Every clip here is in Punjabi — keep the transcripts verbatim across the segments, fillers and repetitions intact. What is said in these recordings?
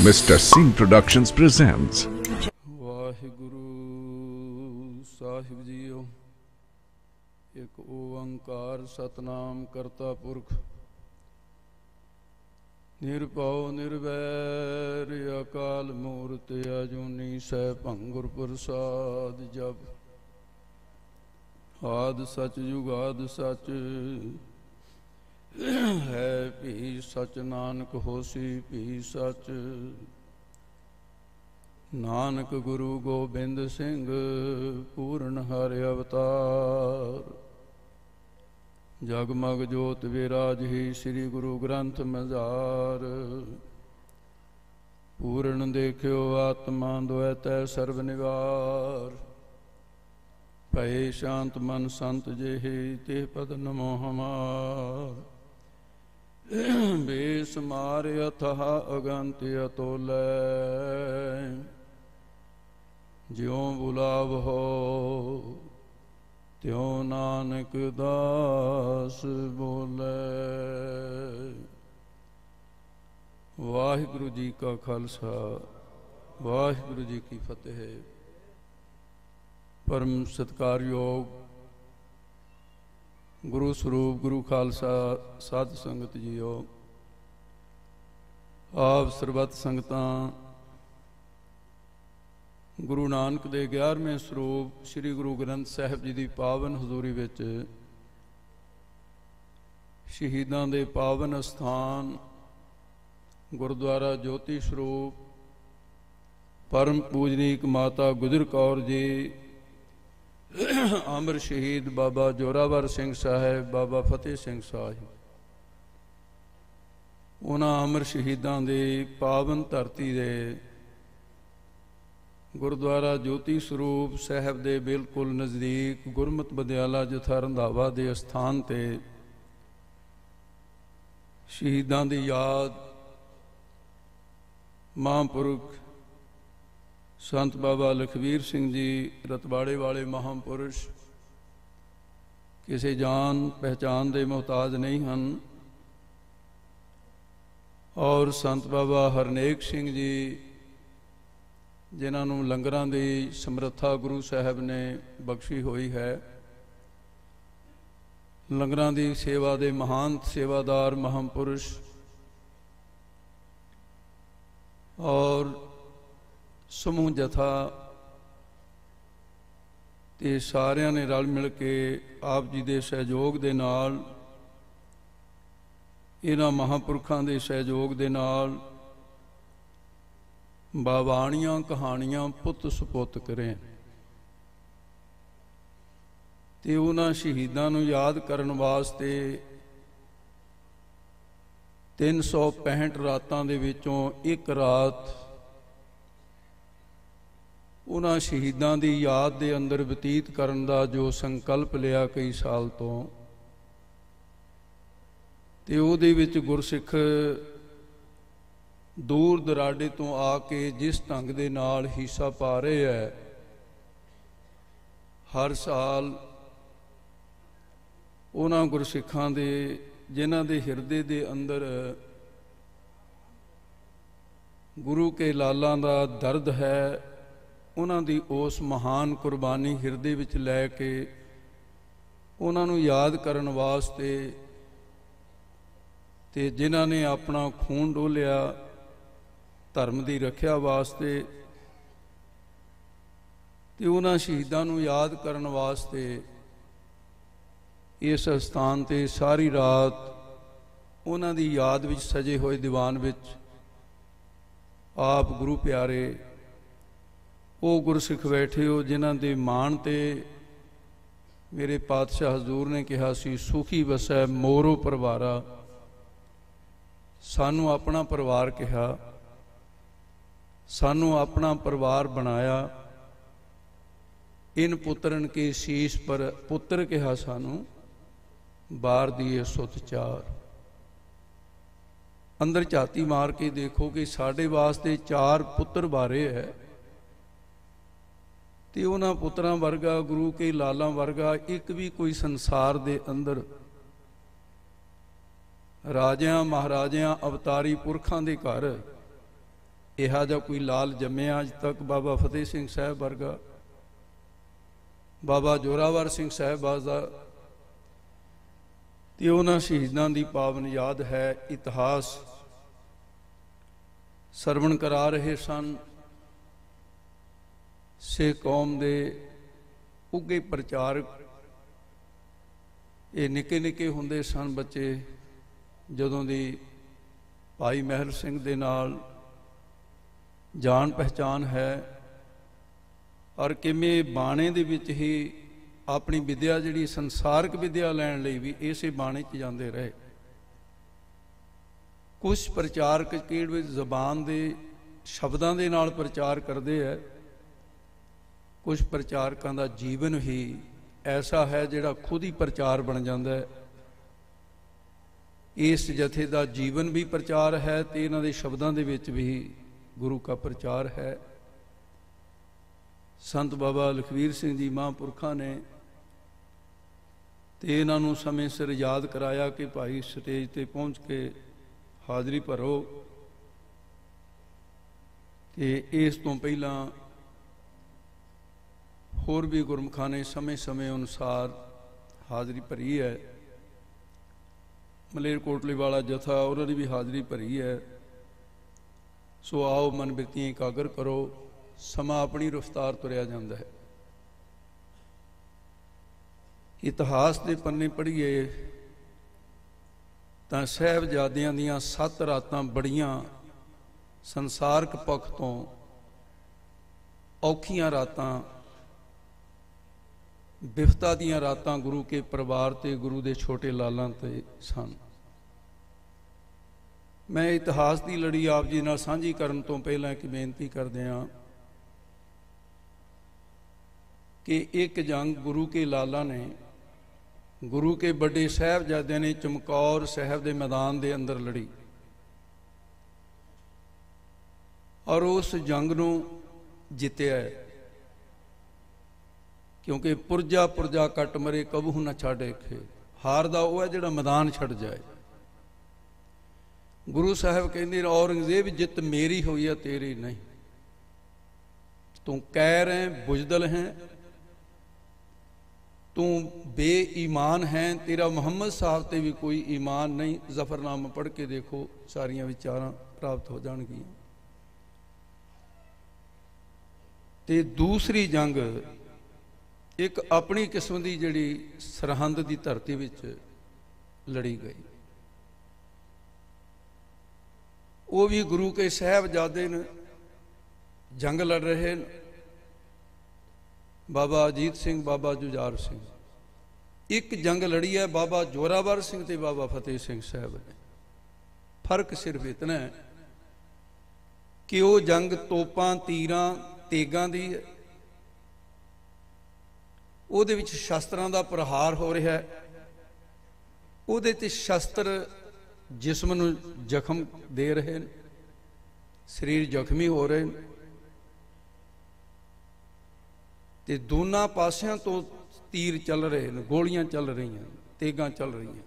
Mister Singh Productions presents Waheguru Sahib ਜੀਓ। ਇੱਕ ਓੰਕਾਰ ਸਤਨਾਮ ਕਰਤਾ ਪੁਰਖ ਨਿਰਭਉ ਨਿਰਵੈਰ ਅਕਾਲ ਮੂਰਤ ਅਜੂਨੀ ਸੈਭੰ ਗੁਰ ਪ੍ਰਸਾਦ ਜਪ। ਆਦਿ ਸਚ ਜੁਗਾਦਿ ਸਚ ਹੈ ਭੀ ਸਚ ਨਾਨਕ ਹੋਸੀ ਭੀ ਸਚ। ਨਾਨਕ ਗੁਰੂ ਗੋਬਿੰਦ ਸਿੰਘ ਪੂਰਨ ਹਰਿ ਅਵਤਾਰ। ਜਗਮਗ ਜੋਤ ਵਿਰਾਜਹੀ ਸ੍ਰੀ ਗੁਰੂ ਗ੍ਰੰਥ ਮਝਾਰ। ਪੂਰਨ ਦੇਖਿਓ ਆਤਮਾ ਦੁਐਤੈ ਸਰਬ ਨਿਵਾਰ। ਭਏ ਸ਼ਾਂਤ ਮਨ ਸੰਤ ਜਿਹੇ ਤੇ ਪਦ ਨਮੋ ਹਮਾਰ। ਬੇਸਮਾਰ ਅਥਾਹ ਅਗੰਤ ਅਤੋਲੈ ਜਿਉ ਬੁਲਾਵਹੁ ਤਿਉ ਨਾਨਕ ਦਾਸ ਬੋਲੇ। ਵਾਹਿਗੁਰੂ ਜੀ ਕਾ ਖਾਲਸਾ ਵਾਹਿਗੁਰੂ ਜੀ ਕੀ ਫਤਿਹ। ਪਰਮ ਸਤਿਕਾਰਯੋਗ ਗੁਰੂ ਸਰੂਪ ਗੁਰੂ ਖਾਲਸਾ ਸਾਧ ਸੰਗਤ ਜੀਓ। ਆਪ ਸਰਬੱਤ ਸੰਗਤਾਂ ਗੁਰੂ ਨਾਨਕ ਦੇ ਗਿਆਰਵੇਂ ਸਰੂਪ ਸ੍ਰੀ ਗੁਰੂ ਗ੍ਰੰਥ ਸਾਹਿਬ ਜੀ ਦੀ ਪਾਵਨ ਹਜ਼ੂਰੀ ਵਿੱਚ ਸ਼ਹੀਦਾਂ ਦੇ ਪਾਵਨ ਅਸਥਾਨ ਗੁਰਦੁਆਰਾ ਜੋਤੀ ਸਰੂਪ ਪਰਮ ਪੂਜਨੀਕ ਮਾਤਾ ਗੁਜਰ ਕੌਰ ਜੀ, ਅਮਰ ਸ਼ਹੀਦ ਬਾਬਾ ਜੋਰਾਵਰ ਸਿੰਘ ਸਾਹਿਬ, ਬਾਬਾ ਫਤਿਹ ਸਿੰਘ ਸਾਹਿਬ, ਉਹਨਾਂ ਅਮਰ ਸ਼ਹੀਦਾਂ ਦੀ ਪਾਵਨ ਧਰਤੀ ਦੇ ਗੁਰਦੁਆਰਾ ਜੋਤੀ ਸਰੂਪ ਸਾਹਿਬ ਦੇ ਬਿਲਕੁਲ ਨਜ਼ਦੀਕ ਗੁਰਮਤਿ ਵਿਦਿਆਲਾ ਜਥਾ ਰੰਧਾਵਾ ਦੇ ਅਸਥਾਨ 'ਤੇ ਸ਼ਹੀਦਾਂ ਦੀ ਯਾਦ ਮਹਾਂਪੁਰਖ ਸੰਤ ਬਾਬਾ ਲਖਵੀਰ ਸਿੰਘ ਜੀ ਰਤਵਾੜੇ ਵਾਲੇ ਮਹਾਂਪੁਰਸ਼ ਕਿਸੇ ਜਾਣ ਪਹਿਚਾਣ ਦੇ ਮੁਹਤਾਜ ਨਹੀਂ ਹਨ। ਔਰ ਸੰਤ ਬਾਬਾ ਹਰਨੇਕ ਸਿੰਘ ਜੀ, ਜਿਨ੍ਹਾਂ ਨੂੰ ਲੰਗਰਾਂ ਦੀ ਸਮਰੱਥਾ ਗੁਰੂ ਸਾਹਿਬ ਨੇ ਬਖਸ਼ੀ ਹੋਈ ਹੈ, ਲੰਗਰਾਂ ਦੀ ਸੇਵਾ ਦੇ ਮਹਾਨ ਸੇਵਾਦਾਰ ਮਹਾਂਪੁਰਸ਼, ਔਰ ਸਮੂਹ ਜਥਾ ਤੇ ਸਾਰਿਆਂ ਨੇ ਰਲ ਮਿਲ ਕੇ ਆਪ ਜੀ ਦੇ ਸਹਿਯੋਗ ਦੇ ਨਾਲ, ਇਹਨਾਂ ਮਹਾਂਪੁਰਖਾਂ ਦੇ ਸਹਿਯੋਗ ਦੇ ਨਾਲ ਬਾਵਾਣੀਆਂ ਕਹਾਣੀਆਂ ਪੁੱਤ ਸੁਪੁੱਤ ਕਰੇ ਤੇ ਉਹਨਾਂ ਸ਼ਹੀਦਾਂ ਨੂੰ ਯਾਦ ਕਰਨ ਵਾਸਤੇ ਤਿੰਨ ਸੌ ਪੈਂਹਠ ਰਾਤਾਂ ਦੇ ਵਿੱਚੋਂ ਇੱਕ ਰਾਤ ਉਹਨਾਂ ਸ਼ਹੀਦਾਂ ਦੀ ਯਾਦ ਦੇ ਅੰਦਰ ਬਤੀਤ ਕਰਨ ਦਾ ਜੋ ਸੰਕਲਪ ਲਿਆ ਕਈ ਸਾਲ ਤੋਂ, ਤੇ ਉਹਦੇ ਵਿੱਚ ਗੁਰਸਿੱਖ ਦੂਰ ਦਰਾਡੇ ਤੋਂ ਆ ਕੇ ਜਿਸ ਢੰਗ ਦੇ ਨਾਲ ਹਿੱਸਾ ਪਾ ਰਹੇ ਹੈ, ਹਰ ਸਾਲ ਉਹਨਾਂ ਗੁਰਸਿੱਖਾਂ ਦੇ ਜਿਨ੍ਹਾਂ ਦੇ ਹਿਰਦੇ ਦੇ ਅੰਦਰ ਗੁਰੂ ਕੇ ਲਾਲਾਂ ਦਾ ਦਰਦ ਹੈ, ਉਹਨਾਂ ਦੀ ਉਸ ਮਹਾਨ ਕੁਰਬਾਨੀ ਹਿਰਦੇ ਵਿੱਚ ਲੈ ਕੇ ਉਹਨਾਂ ਨੂੰ ਯਾਦ ਕਰਨ ਵਾਸਤੇ, ਤੇ ਜਿਨ੍ਹਾਂ ਨੇ ਆਪਣਾ ਖੂਨ ਡੋਲਿਆ ਧਰਮ ਦੀ ਰੱਖਿਆ ਵਾਸਤੇ, ਤੇ ਉਹਨਾਂ ਸ਼ਹੀਦਾਂ ਨੂੰ ਯਾਦ ਕਰਨ ਵਾਸਤੇ ਇਸ ਸਥਾਨ 'ਤੇ ਸਾਰੀ ਰਾਤ ਉਹਨਾਂ ਦੀ ਯਾਦ ਵਿੱਚ ਸਜੇ ਹੋਏ ਦੀਵਾਨ ਵਿੱਚ ਆਪ ਗੁਰੂ ਪਿਆਰੇ ਉਹ ਗੁਰਸਿੱਖ ਬੈਠੇ ਹੋ ਜਿਨ੍ਹਾਂ ਦੇ ਮਾਣ 'ਤੇ ਮੇਰੇ ਪਾਤਸ਼ਾਹ ਹਜ਼ੂਰ ਨੇ ਕਿਹਾ ਸੀ, ਸੁਖੀ ਵਸੈ ਮੋਰੋ ਪਰਿਵਾਰਾ। ਸਾਨੂੰ ਆਪਣਾ ਪਰਿਵਾਰ ਕਿਹਾ, ਸਾਨੂੰ ਆਪਣਾ ਪਰਿਵਾਰ ਬਣਾਇਆ। ਇਨ ਪੁੱਤਰਨ ਕੇ ਸੀਸ ਪਰ ਪੁੱਤਰ ਕਿਹਾ ਸਾਨੂੰ, ਬਾਰ ਦੀਏ ਸੁਤ ਚਾਰ। ਅੰਦਰ ਝਾਤੀ ਮਾਰ ਕੇ ਦੇਖੋ ਕਿ ਸਾਡੇ ਵਾਸਤੇ ਚਾਰ ਪੁੱਤਰ ਬਾਰੇ ਹੈ, ਤੇ ਉਹਨਾਂ ਪੁੱਤਰਾਂ ਵਰਗਾ ਗੁਰੂ ਕੇ ਲਾਲਾਂ ਵਰਗਾ ਇੱਕ ਵੀ ਕੋਈ ਸੰਸਾਰ ਦੇ ਅੰਦਰ ਰਾਜਿਆਂ ਮਹਾਰਾਜਿਆਂ ਅਵਤਾਰੀ ਪੁਰਖਾਂ ਦੇ ਘਰ इहा जिहा कोई लाल जम्मिया अज तक बाबा फतेह सिंह साहब वर्गा, बाबा जोरावर सिंह साहिबाज दा। ते उन्हां शहीदां दी पावन याद है, इतिहास सरवण करा रहे सन। सिख कौम दे उगे प्रचारक ये निके निके हुंदे सन बच्चे, जदों दी भाई महल सिंह दे नाल जान पहचान है, और किवें बाणे दे विच ही अपनी विद्या जिहड़ी संसारक विद्या लैण लई भी इसे बाणे च जांदे रहे। कुछ प्रचारक किहड़े जबान दे शब्दां दे नाल प्रचार करते हैं, कुछ प्रचारकां दा जीवन ही ऐसा है जिहड़ा खुद ही प्रचार बन जाता है। इस जथे का जीवन भी प्रचार है तो इन्हां दे शब्दां दे विच भी गुरु का प्रचार है। संत बाबा लखवीर सिंह जी महापुरखा ने तो इन्हों समय सिर याद कराया कि भाई स्टेज पर पहुँच के हाज़री भरो। तो इस तो पहला होर भी गुरमुखां ने समय समय अनुसार हाज़री भरी है। मलेरकोटले वाला जथा उन्होंने भी हाज़री भरी है। सो आओ मन बिरतियां एकागर करो, समा अपनी रफ्तार तुरया जाता है। इतिहास के पन्ने पढ़िए तो साहिबजादियां दियां सत्त रातां बड़ियां संसारक पक्ष तो औखियां रातां, बिफता दियां रातां गुरु के परिवार ते गुरु के छोटे लालां ते सन। मैं इतिहास की लड़ी आप जी नाल सांझी करन तो पहला एक बेनती कर दिया कि एक जंग गुरु के लाला ने, गुरु के बड़े साहिबजादे ने चमकौर साहब के मैदान के अंदर लड़ी, और उस जंग नूं जित्या है। क्योंकि पुरजा पुरजा कट मरे कबहू न छड़ खे, हारदा वो है जिहड़ा मैदान छड़ जाए। गुरु साहब कहते औरंगजेब जित मेरी हुई है तेरी नहीं, तू कैर है बुजदल है, तू बेईमान है, तेरा मुहम्मद साहब ते भी कोई ईमान नहीं। जफरनामा पढ़ के देखो, सारियां विचारां प्राप्त हो जाणगियां। ते दूसरी जंग एक अपनी किस्म की जिहड़ी सरहंद की धरती विच लड़ी गई, वो भी गुरु के साहिबजादे ने जंग लड़ रहे हैं। बाबा अजीत सिंह, बाबा जुझार सिंह। एक जंग लड़ी है बाबा जोरावर सिंह ते बाबा फतेह सिंह साहब ने। फर्क सिर्फ इतना है कि वो जंग तोपां तीरां तेगां दी है, ਉਹਦੇ ਵਿੱਚ ਸ਼ਸਤਰਾਂ ਦਾ ਪ੍ਰਹਾਰ ਹੋ ਰਿਹਾ ਹੈ, ਉਹਦੇ ਤੇ ਸ਼ਸਤਰ ਜਿਸਮ ਨੂੰ ਜ਼ਖਮ ਦੇ ਰਹੇ ਨੇ, ਸਰੀਰ ਜ਼ਖਮੀ ਹੋ ਰਹੇ ਨੇ। ਤੇ ਦੋਨਾਂ ਪਾਸਿਆਂ ਤੋਂ ਤੀਰ ਚੱਲ ਰਹੇ ਨੇ, ਗੋਲੀਆਂ ਚੱਲ ਰਹੀਆਂ, ਤੇਗਾਂ ਚੱਲ ਰਹੀਆਂ।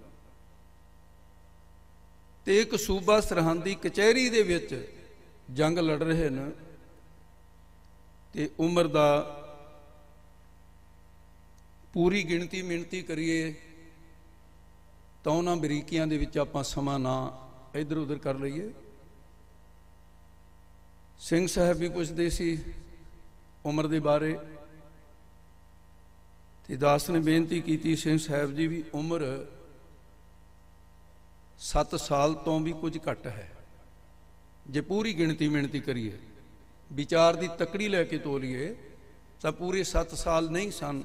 ਤੇ ਇੱਕ ਸੂਬਾ ਸਰਹੰਦ ਦੀ ਕਚਹਿਰੀ ਦੇ ਵਿੱਚ ਜੰਗ ਲੜ ਰਹੇ ਨੇ। ਤੇ ਉਮਰ ਦਾ पूरी गिणती मिणती करिए तो उन्होंने बरीकियां दे विच आपां समा ना इधर उधर कर लईए। सिंह साहब भी पुछदे सी उम्र दे बारे, ते दास ने बेनती की सिंह साहब जी भी उम्र सत्त साल तो भी कुछ घट है। जे पूरी गिणती मिणती करिए, विचार की तकड़ी लैके तोलीए तो पूरे सत्त साल नहीं सन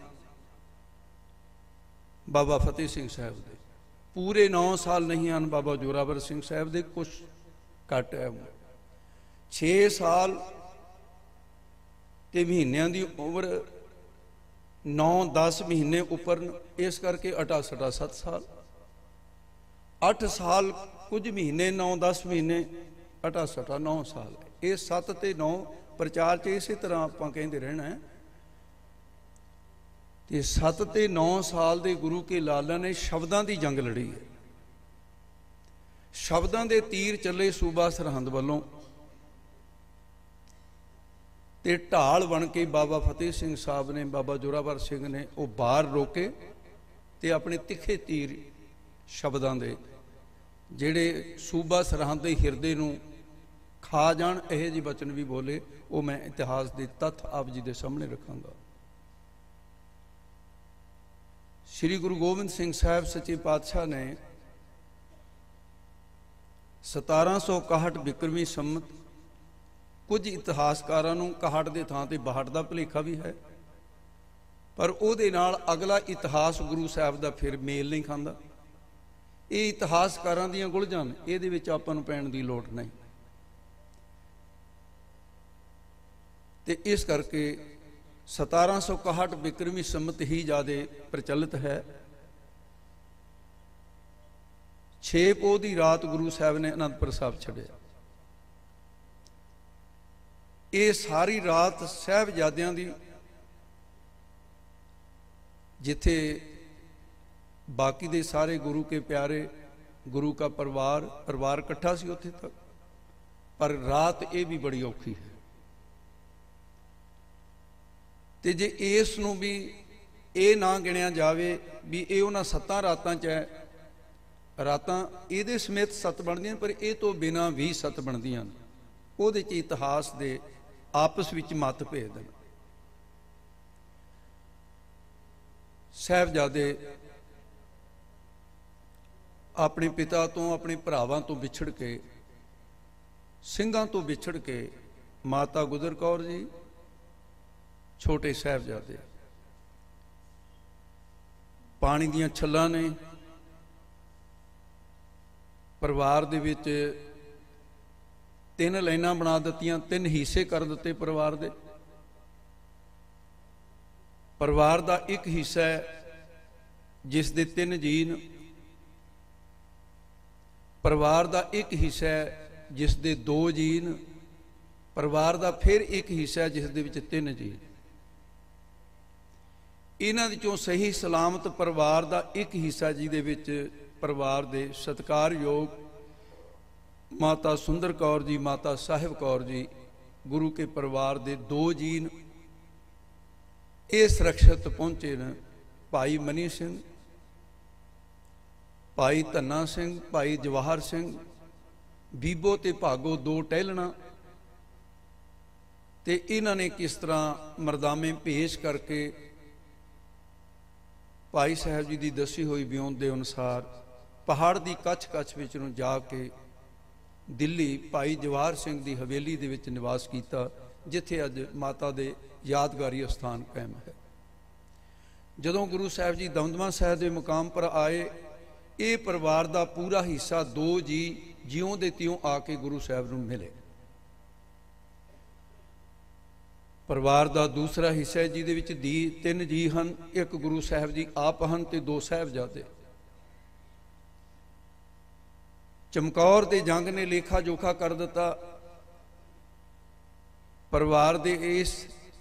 बाबा फतेह सिंह साहब दे, पूरे नौ साल नहीं हैं बाबा जोरावर सिंह साहब दे, कुछ घट है। छे साल ते महीनों की उम्र नौ दस महीने उपर, इस करके अठा सठा सत्त साल, अठ साल कुछ महीने नौ दस महीने अठा सठा नौ साल। ये सत्त ते नौ प्रचार च इस तरह आप कहते रहना है। ते सत्त ते नौ साल दे गुरु के लाला ने शब्दां की जंग लड़ी है। शब्दां दे तीर चले सूबा सरहंद वालों, ਤੇ ਢਾਲ ਬਣ ਕੇ ਬਾਬਾ ਫਤਿਹ ਸਿੰਘ ਸਾਹਿਬ ਨੇ, ਬਾਬਾ ਜ਼ੋਰਾਵਰ ਸਿੰਘ ਨੇ ਉਹ ਬਾਹਰ ਰੋਕੇ ਤੇ ਆਪਣੇ ਤਿੱਖੇ ਤੀਰ ਸ਼ਬਦਾਂ ਦੇ ਜਿਹੜੇ ਸੂਬਾ ਸਰਹੰਦ ਦੇ ਹਿਰਦੇ ਨੂੰ ਖਾ ਜਾਣ ਇਹੋ ਜਿਹੇ ਬਚਨ ਵੀ ਬੋਲੇ। ਉਹ ਮੈਂ ਇਤਿਹਾਸ ਦੇ ਤੱਥ ਆਪ ਜੀ ਦੇ ਸਾਹਮਣੇ ਰੱਖਾਂਗਾ। ਸ੍ਰੀ ਗੁਰੂ ਗੋਬਿੰਦ ਸਿੰਘ ਸਾਹਿਬ ਸੱਚੇ ਪਾਤਸ਼ਾਹ ਨੇ ਸਤਾਰਾਂ ਸੌ ਇਕਾਹਠ ਬਿਕਰਮੀ ਸੰਮਤ, ਕੁਝ ਇਤਿਹਾਸਕਾਰਾਂ ਨੂੰ ਇਕਾਹਠ ਦੇ ਥਾਂ ਤੇ ਬਾਹਠ ਦਾ ਭੁਲੇਖਾ ਵੀ ਹੈ, ਪਰ ਉਹਦੇ ਨਾਲ ਅਗਲਾ ਇਤਿਹਾਸ ਗੁਰੂ ਸਾਹਿਬ ਦਾ ਫਿਰ ਮੇਲ ਨਹੀਂ ਖਾਂਦਾ। ਇਹ ਇਤਿਹਾਸਕਾਰਾਂ ਦੀਆਂ ਗੁਲਝਾਂ, ਇਹਦੇ ਵਿੱਚ ਆਪਾਂ ਨੂੰ ਪੈਣ ਦੀ ਲੋੜ ਨਹੀਂ। ਤੇ ਇਸ ਕਰਕੇ ਸਤਾਰਾਂ ਸੌ ਇਕਾਹਠ ਬਿਕਰਮੀ ਸੰਮਤ ਹੀ ਜ਼ਿਆਦਾ ਪ੍ਰਚਲਿਤ ਹੈ। ਛੇ ਪੋਹ ਦੀ ਰਾਤ ਗੁਰੂ ਸਾਹਿਬ ਨੇ ਅਨੰਦਪੁਰ ਸਾਹਿਬ ਛੱਡਿਆ। ਇਹ ਸਾਰੀ ਰਾਤ ਸਾਹਿਬਜ਼ਾਦਿਆਂ ਦੀ, ਜਿੱਥੇ ਬਾਕੀ ਦੇ ਸਾਰੇ ਗੁਰੂ ਕੇ ਪਿਆਰੇ, ਗੁਰੂ का ਪਰਿਵਾਰ ਪਰਿਵਾਰ ਇਕੱਠਾ ਸੀ ਉੱਥੇ ਤੱਕ, ਪਰ ਰਾਤ ਇਹ ਵੀ ਬੜੀ ਔਖੀ ਹੈ। ਤੇ ਜੇ ਇਸ ਨੂੰ ਵੀ ਇਹ ਨਾ ਗਿਣਿਆ ਜਾਵੇ ਵੀ ਇਹ ਉਹਨਾਂ ਸੱਤਾਂ ਰਾਤਾਂ 'ਚ ਹੈ, ਰਾਤਾਂ ਇਹਦੇ ਸਮੇਤ ਸੱਤ ਬਣਦੀਆਂ, ਪਰ ਇਹ ਤੋਂ ਬਿਨਾਂ ਵੀ ਸੱਤ ਬਣਦੀਆਂ ਨੇ। ਉਹਦੇ 'ਚ ਇਤਿਹਾਸ ਦੇ ਆਪਸ ਵਿੱਚ ਮਤਭੇਦ ਨੇ। ਸਾਹਿਬਜ਼ਾਦੇ ਆਪਣੇ ਪਿਤਾ ਤੋਂ, ਆਪਣੇ ਭਰਾਵਾਂ ਤੋਂ ਵਿਛੜ ਕੇ, ਸਿੰਘਾਂ ਤੋਂ ਵਿਛੜ ਕੇ, ਮਾਤਾ ਗੁਜਰ ਕੌਰ ਜੀ, ਛੋਟੇ ਸਾਹਿਬਜ਼ਾਦੇ, ਪਾਣੀ ਦੀਆਂ ਛੱਲਾਂ ਨੇ। ਪਰਿਵਾਰ ਦੇ ਵਿੱਚ ਤਿੰਨ ਲਾਈਨਾਂ ਬਣਾ ਦਿੱਤੀਆਂ, ਤਿੰਨ ਹਿੱਸੇ ਕਰ ਦਿੱਤੇ ਪਰਿਵਾਰ ਦੇ। ਪਰਿਵਾਰ ਦਾ ਇੱਕ ਹਿੱਸਾ ਹੈ ਜਿਸ ਦੇ ਤਿੰਨ ਜੀਅ ਨੇ, ਪਰਿਵਾਰ ਦਾ ਇੱਕ ਹਿੱਸਾ ਹੈ ਜਿਸ ਦੇ ਦੋ ਜੀਅ ਨੇ, ਪਰਿਵਾਰ ਦਾ ਫਿਰ ਇੱਕ ਹਿੱਸਾ ਹੈ ਜਿਸ ਦੇ ਵਿੱਚ ਤਿੰਨ ਜੀਅ। ਇਹਨਾਂ ਵਿੱਚੋਂ ਸਹੀ ਸਲਾਮਤ ਪਰਿਵਾਰ ਦਾ ਇੱਕ ਹਿੱਸਾ ਜਿਹਦੇ ਵਿੱਚ ਪਰਿਵਾਰ ਦੇ ਸਤਿਕਾਰਯੋਗ ਮਾਤਾ ਸੁੰਦਰ ਕੌਰ ਜੀ, ਮਾਤਾ ਸਾਹਿਬ ਕੌਰ ਜੀ, ਗੁਰੂ ਕੇ ਪਰਿਵਾਰ ਦੇ ਦੋ ਜੀਅ ਨੇ। ਇਹ ਸੁਰੱਖਿਅਤ ਪਹੁੰਚੇ ਨੇ ਭਾਈ ਮਨੀ ਸਿੰਘ, ਭਾਈ ਧੰਨਾ ਸਿੰਘ, ਭਾਈ ਜਵਾਹਰ ਸਿੰਘ, ਬੀਬੋ ਤੇ ਭਾਗੋ, ਦੋ ਟਹਿਲਣਾ। ਤੇ ਇਹਨਾਂ ਨੇ ਕਿਸ ਤਰ੍ਹਾਂ ਮਰਦਾਮੇ ਭੇਸ਼ ਕਰਕੇ ਭਾਈ ਸਾਹਿਬ ਜੀ ਦੀ ਦੱਸੀ ਹੋਈ ਬਿਉਂਤ ਦੇ ਅਨੁਸਾਰ ਪਹਾੜ ਦੀ ਕੱਛ ਕੱਛ ਵਿੱਚ ਨੂੰ ਜਾ ਕੇ ਦਿੱਲੀ ਭਾਈ ਜਵਾਹਰ ਸਿੰਘ ਦੀ ਹਵੇਲੀ ਦੇ ਵਿੱਚ ਨਿਵਾਸ ਕੀਤਾ, ਜਿੱਥੇ ਅੱਜ ਮਾਤਾ ਦੇ ਯਾਦਗਾਰੀ ਅਸਥਾਨ ਕਾਇਮ ਹੈ। ਜਦੋਂ ਗੁਰੂ ਸਾਹਿਬ ਜੀ ਦਮਦਮਾ ਸਾਹਿਬ ਦੇ ਮੁਕਾਮ ਪਰ ਆਏ, ਇਹ ਪਰਿਵਾਰ ਦਾ ਪੂਰਾ ਹਿੱਸਾ ਦੋ ਜੀ ਜਿਉਂ ਦੇ ਤਿਉਂ ਆ ਕੇ ਗੁਰੂ ਸਾਹਿਬ ਨੂੰ ਮਿਲੇ। ਪਰਿਵਾਰ ਦਾ ਦੂਸਰਾ ਹਿੱਸਾ ਜਿਹਦੇ ਵਿੱਚ ਦੀ ਤਿੰਨ ਜੀ ਹਨ, ਇੱਕ ਗੁਰੂ ਸਾਹਿਬ ਜੀ ਆਪ ਹਨ ਤੇ ਦੋ ਸਾਹਿਬਜ਼ਾਦੇ। ਚਮਕੌਰ ਦੇ ਜੰਗ ਨੇ ਲੇਖਾ ਜੋਖਾ ਕਰ ਦਿੱਤਾ। ਪਰਿਵਾਰ ਦੇ ਇਸ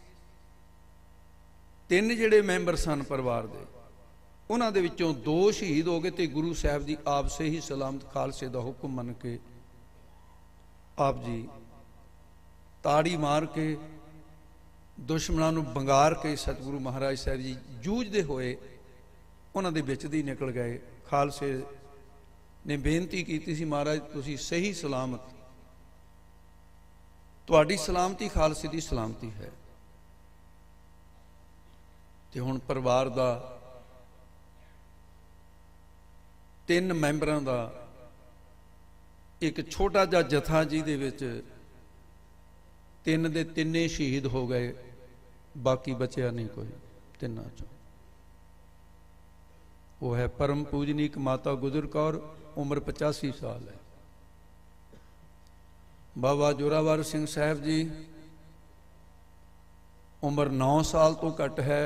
ਤਿੰਨ ਜਿਹੜੇ ਮੈਂਬਰ ਸਨ ਪਰਿਵਾਰ ਦੇ, ਉਹਨਾਂ ਦੇ ਵਿੱਚੋਂ ਦੋ ਸ਼ਹੀਦ ਹੋ ਗਏ ਤੇ ਗੁਰੂ ਸਾਹਿਬ ਜੀ ਆਪ ਸਹੀ ਸਲਾਮਤ ਖਾਲਸੇ ਦਾ ਹੁਕਮ ਮੰਨ ਕੇ ਆਪ ਜੀ ਤਾੜੀ ਮਾਰ ਕੇ, ਦੁਸ਼ਮਣਾਂ ਨੂੰ ਬੰਗਾਰ ਕੇ, ਸਤਿਗੁਰੂ ਮਹਾਰਾਜ ਸਾਹਿਬ ਜੀ ਜੂਝਦੇ ਹੋਏ ਉਹਨਾਂ ਦੇ ਵਿੱਚ ਦੀ ਨਿਕਲ ਗਏ। ਖਾਲਸੇ ਨੇ ਬੇਨਤੀ ਕੀਤੀ ਸੀ, ਮਹਾਰਾਜ ਤੁਸੀਂ ਸਹੀ ਸਲਾਮਤ, ਤੁਹਾਡੀ ਸਲਾਮਤੀ ਖਾਲਸੇ ਦੀ ਸਲਾਮਤੀ ਹੈ। ਤੇ ਹੁਣ ਪਰਿਵਾਰ ਦਾ ਤਿੰਨ ਮੈਂਬਰਾਂ ਦਾ ਇੱਕ ਛੋਟਾ ਜਿਹਾ ਜਥਾ, ਜਿਹਦੇ ਵਿੱਚ ਤਿੰਨ ਦੇ ਤਿੰਨੇ ਸ਼ਹੀਦ ਹੋ ਗਏ, ਬਾਕੀ ਬਚਿਆ ਨਹੀਂ ਕੋਈ ਤਿੰਨਾਂ ਚੋਂ। ਉਹ ਹੈ ਪਰਮ ਪੂਜਨੀਕ ਮਾਤਾ ਗੁਜਰ ਕੌਰ, ਉਮਰ ਪਚਾਸੀ ਸਾਲ ਹੈ। ਬਾਬਾ ਜ਼ੋਰਾਵਰ ਸਿੰਘ ਸਾਹਿਬ ਜੀ, ਉਮਰ ਨੌ ਸਾਲ ਤੋਂ ਘੱਟ ਹੈ।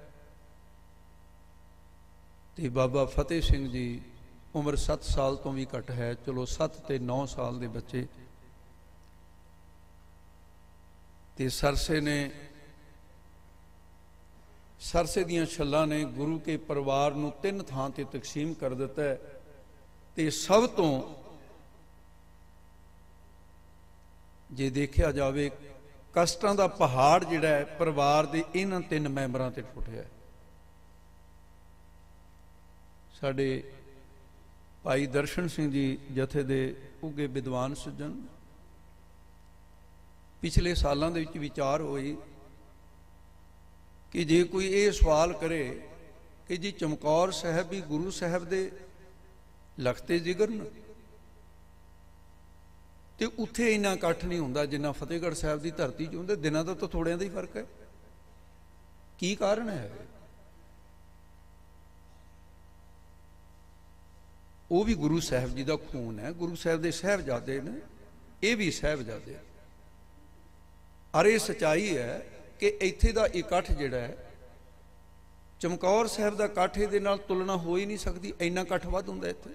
ਤੇ ਬਾਬਾ ਫਤਿਹ ਸਿੰਘ ਜੀ, ਉਮਰ ਸੱਤ ਸਾਲ ਤੋਂ ਵੀ ਘੱਟ ਹੈ। ਚਲੋ ਸੱਤ ਤੇ ਨੌ ਸਾਲ ਦੇ ਬੱਚੇ। ਤੇ ਸਰਸੇ ਨੇ, ਸਰਸੇ ਦੀਆਂ ਛੱਲਾਂ ਨੇ ਗੁਰੂ ਕੇ ਪਰਿਵਾਰ ਨੂੰ ਤਿੰਨ ਥਾਂ ਤੇ ਤਕਸੀਮ ਕਰ ਦਿੱਤਾ ਹੈ। ਤੇ ਸਭ ਤੋਂ ਜੇ ਦੇਖਿਆ ਜਾਵੇ ਕਸ਼ਟਾਂ ਦਾ ਪਹਾੜ ਜਿਹੜਾ ਹੈ ਪਰਿਵਾਰ ਦੇ ਇਹਨਾਂ ਤਿੰਨ ਮੈਂਬਰਾਂ ਤੇ ਟੁੱਟਿਆ। ਸਾਡੇ ਭਾਈ ਦਰਸ਼ਨ ਸਿੰਘ ਜੀ ਜਥੇ ਦੇ ਉੱਘੇ ਵਿਦਵਾਨ ਸੱਜਣ, ਪਿਛਲੇ ਸਾਲਾਂ ਦੇ ਵਿੱਚ ਵਿਚਾਰ ਹੋਈ ਕਿ ਜੇ ਕੋਈ ਇਹ ਸਵਾਲ ਕਰੇ ਕਿ ਜੀ ਚਮਕੌਰ ਸਾਹਿਬ ਵੀ ਗੁਰੂ ਸਾਹਿਬ ਦੇ ਲਖਤੇ ਜਿਗਰ ਨੇ, ਤੇ ਉੱਥੇ ਇੰਨਾ ਇਕੱਠ ਨਹੀਂ ਹੁੰਦਾ ਜਿੰਨਾ ਫਤਿਹਗੜ੍ਹ ਸਾਹਿਬ ਦੀ ਧਰਤੀ 'ਚ ਹੁੰਦੇ। ਦਿਨਾਂ ਦਾ ਤਾਂ ਥੋੜਿਆਂ ਦਾ ਹੀ ਫਰਕ ਹੈ। ਕੀ ਕਾਰਨ ਹੈ? ਉਹ ਵੀ ਗੁਰੂ ਸਾਹਿਬ ਜੀ ਦਾ ਖੂਨ ਹੈ, ਗੁਰੂ ਸਾਹਿਬ ਦੇ ਸਾਹਿਬਜ਼ਾਦੇ ਨੇ, ਇਹ ਵੀ ਸਾਹਿਬਜ਼ਾਦੇ। ਅਰ ਇਹ ਸੱਚਾਈ ਹੈ ਕਿ ਇੱਥੇ ਦਾ ਇਕੱਠ ਜਿਹੜਾ ਹੈ, ਚਮਕੌਰ ਸਾਹਿਬ ਦਾ ਇਕੱਠ ਇਹਦੇ ਨਾਲ ਤੁਲਨਾ ਹੋ ਹੀ ਨਹੀਂ ਸਕਦੀ, ਇੰਨਾ ਇਕੱਠ ਵੱਧ ਹੁੰਦਾ ਇੱਥੇ।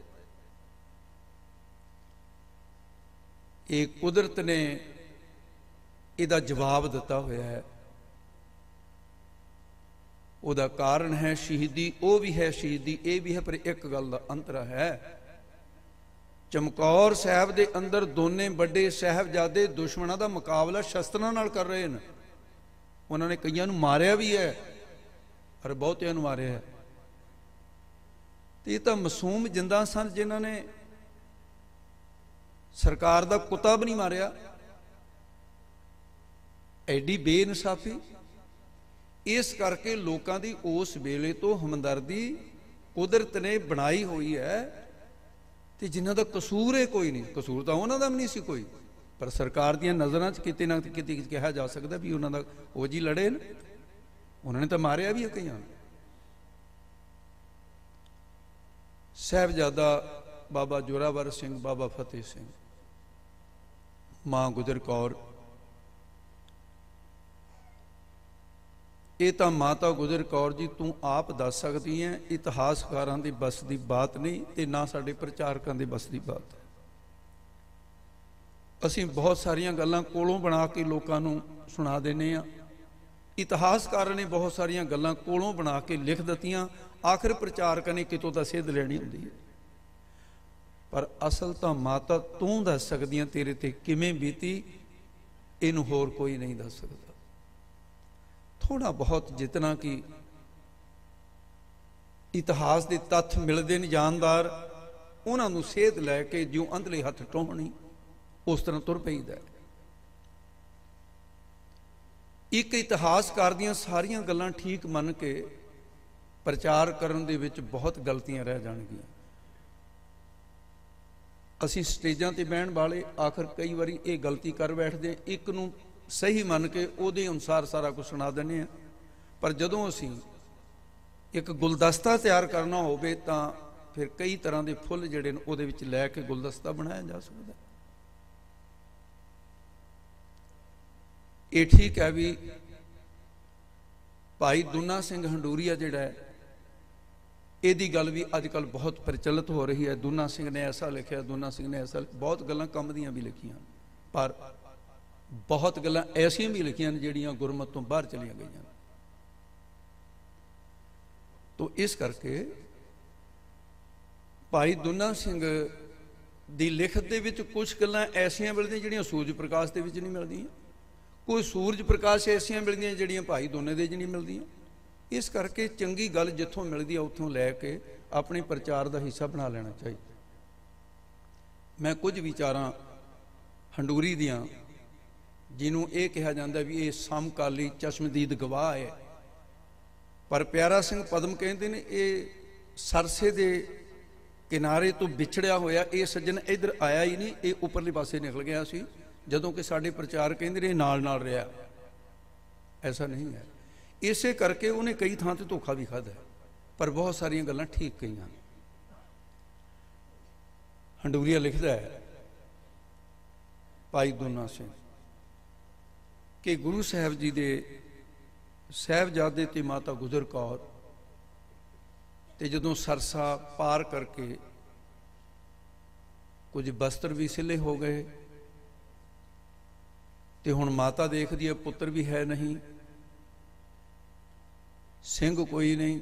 ਇਹ ਕੁਦਰਤ ਨੇ ਇਹਦਾ ਜਵਾਬ ਦਿੱਤਾ ਹੋਇਆ ਹੈ। ਉਹਦਾ ਕਾਰਨ ਹੈ ਸ਼ਹੀਦੀ, ਉਹ ਵੀ ਹੈ ਸ਼ਹੀਦੀ, ਇਹ ਵੀ ਹੈ। ਪਰ ਇੱਕ ਗੱਲ ਦਾ ਅੰਤਰ ਹੈ, ਚਮਕੌਰ ਸਾਹਿਬ ਦੇ ਅੰਦਰ ਦੋਨੇ ਵੱਡੇ ਸਾਹਿਬਜ਼ਾਦੇ ਦੁਸ਼ਮਣਾਂ ਦਾ ਮੁਕਾਬਲਾ ਸ਼ਸਤਰਾਂ ਨਾਲ ਕਰ ਰਹੇ ਨੇ। ਉਹਨਾਂ ਨੇ ਕਈਆਂ ਨੂੰ ਮਾਰਿਆ ਵੀ ਹੈ ਔਰ ਬਹੁਤਿਆਂ ਨੂੰ ਮਾਰਿਆ ਹੈ। ਤੇ ਇਹ ਤਾਂ ਮਾਸੂਮ ਜਿੰਦਾ ਸਨ ਜਿਨ੍ਹਾਂ ਨੇ ਸਰਕਾਰ ਦਾ ਕੁੱਤਾ ਵੀ ਨਹੀਂ ਮਾਰਿਆ। ਐਡੀ ਬੇਇਨਸਾਫੀ। ਇਸ ਕਰਕੇ ਲੋਕਾਂ ਦੀ ਉਸ ਵੇਲੇ ਤੋਂ ਹਮਦਰਦੀ ਕੁਦਰਤ ਨੇ ਬਣਾਈ ਹੋਈ ਹੈ, ਤੇ ਜਿਨ੍ਹਾਂ ਦਾ ਕਸੂਰ ਹੈ ਕੋਈ ਨਹੀਂ, ਕਸੂਰ ਤਾਂ ਉਹਨਾਂ ਦਾ ਵੀ ਨਹੀਂ ਸੀ ਕੋਈ, ਪਰ ਸਰਕਾਰ ਦੀਆਂ ਨਜ਼ਰਾਂ 'ਚ ਕਿਤੇ ਨਾ ਕਿਤੇ ਕਿਹਾ ਜਾ ਸਕਦਾ ਵੀ ਉਹਨਾਂ ਦਾ ਉਹ ਜੀ ਲੜੇ ਨੇ, ਉਹਨਾਂ ਨੇ ਤਾਂ ਮਾਰਿਆ ਵੀ ਹੈ ਕਈਆਂ ਨੂੰ। ਸਾਹਿਬਜ਼ਾਦਾ ਬਾਬਾ ਜ਼ੋਰਾਵਰ ਸਿੰਘ, ਬਾਬਾ ਫਤਿਹ ਸਿੰਘ, ਮਾਂ ਗੁਜਰ ਕੌਰ, ਇਹ ਤਾਂ ਮਾਤਾ ਗੁਜਰ ਕੌਰ ਜੀ ਤੂੰ ਆਪ ਦੱਸ ਸਕਦੀ ਹੈ, ਇਤਿਹਾਸਕਾਰਾਂ ਦੀ ਬਸ ਦੀ ਬਾਤ ਨਹੀਂ, ਤੇ ਨਾ ਸਾਡੇ ਪ੍ਰਚਾਰਕਾਂ ਦੀ ਬਸ ਦੀ ਬਾਤ। ਅਸੀਂ ਬਹੁਤ ਸਾਰੀਆਂ ਗੱਲਾਂ ਕੋਲੋਂ ਬਣਾ ਕੇ ਲੋਕਾਂ ਨੂੰ ਸੁਣਾ ਦਿੰਦੇ ਹਾਂ। ਇਤਿਹਾਸਕਾਰਾਂ ਨੇ ਬਹੁਤ ਸਾਰੀਆਂ ਗੱਲਾਂ ਕੋਲੋਂ ਬਣਾ ਕੇ ਲਿਖ ਦਿੱਤੀਆਂ, ਆਖਿਰ ਪ੍ਰਚਾਰਕਾਂ ਨੇ ਕਿਤੋਂ ਤਾਂ ਸਿੱਧ ਲੈਣੀ ਹੁੰਦੀ ਹੈ। ਪਰ ਅਸਲ ਤਾਂ ਮਾਤਾ ਤੂੰ ਦੱਸ ਸਕਦੀ ਹੈ ਤੇਰੇ ਤੇ ਕਿਵੇਂ ਬੀਤੀ, ਇਹਨੂੰ ਹੋਰ ਕੋਈ ਨਹੀਂ ਦੱਸ ਸਕਦਾ। ਥੋੜਾ ਬਹੁਤ ਜਿਤਨਾ ਕਿ ਇਤਿਹਾਸ ਦੇ ਤੱਥ ਮਿਲਦੇ ਨੇ ਜਾਨਦਾਰ, ਉਹਨਾਂ ਨੂੰ ਸੇਧ ਲੈ ਕੇ ਜਿਉਂ ਅੰਦਲੇ ਹੱਥ ਟੋਹਣੀ ਉਸ ਤਰ੍ਹਾਂ ਤੁਰ ਪਈਦਾ। ਇੱਕ ਇਤਿਹਾਸਕਾਰ ਦੀਆਂ ਸਾਰੀਆਂ ਗੱਲਾਂ ਠੀਕ ਮੰਨ ਕੇ ਪ੍ਰਚਾਰ ਕਰਨ ਦੇ ਵਿੱਚ ਬਹੁਤ ਗਲਤੀਆਂ ਰਹਿ ਜਾਣਗੀਆਂ। ਅਸੀਂ ਸਟੇਜਾਂ ਤੇ ਬਹਿਣ ਵਾਲੇ ਆਖਰ ਕਈ ਵਾਰੀ ਇਹ ਗਲਤੀ ਕਰ ਬੈਠਦੇ, ਇੱਕ ਨੂੰ ਸਹੀ ਮੰਨ ਕੇ ਉਹਦੇ ਅਨੁਸਾਰ ਸਾਰਾ ਕੁਝ ਸੁਣਾ ਦਿੰਦੇ ਹਾਂ। ਪਰ ਜਦੋਂ ਅਸੀਂ ਇੱਕ ਗੁਲਦਸਤਾ ਤਿਆਰ ਕਰਨਾ ਹੋਵੇ ਤਾਂ ਫਿਰ ਕਈ ਤਰ੍ਹਾਂ ਦੇ ਫੁੱਲ ਜਿਹੜੇ ਨੇ ਉਹਦੇ ਵਿੱਚ ਲੈ ਕੇ ਗੁਲਦਸਤਾ ਬਣਾਇਆ ਜਾ ਸਕਦਾ। ਇਹ ਠੀਕ ਹੈ ਵੀ ਭਾਈ ਦੁਨਾ ਸਿੰਘ ਹੰਡੂਰੀਆ ਜਿਹੜਾ ਹੈ, ਇਹਦੀ ਗੱਲ ਵੀ ਅੱਜ ਕੱਲ੍ਹ ਬਹੁਤ ਪ੍ਰਚਲਿਤ ਹੋ ਰਹੀ ਹੈ। ਦੁਨਾ ਸਿੰਘ ਨੇ ਐਸਾ ਲਿਖਿਆ, ਦੁਨਾ ਸਿੰਘ ਨੇ ਐਸਾ, ਬਹੁਤ ਗੱਲਾਂ ਕੰਮ ਦੀਆਂ ਵੀ ਲਿਖੀਆਂ, ਪਰ ਬਹੁਤ ਗੱਲਾਂ ਐਸੀਆਂ ਵੀ ਲਿਖੀਆਂ ਨੇ ਜਿਹੜੀਆਂ ਗੁਰਮਤ ਤੋਂ ਬਾਹਰ ਚਲੀਆਂ ਗਈਆਂ। ਤੋ ਇਸ ਕਰਕੇ ਭਾਈ ਦੁਨਾ ਸਿੰਘ ਦੀ ਲਿਖਤ ਦੇ ਵਿੱਚ ਕੁਝ ਗੱਲਾਂ ਐਸੀਆਂ ਮਿਲਦੀਆਂ ਜਿਹੜੀਆਂ ਸੂਰਜ ਪ੍ਰਕਾਸ਼ ਦੇ ਵਿੱਚ ਨਹੀਂ ਮਿਲਦੀਆਂ, ਕੋਈ ਸੂਰਜ ਪ੍ਰਕਾਸ਼ ਐਸੀਆਂ ਮਿਲਦੀਆਂ ਜਿਹੜੀਆਂ ਭਾਈ ਦੋਨੇ ਦੇ 'ਚ ਨਹੀਂ ਮਿਲਦੀਆਂ। ਇਸ ਕਰਕੇ ਚੰਗੀ ਗੱਲ ਜਿੱਥੋਂ ਮਿਲਦੀ ਆ ਉੱਥੋਂ ਲੈ ਕੇ ਆਪਣੇ ਪ੍ਰਚਾਰ ਦਾ ਹਿੱਸਾ ਬਣਾ ਲੈਣਾ ਚਾਹੀਦਾ। ਮੈਂ ਕੁਝ ਵਿਚਾਰਾਂ ਹੰਡੂਰੀ ਦੀਆਂ, ਜਿਹਨੂੰ ਇਹ ਕਿਹਾ ਜਾਂਦਾ ਵੀ ਇਹ ਸਮਕਾਲੀ ਚਸ਼ਮਦੀਦ ਗਵਾਹ ਹੈ, ਪਰ ਪਿਆਰਾ ਸਿੰਘ ਪਦਮ ਕਹਿੰਦੇ ਨੇ ਇਹ ਸਰਸੇ ਦੇ ਕਿਨਾਰੇ ਤੋਂ ਵਿਛੜਿਆ ਹੋਇਆ ਇਹ ਸੱਜਣ ਇੱਧਰ ਆਇਆ ਹੀ ਨਹੀਂ, ਇਹ ਉੱਪਰਲੇ ਪਾਸੇ ਨਿਕਲ ਗਿਆ ਸੀ, ਜਦੋਂ ਕਿ ਸਾਡੇ ਪ੍ਰਚਾਰ ਕਹਿੰਦੇ ਨੇ ਨਾਲ ਨਾਲ ਰਿਹਾ। ਐਸਾ ਨਹੀਂ ਹੈ। ਇਸੇ ਕਰਕੇ ਉਹਨੇ ਕਈ ਥਾਂ ਤੇ ਧੋਖਾ ਵੀ ਖਾਧਾ, ਪਰ ਬਹੁਤ ਸਾਰੀਆਂ ਗੱਲਾਂ ਠੀਕ ਕਹੀਆਂ। ਹੰਡੂਰੀਆ ਲਿਖਦਾ ਹੈ ਭਾਈ ਦੁਨਾ ਸਿੰਘ ਕਿ ਗੁਰੂ ਸਾਹਿਬ ਜੀ ਦੇ ਸਾਹਿਬਜ਼ਾਦੇ ਤੇ ਮਾਤਾ ਗੁਜਰ ਕੌਰ ਤੇ ਜਦੋਂ ਸਰਸਾ ਪਾਰ ਕਰਕੇ ਕੁਝ ਬਸਤਰ ਵੀ ਸਿੱਲੇ ਹੋ ਗਏ, ਤੇ ਹੁਣ ਮਾਤਾ ਦੇਖਦੀ ਹੈ ਪੁੱਤਰ ਵੀ ਹੈ ਨਹੀਂ, ਸਿੰਘ ਕੋਈ ਨਹੀਂ,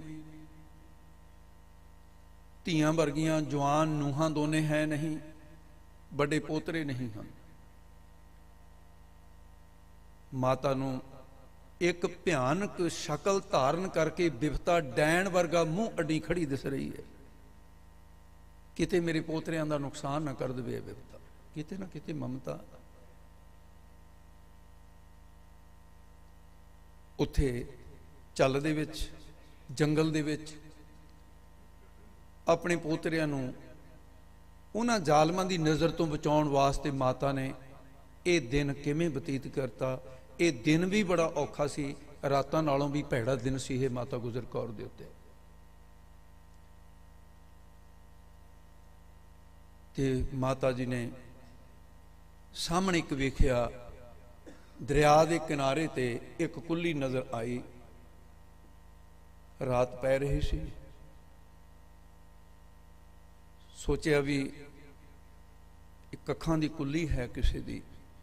ਧੀਆਂ ਵਰਗੀਆਂ ਜਵਾਨ ਨੂੰਹਾਂ ਦੋਨੇ ਹੈ ਨਹੀਂ, ਵੱਡੇ ਪੋਤਰੇ ਨਹੀਂ ਹਨ। ਮਾਤਾ ਨੂੰ ਇੱਕ ਭਿਆਨਕ ਸ਼ਕਲ ਧਾਰਨ ਕਰਕੇ ਬਿਪਤਾ ਡੈਣ ਵਰਗਾ ਮੂੰਹ ਅੱਡੀ ਖੜੀ ਦਿਸ ਰਹੀ ਹੈ। ਕਿਤੇ ਮੇਰੇ ਪੋਤਰਿਆਂ ਦਾ ਨੁਕਸਾਨ ਨਾ ਕਰ ਦੇਵੇ ਬਿਪਤਾ, ਕਿਤੇ ਨਾ ਕਿਤੇ ਮਮਤਾ। ਉੱਥੇ ਚੱਲ ਦੇ ਵਿੱਚ, ਜੰਗਲ ਦੇ ਵਿੱਚ ਆਪਣੇ ਪੋਤਰਿਆਂ ਨੂੰ ਉਹਨਾਂ ਜ਼ਾਲਮਾਂ ਦੀ ਨਜ਼ਰ ਤੋਂ ਬਚਾਉਣ ਵਾਸਤੇ ਮਾਤਾ ਨੇ ਇਹ ਦਿਨ ਕਿਵੇਂ ਬਤੀਤ ਕਰਤਾ। ਇਹ ਦਿਨ ਵੀ ਬੜਾ ਔਖਾ ਸੀ, ਰਾਤਾਂ ਨਾਲੋਂ ਵੀ ਭੈੜਾ ਦਿਨ ਸੀ ਇਹ ਮਾਤਾ ਗੁਜਰ ਕੌਰ ਦੇ ਉੱਤੇ। ਤੇ ਮਾਤਾ ਜੀ ਨੇ ਸਾਹਮਣੇ ਇੱਕ ਵੇਖਿਆ, ਦਰਿਆ ਦੇ ਕਿਨਾਰੇ ਤੇ ਇੱਕ ਕੁੱਲੀ ਨਜ਼ਰ ਆਈ। ਰਾਤ ਪੈ ਰਹੀ ਸੀ। ਸੋਚਿਆ ਵੀ ਇੱਕ ਅੱਖਾਂ ਦੀ ਕੁੱਲੀ ਹੈ ਕਿਸੇ ਦੀ,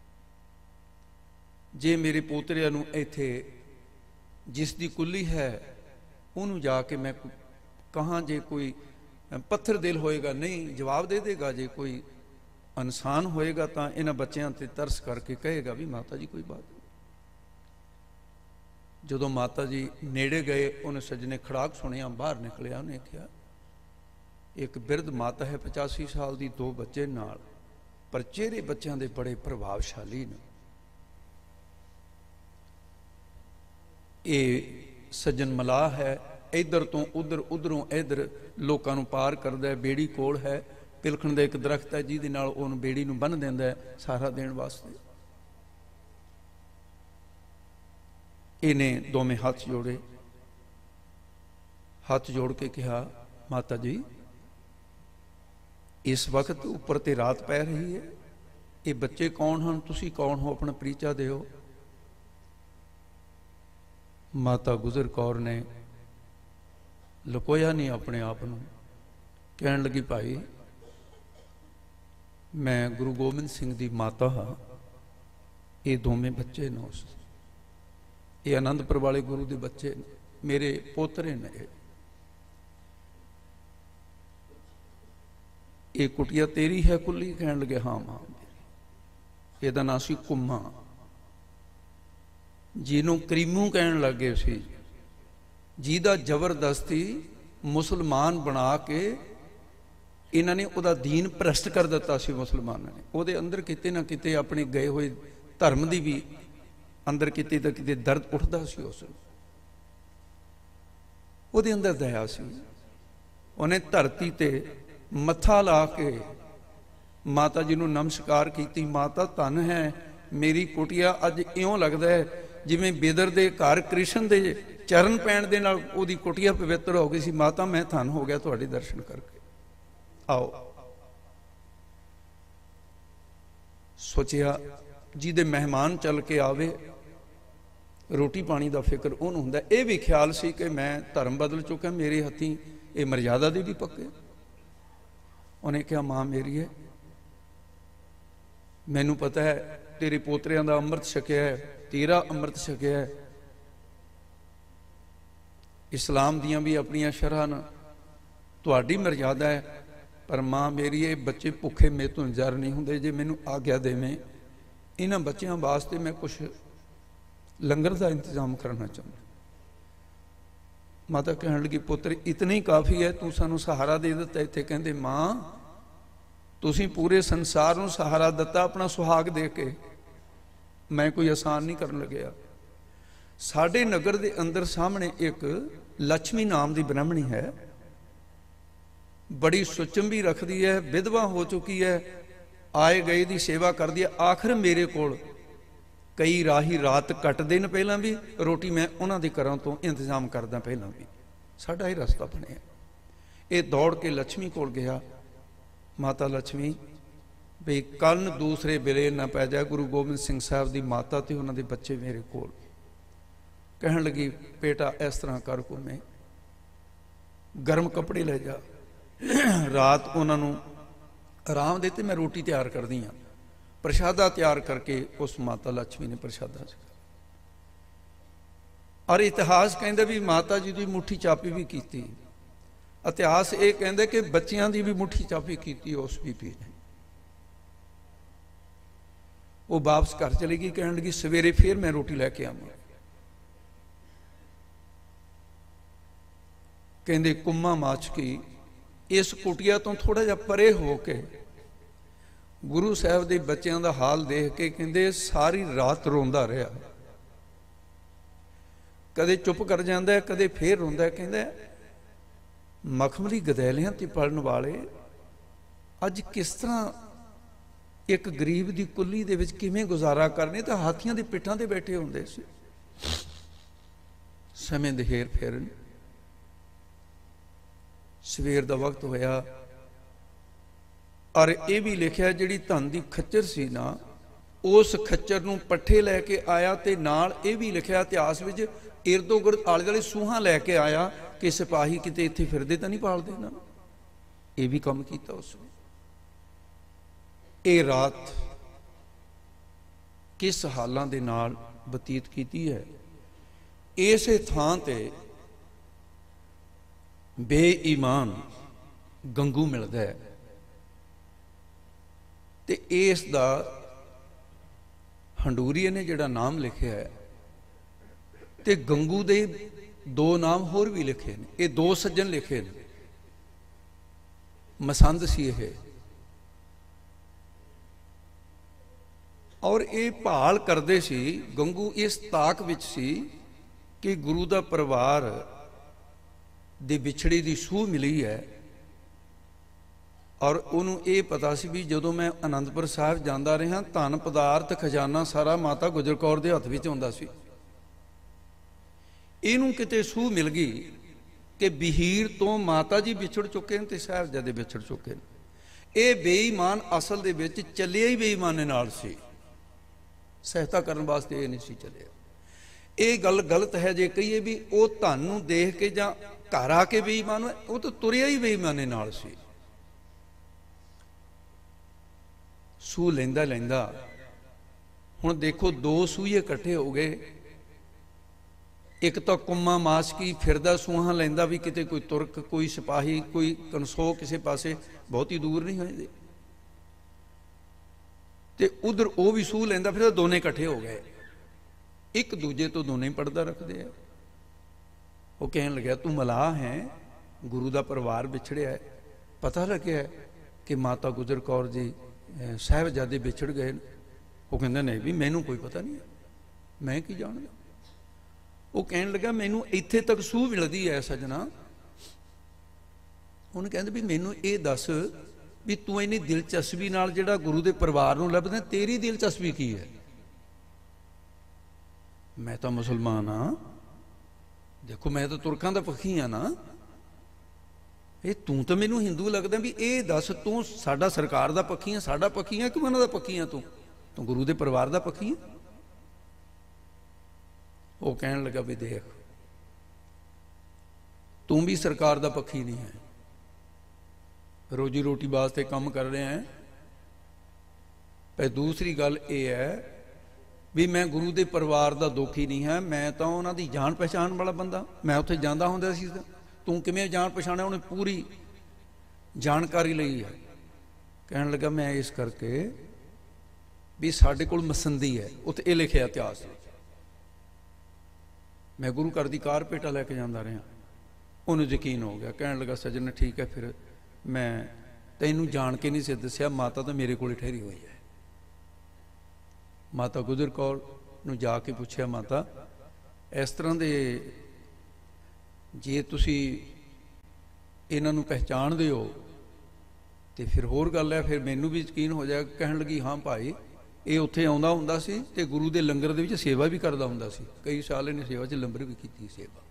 ਜੇ ਮੇਰੇ ਪੋਤਰਿਆਂ ਨੂੰ ਇੱਥੇ ਜਿਸ ਦੀ ਕੁੱਲੀ ਹੈ ਉਹਨੂੰ ਜਾ ਕੇ ਮੈਂ ਕਹਾਂ, ਜੇ ਕੋਈ ਪੱਥਰ ਦਿਲ ਹੋਏਗਾ ਨਹੀਂ ਜਵਾਬ ਦੇ ਦੇਗਾ, ਜੇ ਕੋਈ ਇਨਸਾਨ ਹੋਏਗਾ ਤਾਂ ਇਹਨਾਂ ਬੱਚਿਆਂ ਤੇ ਤਰਸ ਕਰਕੇ ਕਹੇਗਾ ਵੀ ਮਾਤਾ ਜੀ ਕੋਈ ਬਾਤ ਨਹੀਂ। ਜਦੋਂ ਮਾਤਾ ਜੀ ਨੇੜੇ ਗਏ, ਉਹਨੇ ਸੱਜਣੇ ਖੜਾਕ ਸੁਣਿਆ, ਬਾਹਰ ਨਿਕਲਿਆ। ਉਹਨੇ ਕਿਹਾ ਇੱਕ ਬਿਰਧ ਮਾਤਾ ਹੈ ਪਚਾਸੀ ਸਾਲ ਦੀ, ਦੋ ਬੱਚੇ ਨਾਲ, ਪਰ ਚਿਹਰੇ ਬੱਚਿਆਂ ਦੇ ਬੜੇ ਪ੍ਰਭਾਵਸ਼ਾਲੀ ਨੇ। ਇਹ ਸੱਜਣ ਮਲਾਹ ਹੈ, ਇੱਧਰ ਤੋਂ ਉਧਰ, ਉਧਰੋਂ ਇੱਧਰ ਲੋਕਾਂ ਨੂੰ ਪਾਰ ਕਰਦਾ ਹੈ। ਬੇੜੀ ਕੋਲ ਹੈ, ਪਿਲਖਣ ਦਾ ਇੱਕ ਦਰਖਤ ਹੈ ਜਿਹਦੇ ਨਾਲ ਉਹਨੂੰ ਬੇੜੀ ਨੂੰ ਬੰਨ੍ਹ ਦਿੰਦਾ ਹੈ ਸਹਾਰਾ ਦੇਣ ਵਾਸਤੇ। ਇਹਨੇ ਦੋਵੇਂ ਹੱਥ ਜੋੜੇ, ਹੱਥ ਜੋੜ ਕੇ ਕਿਹਾ ਮਾਤਾ ਜੀ ਇਸ ਵਕਤ ਉੱਪਰ ਤੇ ਰਾਤ ਪੈ ਰਹੀ ਹੈ, ਇਹ ਬੱਚੇ ਕੌਣ ਹਨ, ਤੁਸੀਂ ਕੌਣ ਹੋ, ਆਪਣਾ ਪਰਿਚਾ ਦਿਓ। ਮਾਤਾ ਗੁਜਰ ਕੌਰ ਨੇ ਲੁਕੋਇਆ ਨਹੀਂ ਆਪਣੇ ਆਪ ਨੂੰ, ਕਹਿਣ ਲੱਗੀ ਭਾਈ ਮੈਂ ਗੁਰੂ ਗੋਬਿੰਦ ਸਿੰਘ ਦੀ ਮਾਤਾ ਹਾਂ, ਇਹ ਦੋਵੇਂ ਬੱਚੇ ਨੇ, ਉਸ ਇਹ ਆਨੰਦਪੁਰ ਵਾਲੇ ਗੁਰੂ ਦੇ ਬੱਚੇ ਨੇ, ਮੇਰੇ ਪੋਤਰੇ ਨੇ। ਇਹ ਕੁਟੀਆ ਤੇਰੀ ਹੈ ਕੁੱਲੀ? ਕਹਿਣ ਲੱਗੇ ਹਾਂ ਮਾਂ ਮੇਰੀ। ਇਹਦਾ ਨਾਂ ਸੀ ਕੁੰਮਾ, ਜਿਹਨੂੰ ਕਰੀਮੂ ਕਹਿਣ ਲੱਗੇ ਸੀ, ਜਿਹਦਾ ਜ਼ਬਰਦਸਤੀ ਮੁਸਲਮਾਨ ਬਣਾ ਕੇ ਇਹਨਾਂ ਨੇ ਉਹਦਾ ਦੀਨ ਭ੍ਰਸ਼ਟ ਕਰ ਦਿੱਤਾ ਸੀ। ਮੁਸਲਮਾਨਾਂ ਨੇ ਉਹਦੇ ਅੰਦਰ ਕਿਤੇ ਨਾ ਕਿਤੇ ਆਪਣੇ ਗਏ ਹੋਏ ਧਰਮ ਦੀ ਵੀ ਅੰਦਰ ਕਿਤੇ ਤਾਂ ਕਿਤੇ ਦਰਦ ਉੱਠਦਾ ਸੀ। ਉਸ ਉਹਦੇ ਅੰਦਰ ਦਇਆ ਸੀ। ਉਹਨੇ ਧਰਤੀ ਤੇ ਮੱਥਾ ਲਾ ਕੇ ਮਾਤਾ ਜੀ ਨੂੰ ਨਮਸਕਾਰ ਕੀਤੀ। ਮਾਤਾ ਧੰਨ ਹੈ ਮੇਰੀ ਕੁਟੀਆ, ਅੱਜ ਇਉਂ ਲੱਗਦਾ ਹੈ ਜਿਵੇਂ ਬੇਦਰ ਦੇ ਘਰ ਕ੍ਰਿਸ਼ਨ ਦੇ ਚਰਨ ਪੈਣ ਦੇ ਨਾਲ ਉਹਦੀ ਕੁਟੀਆ ਪਵਿੱਤਰ ਹੋ ਗਈ ਸੀ। ਮਾਤਾ ਮੈਂ ਧੰਨ ਹੋ ਗਿਆ ਤੁਹਾਡੇ ਦਰਸ਼ਨ ਕਰਕੇ। ਆਓ। ਸੋਚਿਆ ਜਿਹਦੇ ਮਹਿਮਾਨ ਚੱਲ ਕੇ ਆਵੇ, ਰੋਟੀ ਪਾਣੀ ਦਾ ਫਿਕਰ ਉਹਨੂੰ ਹੁੰਦਾ। ਇਹ ਵੀ ਖਿਆਲ ਸੀ ਕਿ ਮੈਂ ਧਰਮ ਬਦਲ ਚੁੱਕਾ, ਮੇਰੇ ਹੱਥੀਂ ਇਹ ਮਰਜ਼ਾਦਾ ਦੇ ਵੀ ਪੱਕੇ। ਉਹਨੇ ਕਿਹਾ ਮਾਂ ਮੇਰੀ ਹੈ, ਮੈਨੂੰ ਪਤਾ ਹੈ ਤੇਰੇ ਪੋਤਰਿਆਂ ਦਾ ਅੰਮ੍ਰਿਤ ਛਕਿਆ ਹੈ, ਤੇਰਾ ਅੰਮ੍ਰਿਤ ਛਕਿਆ ਹੈ, ਇਸਲਾਮ ਦੀਆਂ ਵੀ ਆਪਣੀਆਂ ਸ਼ਰਹਾਂ ਨੇ, ਤੁਹਾਡੀ ਮਰਜ਼ਾਦਾ ਹੈ, ਪਰ ਮਾਂ ਮੇਰੀ ਇਹ ਬੱਚੇ ਭੁੱਖੇ ਮੇਰੇ ਤੋਂ ਇੰਤਜ਼ਾਰ ਨਹੀਂ ਹੁੰਦੇ। ਜੇ ਮੈਨੂੰ ਆਗਿਆ ਦੇਵੇਂ, ਇਹਨਾਂ ਬੱਚਿਆਂ ਵਾਸਤੇ ਮੈਂ ਕੁਛ ਲੰਗਰ ਦਾ ਇੰਤਜ਼ਾਮ ਕਰਨਾ ਚਾਹੁੰਦਾ। ਮਾਤਾ ਕਹਿਣ ਲੱਗੀ ਪੁੱਤਰ ਇਤਨਾ ਹੀ ਕਾਫੀ ਹੈ, ਤੂੰ ਸਾਨੂੰ ਸਹਾਰਾ ਦੇ ਦਿੱਤਾ ਇੱਥੇ। ਕਹਿੰਦੇ ਮਾਂ ਤੁਸੀਂ ਪੂਰੇ ਸੰਸਾਰ ਨੂੰ ਸਹਾਰਾ ਦਿੱਤਾ ਆਪਣਾ ਸੁਹਾਗ ਦੇ ਕੇ, ਮੈਂ ਕੋਈ ਆਸਾਨ ਨਹੀਂ ਕਰਨ ਲੱਗਿਆ। ਸਾਡੇ ਨਗਰ ਦੇ ਅੰਦਰ ਸਾਹਮਣੇ ਇੱਕ ਲక్ష్ਮੀ ਨਾਮ ਦੀ ਬ੍ਰਾਹਮਣੀ ਹੈ, ਬੜੀ ਸੁਚੰਬੀ ਰੱਖਦੀ ਹੈ, ਵਿਧਵਾ ਹੋ ਚੁੱਕੀ ਹੈ, ਆਏ ਗਏ ਦੀ ਸੇਵਾ ਕਰਦੀ ਹੈ। ਆਖਰ ਮੇਰੇ ਕੋਲ ਕਈ ਰਾਹੀ ਰਾਤ ਕੱਟਦੇ ਨੇ, ਪਹਿਲਾਂ ਵੀ ਰੋਟੀ ਮੈਂ ਉਹਨਾਂ ਦੇ ਘਰਾਂ ਤੋਂ ਇੰਤਜ਼ਾਮ ਕਰਦਾ, ਪਹਿਲਾਂ ਵੀ ਸਾਡਾ ਇਹ ਰਸਤਾ ਬਣਿਆ। ਇਹ ਦੌੜ ਕੇ ਲక్ష్ਮੀ ਕੋਲ ਗਿਆ, ਮਾਤਾ ਲక్ష్ਮੀ ਵੀ ਕੰਨ ਦੂਸਰੇ ਵੇਲੇ ਨਾ ਪੈ ਜਾ, ਗੁਰੂ ਗੋਬਿੰਦ ਸਿੰਘ ਸਾਹਿਬ ਦੀ ਮਾਤਾ ਤੇ ਉਹਨਾਂ ਦੇ ਬੱਚੇ ਮੇਰੇ ਕੋਲ। ਕਹਿਣ ਲੱਗੀ ਬੇਟਾ ਇਸ ਤਰ੍ਹਾਂ ਕਰ, ਕੋਮੇ ਗਰਮ ਕੱਪੜੇ ਲੈ ਜਾ, ਰਾਤ ਉਹਨਾਂ ਨੂੰ ਆਰਾਮ ਦੇ ਤੇ ਮੈਂ ਰੋਟੀ ਤਿਆਰ ਕਰਦੀ ਹਾਂ। ਪ੍ਰਸ਼ਾਦਾ ਤਿਆਰ ਕਰਕੇ ਉਸ ਮਾਤਾ ਲక్ష్ਮੀ ਨੇ ਪ੍ਰਸ਼ਾਦਾ ਛਕਾਇਆ। ਔਰ ਇਤਿਹਾਸ ਕਹਿੰਦਾ ਵੀ ਮਾਤਾ ਜੀ ਦੀ ਮੁੱਠੀ ਚਾਪੀ ਵੀ ਕੀਤੀ। ਇਤਿਹਾਸ ਇਹ ਕਹਿੰਦਾ ਕਿ ਬੱਚਿਆਂ ਦੀ ਵੀ ਮੁੱਠੀ ਚਾਪੀ ਕੀਤੀ ਉਸ ਬੀਬੀ ਨੇ। वो वापस घर चली गई, कहने लगी सवेरे फिर मैं रोटी लैके आवां। कहंदे कुम्मा माचकी इस कुटिया तो थोड़ा जिहा परे हो के गुरु साहब के बच्चों का हाल देख के कहंदे सारी रात रोंदा रहा, कदे चुप कर जाता है, कदे फिर रोंदा है। कहंदा मखमली गदैलियां ते पलण वाले अज किस तरह एक गरीब की कुल्ली दे विच किवें गुजारा करने, तो हाथियों की पिठां ते बैठे होंदे सी। समय दे हेर फेर सवेर का वक्त होया और ये भी लिखा जिहड़ी धन की खच्चर सी ना, उस खच्चर नूं पट्ठे लैके आया, ते नाल ये भी लिखा इतिहास विच इर्दो गिर्द आले दुआले सूहां लैके आया कि सिपाही किते इत्थे फिरदे तां नहीं पालदे ना। ये भी काम कीता उसने। ये रात किस हालां दे नाल बतीत कीती है। इसे थां ते बेईमान गंगू मिलता है, ते इस दा हंडूरीए ने जिहड़ा नाम लिखिया है, ते गंगू दे दो नाम होर भी लिखे ने। ये दो सज्जन लिखे ने, मसंद सी ये, और ये भाल करते सी। गंगू इस ताक विच सी कि गुरु दा परिवार दी बिछड़ी दी सूह मिली है, और उन्हों ये पता सी भी जदों मैं आनंदपुर साहिब जांदा रहा, धन पदार्थ खजाना सारा माता गुजर कौर दे हत्थ विच हुंदा सी। इनू किते सूह मिल गई कि बिहीर तो माता जी बिछड़ चुके हैं, तो साहिबजादे बिछड़ चुके हैं। ये बेईमान असल दे विच चलिया ही बेईमाने नाल सी, सहायता करने वास्ते ये नहीं सी चलिया। ये गल गलत है जे कहिए भी वो धन नूं देख के जां घर आके बेईमान, वो तो तुरिया ही बेईमाने नाल सी। सूह लैंदा लैंदा हुण देखो दो सूहे इकट्ठे हो गए। एक तो कुम्मा मासकी फिरदा सूहा लैंदा भी किते कोई तुरक, कोई सिपाही, कोई कनसो किसी पासे बहुत ही दूर नहीं होए, ते उधर वो भी सूह लैंदा फिर दोने इकट्ठे हो गए। एक दूजे तो दोने ही पर्दा रखते हैं। वो कहन लग्या तू मलाह है, गुरु का परिवार बिछड़िया है, पता लग्या कि माता गुजर कौर जी साहिबजादे बिछड़ गए। वो कहंदा नहीं भी मैनू कोई पता नहीं है, मैं की जानदा। वो कहन लगा मैनू इत्थे तक सूह मिलती है सजना। उन्हें कहते भी मैनू ये दस भी तू इन्नी दिलचस्पी नाल जिहड़ा गुरु के परिवार नूं लभदा, तेरी दिलचस्पी की है। मैं तो मुसलमान हाँ, देखो मैं तो तुरकां दा पखी हाँ ना, ये तू तो मैनू हिंदू लगदा भी ये दस तू साडा सरकार दा पखी है, साडा पखी है कि उन्हां दा पखी है, तू तू गुरु के परिवार दा पखी है। वो कहन लगा भी देख तू भी सरकार दा पखी नहीं है, रोजी रोटी वास्ते काम कर रहे हैं। पर दूसरी गल ये है भी मैं गुरु के परिवार का दुखी नहीं है, मैं तो उन्हों की जान पहचान वाला बंदा। मैं उत्थे जांदा हुंदा सी, तू किवें जान पछाणिया, उन्हें पूरी जानकारी लई है। कहन लगा मैं इस करके भी साडे कोल मसंदी है, उत्थे ये लिखिया इतिहास, मैं गुरु घर की कारपेटा लैके जाता रहा। उन्हें यकीन हो गया, कहन लगा सजन ठीक है, फिर मैं तैनू जान के नहीं से दसिया, माता तो मेरे को ठहरी हुई है। माता गुजर कौर नूं जाके पूछया, माता इस तरह दे जे तुसी इन्हां नूं पहचानदे हो तो फिर होर गल है, फिर मैनू भी यकीन हो जाएगा। कहन लगी हाँ भाई, ये उत्थे आउंदा हुंदा सी ते गुरु के लंगर दे विच सेवा भी करदा हुंदा सी, कई साल इन्हें सेवा च लंगर भी की सेवा।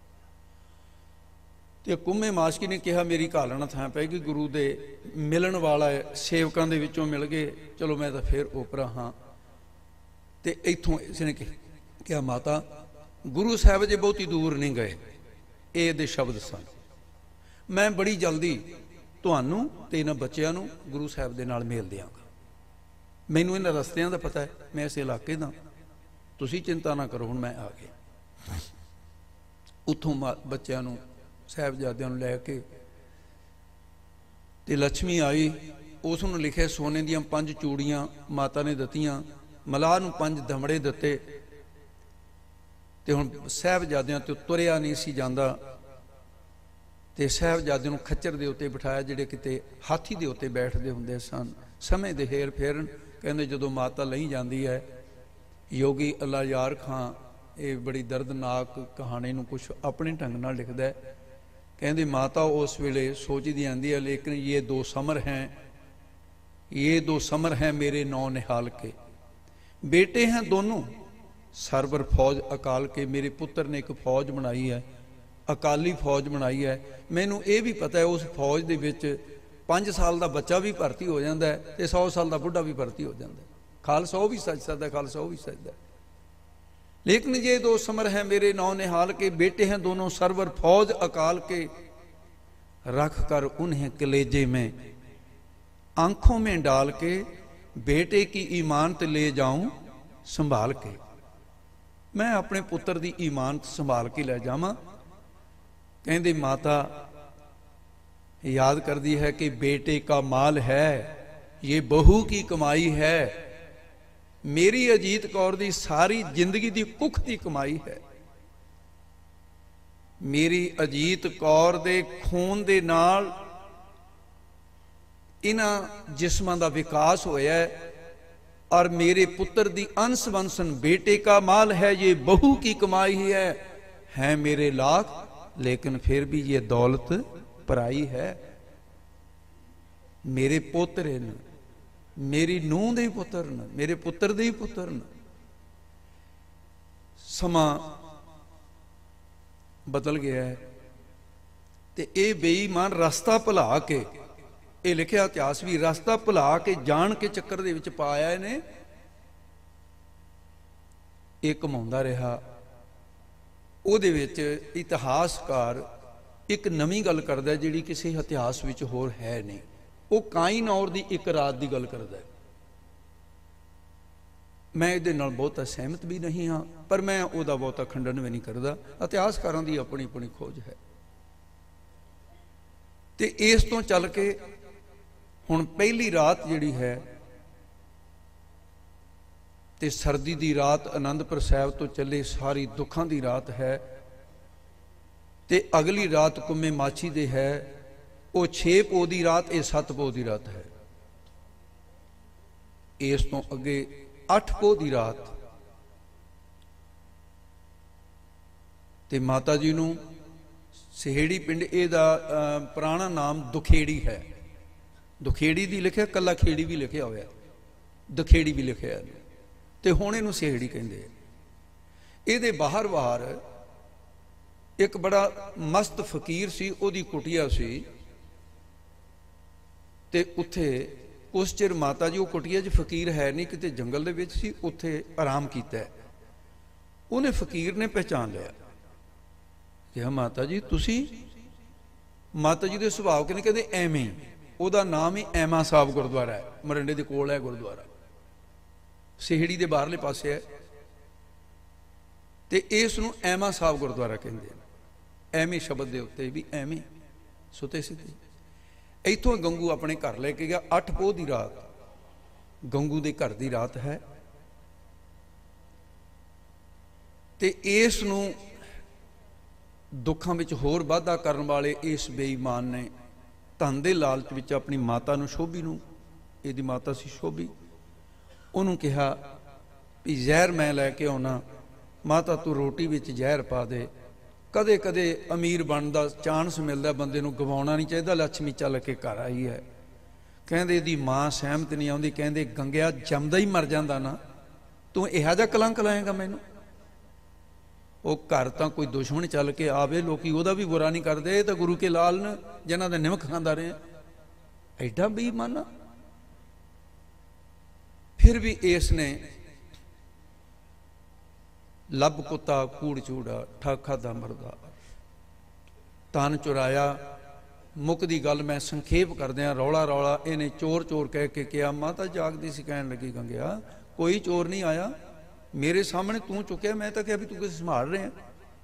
तो कुम्मे माशकी ने कहा मेरी घालना थां पैगी, गुरु के मिलन वाला सेवकों के विचों मिल गए, चलो मैं तो फिर ओपरा हाँ। तो इत्थों इसने कहा माता गुरु साहब जे बहुती दूर नहीं गए, ये शब्द सन। मैं बड़ी जल्दी तुहानू ते इन्हां बच्चिआं नूं गुरु साहब दे नाल मेल देवांगा। मैनू इन्हां रस्तियां दा पता है, मैं इस इलाके दा, तुसीं चिंता ना करो। हुण मैं आ गया। उत्थों बच्चिआं नूं साहिबजादिआं नूं लैके ते लक्ष्मी आई, उस नूं लिखिआ सोने दीआं पंज चूड़ियां माता ने दित्तियां, ਮਲਾਹ ਨੂੰ ਪੰਜ ਦਮੜੇ ਦਿੱਤੇ ਤੇ ਹੁਣ ਸਾਹਿਬਜ਼ਾਦਿਆਂ ਤੋਂ ਤੁਰਿਆ ਨਹੀਂ ਸੀ ਜਾਂਦਾ ਤੇ ਸਾਹਿਬਜ਼ਾਦੇ ਨੂੰ ਖੱਚਰ ਦੇ ਉੱਤੇ ਬਿਠਾਇਆ, ਜਿਹੜੇ ਕਿਤੇ ਹਾਥੀ ਦੇ ਉੱਤੇ ਬੈਠਦੇ ਹੁੰਦੇ ਸਨ। ਸਮੇਂ ਦੇ ਹੇਰ ਫੇਰਨ ਕਹਿੰਦੇ ਜਦੋਂ ਮਾਤਾ ਲਈ ਜਾਂਦੀ ਹੈ, ਯੋਗੀ ਅੱਲਾ ਯਾਰ ਖਾਂ ਇਹ ਬੜੀ ਦਰਦਨਾਕ ਕਹਾਣੀ ਨੂੰ ਕੁਛ ਆਪਣੇ ਢੰਗ ਨਾਲ ਲਿਖਦਾ ਹੈ। ਕਹਿੰਦੇ ਮਾਤਾ ਉਸ ਵੇਲੇ ਸੋਚਦੀ ਆਂਦੀ ਹੈ, ਲੇਕਿਨ ਇਹ ਦੋ ਸਮਰ हैं, ये दो समर हैं मेरे नौ निहाल के, बेटे हैं दोनों सरवर फौज अकाल के। मेरे पुत्र ने एक फौज बनाई है, अकाली फौज बनाई है। मैनू ये भी पता है उस फौज दे विच पाँच साल का बच्चा भी भर्ती हो जाता है तो सौ साल का बुढ़ा भी भर्ती हो जाता है। खालसा वो भी सच सकता है, खालसा वो भी सचता है। लेकिन ये दो समर हैं मेरे नौ निहाल के, बेटे हैं दोनों सरवर फौज अकाल के, रख कर उन्हें कलेजे में आंखों में डाल के, बेटे की ईमानत ले जाऊं संभाल के। मैं अपने पुत्र की ईमानत संभाल के ले जावां। कहंदी माता याद करती है कि बेटे का माल है, ये बहू की कमाई है। मेरी अजीत कौर दी सारी जिंदगी दी कुख दी कमाई है। मेरी अजीत कौर दे खून दे नाल इन्हां जिस्मां दा विकास होया है, और मेरे पुत्र दी अंश वंशन बेटे का माल है, ये बहू की कमाई है। है मेरे लाख लेकिन फिर भी ये दौलत पराई है। मेरे पुत्र न, मेरी नूह दे पुत्र न, मेरे पुत्र दे पुत्र न। समा बदल गया है ते ये बेईमान रास्ता भुला के, ये लिखिया इतिहास भी, रास्ता भुला के जान के चक्कर दे विच पाया ने। ये कमाउंदा रहा। ਉਹਦੇ ਵਿੱਚ इतिहासकार एक नवीं गल करदा जिहड़ी किसी इतिहास विच होर है नहीं। वो काइन और दी एक रात की गल करदा है। मैं इहदे नाल बहुता सहमत भी नहीं हाँ, पर मैं उहदा बहुता खंडन भी नहीं करदा। इतिहासकारां दी अपनी अपनी खोज है। ते इस तो चल के हुण पहली रात जिहड़ी है ते सर्दी दी रात आनंदपुर साहिब तो चले सारी दुखां दी रात है। ते अगली रात कुम्मे माछी दे है, वो छे पो दी रात, ये सत्त पो दी रात है। इस तो अगे अठ पो दी रात। ते माता जी नूं सहेड़ी पिंड इहदा पुराना नाम दुखेड़ी है। दुखेड़ी दी लिखिया, कला खेड़ी भी लिखिया होया, दुखेड़ी भी लिखिया है। ते हुण इहनूं सहेड़ी कहंदे। इहदे बाहर बाहर एक बड़ा मस्त फकीर सी, उहदी कुटिया सी। ते उत्थे उस चिर माता जी, वो कुटिया च फकीर है नहीं, किते जंगल दे विच सी, उत्थे आराम कीता। उहने फकीर ने पहचान लिया कि माता जी तुसी। माता जी दे सुभाव किने, कहंदे एवें ही। उहदा नाम ही ऐमा साहब गुरुद्वारा है, मरिंडे दे कोल है गुरुद्वारा, सहेड़ी दे बाहरले पासे है। ते इस नूं ऐमा साहब गुरुद्वारा कहंदे ने। ऐवें शब्द दे उत्ते भी ऐवें सुते सीधे। इत्थों गंगू अपने घर लेके गया। अठ पोह दी रात गंगू दे घर दी रात है। ते इस नूं दुखां विच होर वाधा करन वाले इस बेईमान ने धन दे लालच विच अपनी माता नूं, शोभी नूं, इहदी माता सी शोभी, उन्होंने कहा भी जहर मैं लैके आना, माता तू रोटी विच जहर पा दे। कदे कदे अमीर बनदा चांस मिलदा, बंदे नूं गवाउणा नहीं चाहिदा। लक्ष्मी चल के घर आई है। कहंदे इहदी मां सहमत नहीं आउंदी। कहंदे गंगिया जमदा ही मर जांदा ना, तू इहा जिहा कलंक लाएगा मैनू। वो घर तां कोई दुश्मन चल के आवे, लोकी ओहदा भी बुरा नहीं करदे। ये तां गुरु के लाल ने जिन्हां दे निमक खांदा रहे। एडा बेईमाना। फिर भी इसने लब कुत्ता कूड़ चूड़ा ठाखा दा मरदा तन चुराया। मुकदी गल मैं संखेप करदियां, रौला रौला इन्हें चोर चोर कह के किया। माता जागदी सी, कहन लगी गंगिया कोई चोर नहीं आया, मेरे सामने तू चुकिया, मैं तो क्या भी तू किसे संभाल रहे हैं।